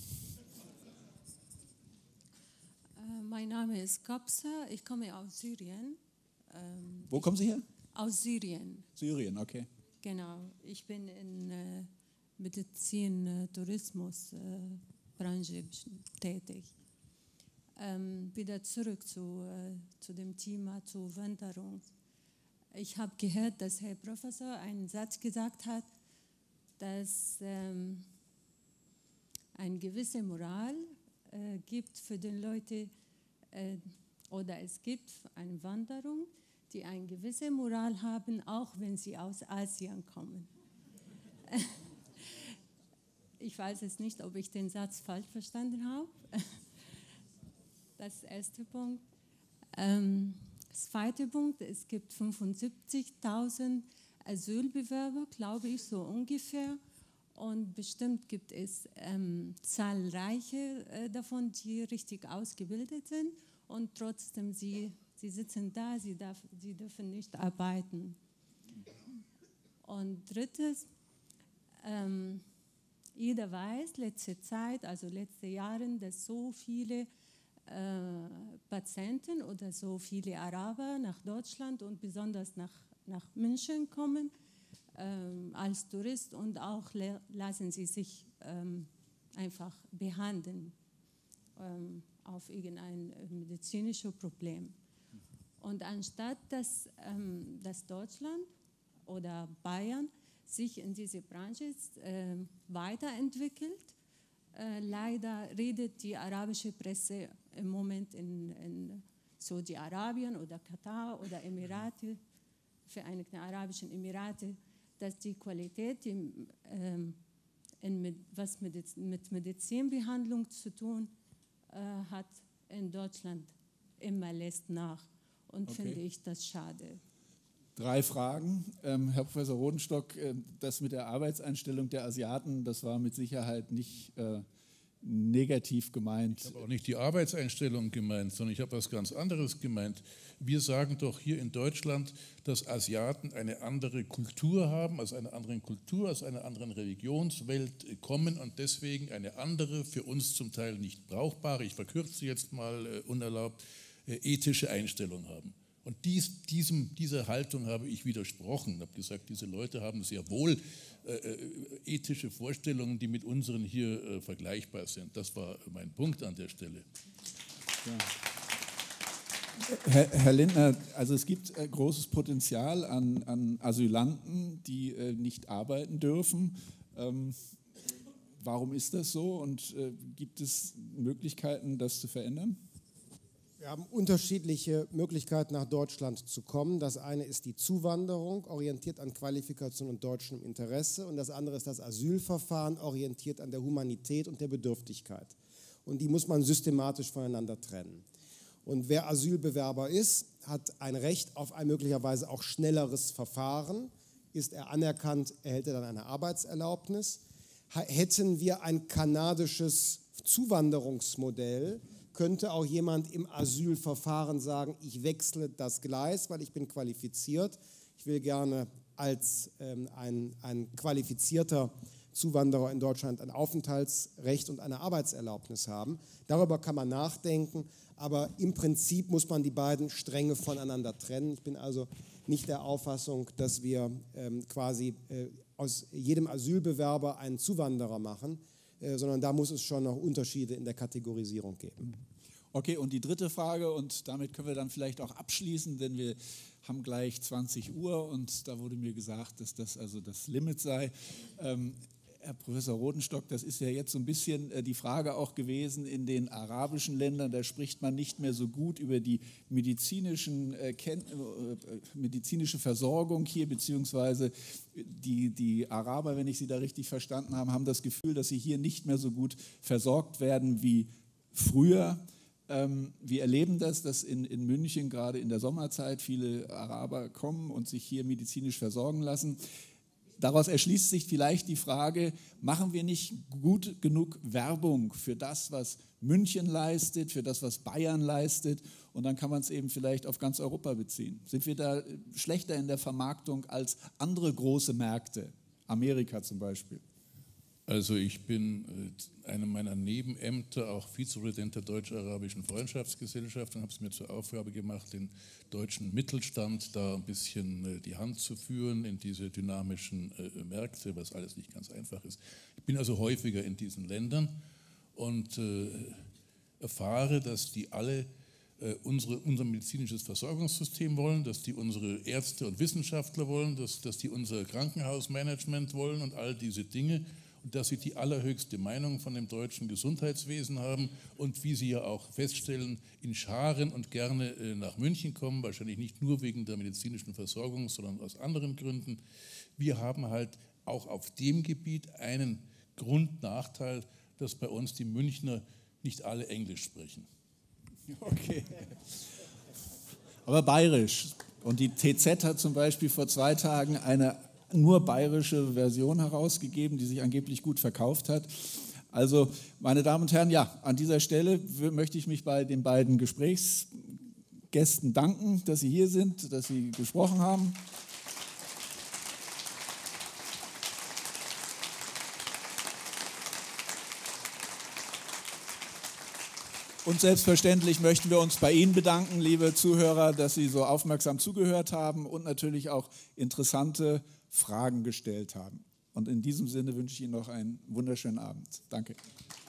Äh, mein Name ist Kapsa, ich komme aus Syrien. Ähm, Wo kommen Sie her? Aus Syrien. Syrien, okay. Genau, ich bin in äh, Medizin, äh, Tourismus äh, Branche tätig. Ähm, wieder zurück zu, äh, zu dem Thema zur Wanderung. Ich habe gehört, dass Herr Professor einen Satz gesagt hat, dass ähm, eine gewisse Moral äh, gibt für die Leute, äh, oder es gibt eine Wanderung, die eine gewisse Moral haben, auch wenn sie aus Asien kommen. Ich weiß jetzt nicht, ob ich den Satz falsch verstanden habe. Das ist der erste Punkt. Ähm, das zweite Punkt, es gibt fünfundsiebzigtausend Asylbewerber, glaube ich, so ungefähr. Und bestimmt gibt es ähm, zahlreiche äh, davon, die richtig ausgebildet sind. Und trotzdem, sie, sie sitzen da, sie, darf, sie dürfen nicht arbeiten. Und drittes, ähm, jeder weiß, letzte Zeit, also letzte Jahre, dass so viele Äh, Patienten oder so viele Araber nach Deutschland und besonders nach, nach München kommen ähm, als Tourist und auch lassen sie sich ähm, einfach behandeln ähm, auf irgendein medizinisches Problem. Und anstatt dass, ähm, dass Deutschland oder Bayern sich in diese Branche äh, weiterentwickelt, Äh, leider redet die arabische Presse im Moment in, in Saudi-Arabien oder Katar oder Emirate, Vereinigten Arabischen Emirate, dass die Qualität, die, ähm, in, was mit, mit Medizinbehandlung zu tun äh, hat, in Deutschland immer lässt nach. Und okay. Finde ich das schade. Drei Fragen. Ähm, Herr Professor Rodenstock, äh, das mit der Arbeitseinstellung der Asiaten, das war mit Sicherheit nicht äh, negativ gemeint. Ich habe auch nicht die Arbeitseinstellung gemeint, sondern ich habe was ganz anderes gemeint. Wir sagen doch hier in Deutschland, dass Asiaten eine andere Kultur haben, aus einer anderen Kultur, aus einer anderen Religionswelt kommen und deswegen eine andere, für uns zum Teil nicht brauchbare, ich verkürze jetzt mal äh, unerlaubt, äh, ethische Einstellung haben. Und dies, diesem, dieser Haltung habe ich widersprochen und habe gesagt, diese Leute haben sehr wohl äh, ethische Vorstellungen, die mit unseren hier äh, vergleichbar sind. Das war mein Punkt an der Stelle. Ja. Herr, Herr Lindner, also es gibt äh, großes Potenzial an, an Asylanten, die äh, nicht arbeiten dürfen. Ähm, warum ist das so und äh, gibt es Möglichkeiten, das zu verändern? Wir haben unterschiedliche Möglichkeiten, nach Deutschland zu kommen. Das eine ist die Zuwanderung, orientiert an Qualifikation und deutschem Interesse. Und das andere ist das Asylverfahren, orientiert an der Humanität und der Bedürftigkeit. Und die muss man systematisch voneinander trennen. Und wer Asylbewerber ist, hat ein Recht auf ein möglicherweise auch schnelleres Verfahren. Ist er anerkannt, erhält er dann eine Arbeitserlaubnis. Hätten wir ein kanadisches Zuwanderungsmodell, könnte auch jemand im Asylverfahren sagen, ich wechsle das Gleis, weil ich bin qualifiziert, ich will gerne als ähm, ein, ein qualifizierter Zuwanderer in Deutschland ein Aufenthaltsrecht und eine Arbeitserlaubnis haben. Darüber kann man nachdenken, aber im Prinzip muss man die beiden Stränge voneinander trennen. Ich bin also nicht der Auffassung, dass wir ähm, quasi äh, aus jedem Asylbewerber einen Zuwanderer machen, äh, sondern da muss es schon noch Unterschiede in der Kategorisierung geben. Okay, und die dritte Frage, und damit können wir dann vielleicht auch abschließen, denn wir haben gleich zwanzig Uhr und da wurde mir gesagt, dass das also das Limit sei. Ähm, Herr Professor Rodenstock, das ist ja jetzt so ein bisschen die Frage auch gewesen in den arabischen Ländern, da spricht man nicht mehr so gut über die medizinischen, äh, Ken- äh, medizinische Versorgung hier, beziehungsweise die, die Araber, wenn ich Sie da richtig verstanden habe, haben das Gefühl, dass sie hier nicht mehr so gut versorgt werden wie früher. Ähm, wir erleben das, dass in, in München gerade in der Sommerzeit viele Araber kommen und sich hier medizinisch versorgen lassen. Daraus erschließt sich vielleicht die Frage, machen wir nicht gut genug Werbung für das, was München leistet, für das, was Bayern leistet, und dann kann man es eben vielleicht auf ganz Europa beziehen. Sind wir da schlechter in der Vermarktung als andere große Märkte, Amerika zum Beispiel? Also ich bin äh, einem meiner Nebenämter auch Vizepräsident der Deutsch-Arabischen Freundschaftsgesellschaft und habe es mir zur Aufgabe gemacht, den deutschen Mittelstand da ein bisschen äh, die Hand zu führen in diese dynamischen äh, Märkte, was alles nicht ganz einfach ist. Ich bin also häufiger in diesen Ländern und äh, erfahre, dass die alle äh, unsere, unser medizinisches Versorgungssystem wollen, dass die unsere Ärzte und Wissenschaftler wollen, dass, dass die unser Krankenhausmanagement wollen und all diese Dinge. Dass sie die allerhöchste Meinung von dem deutschen Gesundheitswesen haben und wie Sie ja auch feststellen, in Scharen und gerne nach München kommen, wahrscheinlich nicht nur wegen der medizinischen Versorgung, sondern aus anderen Gründen. Wir haben halt auch auf dem Gebiet einen Grundnachteil, dass bei uns die Münchner nicht alle Englisch sprechen. Okay. Aber bayerisch. Und die T Z hat zum Beispiel vor zwei Tagen eine nur bayerische Version herausgegeben, die sich angeblich gut verkauft hat. Also, meine Damen und Herren, ja, an dieser Stelle möchte ich mich bei den beiden Gesprächsgästen danken, dass Sie hier sind, dass Sie gesprochen haben. Und selbstverständlich möchten wir uns bei Ihnen bedanken, liebe Zuhörer, dass Sie so aufmerksam zugehört haben und natürlich auch interessante Fragen gestellt haben. Und in diesem Sinne wünsche ich Ihnen noch einen wunderschönen Abend. Danke.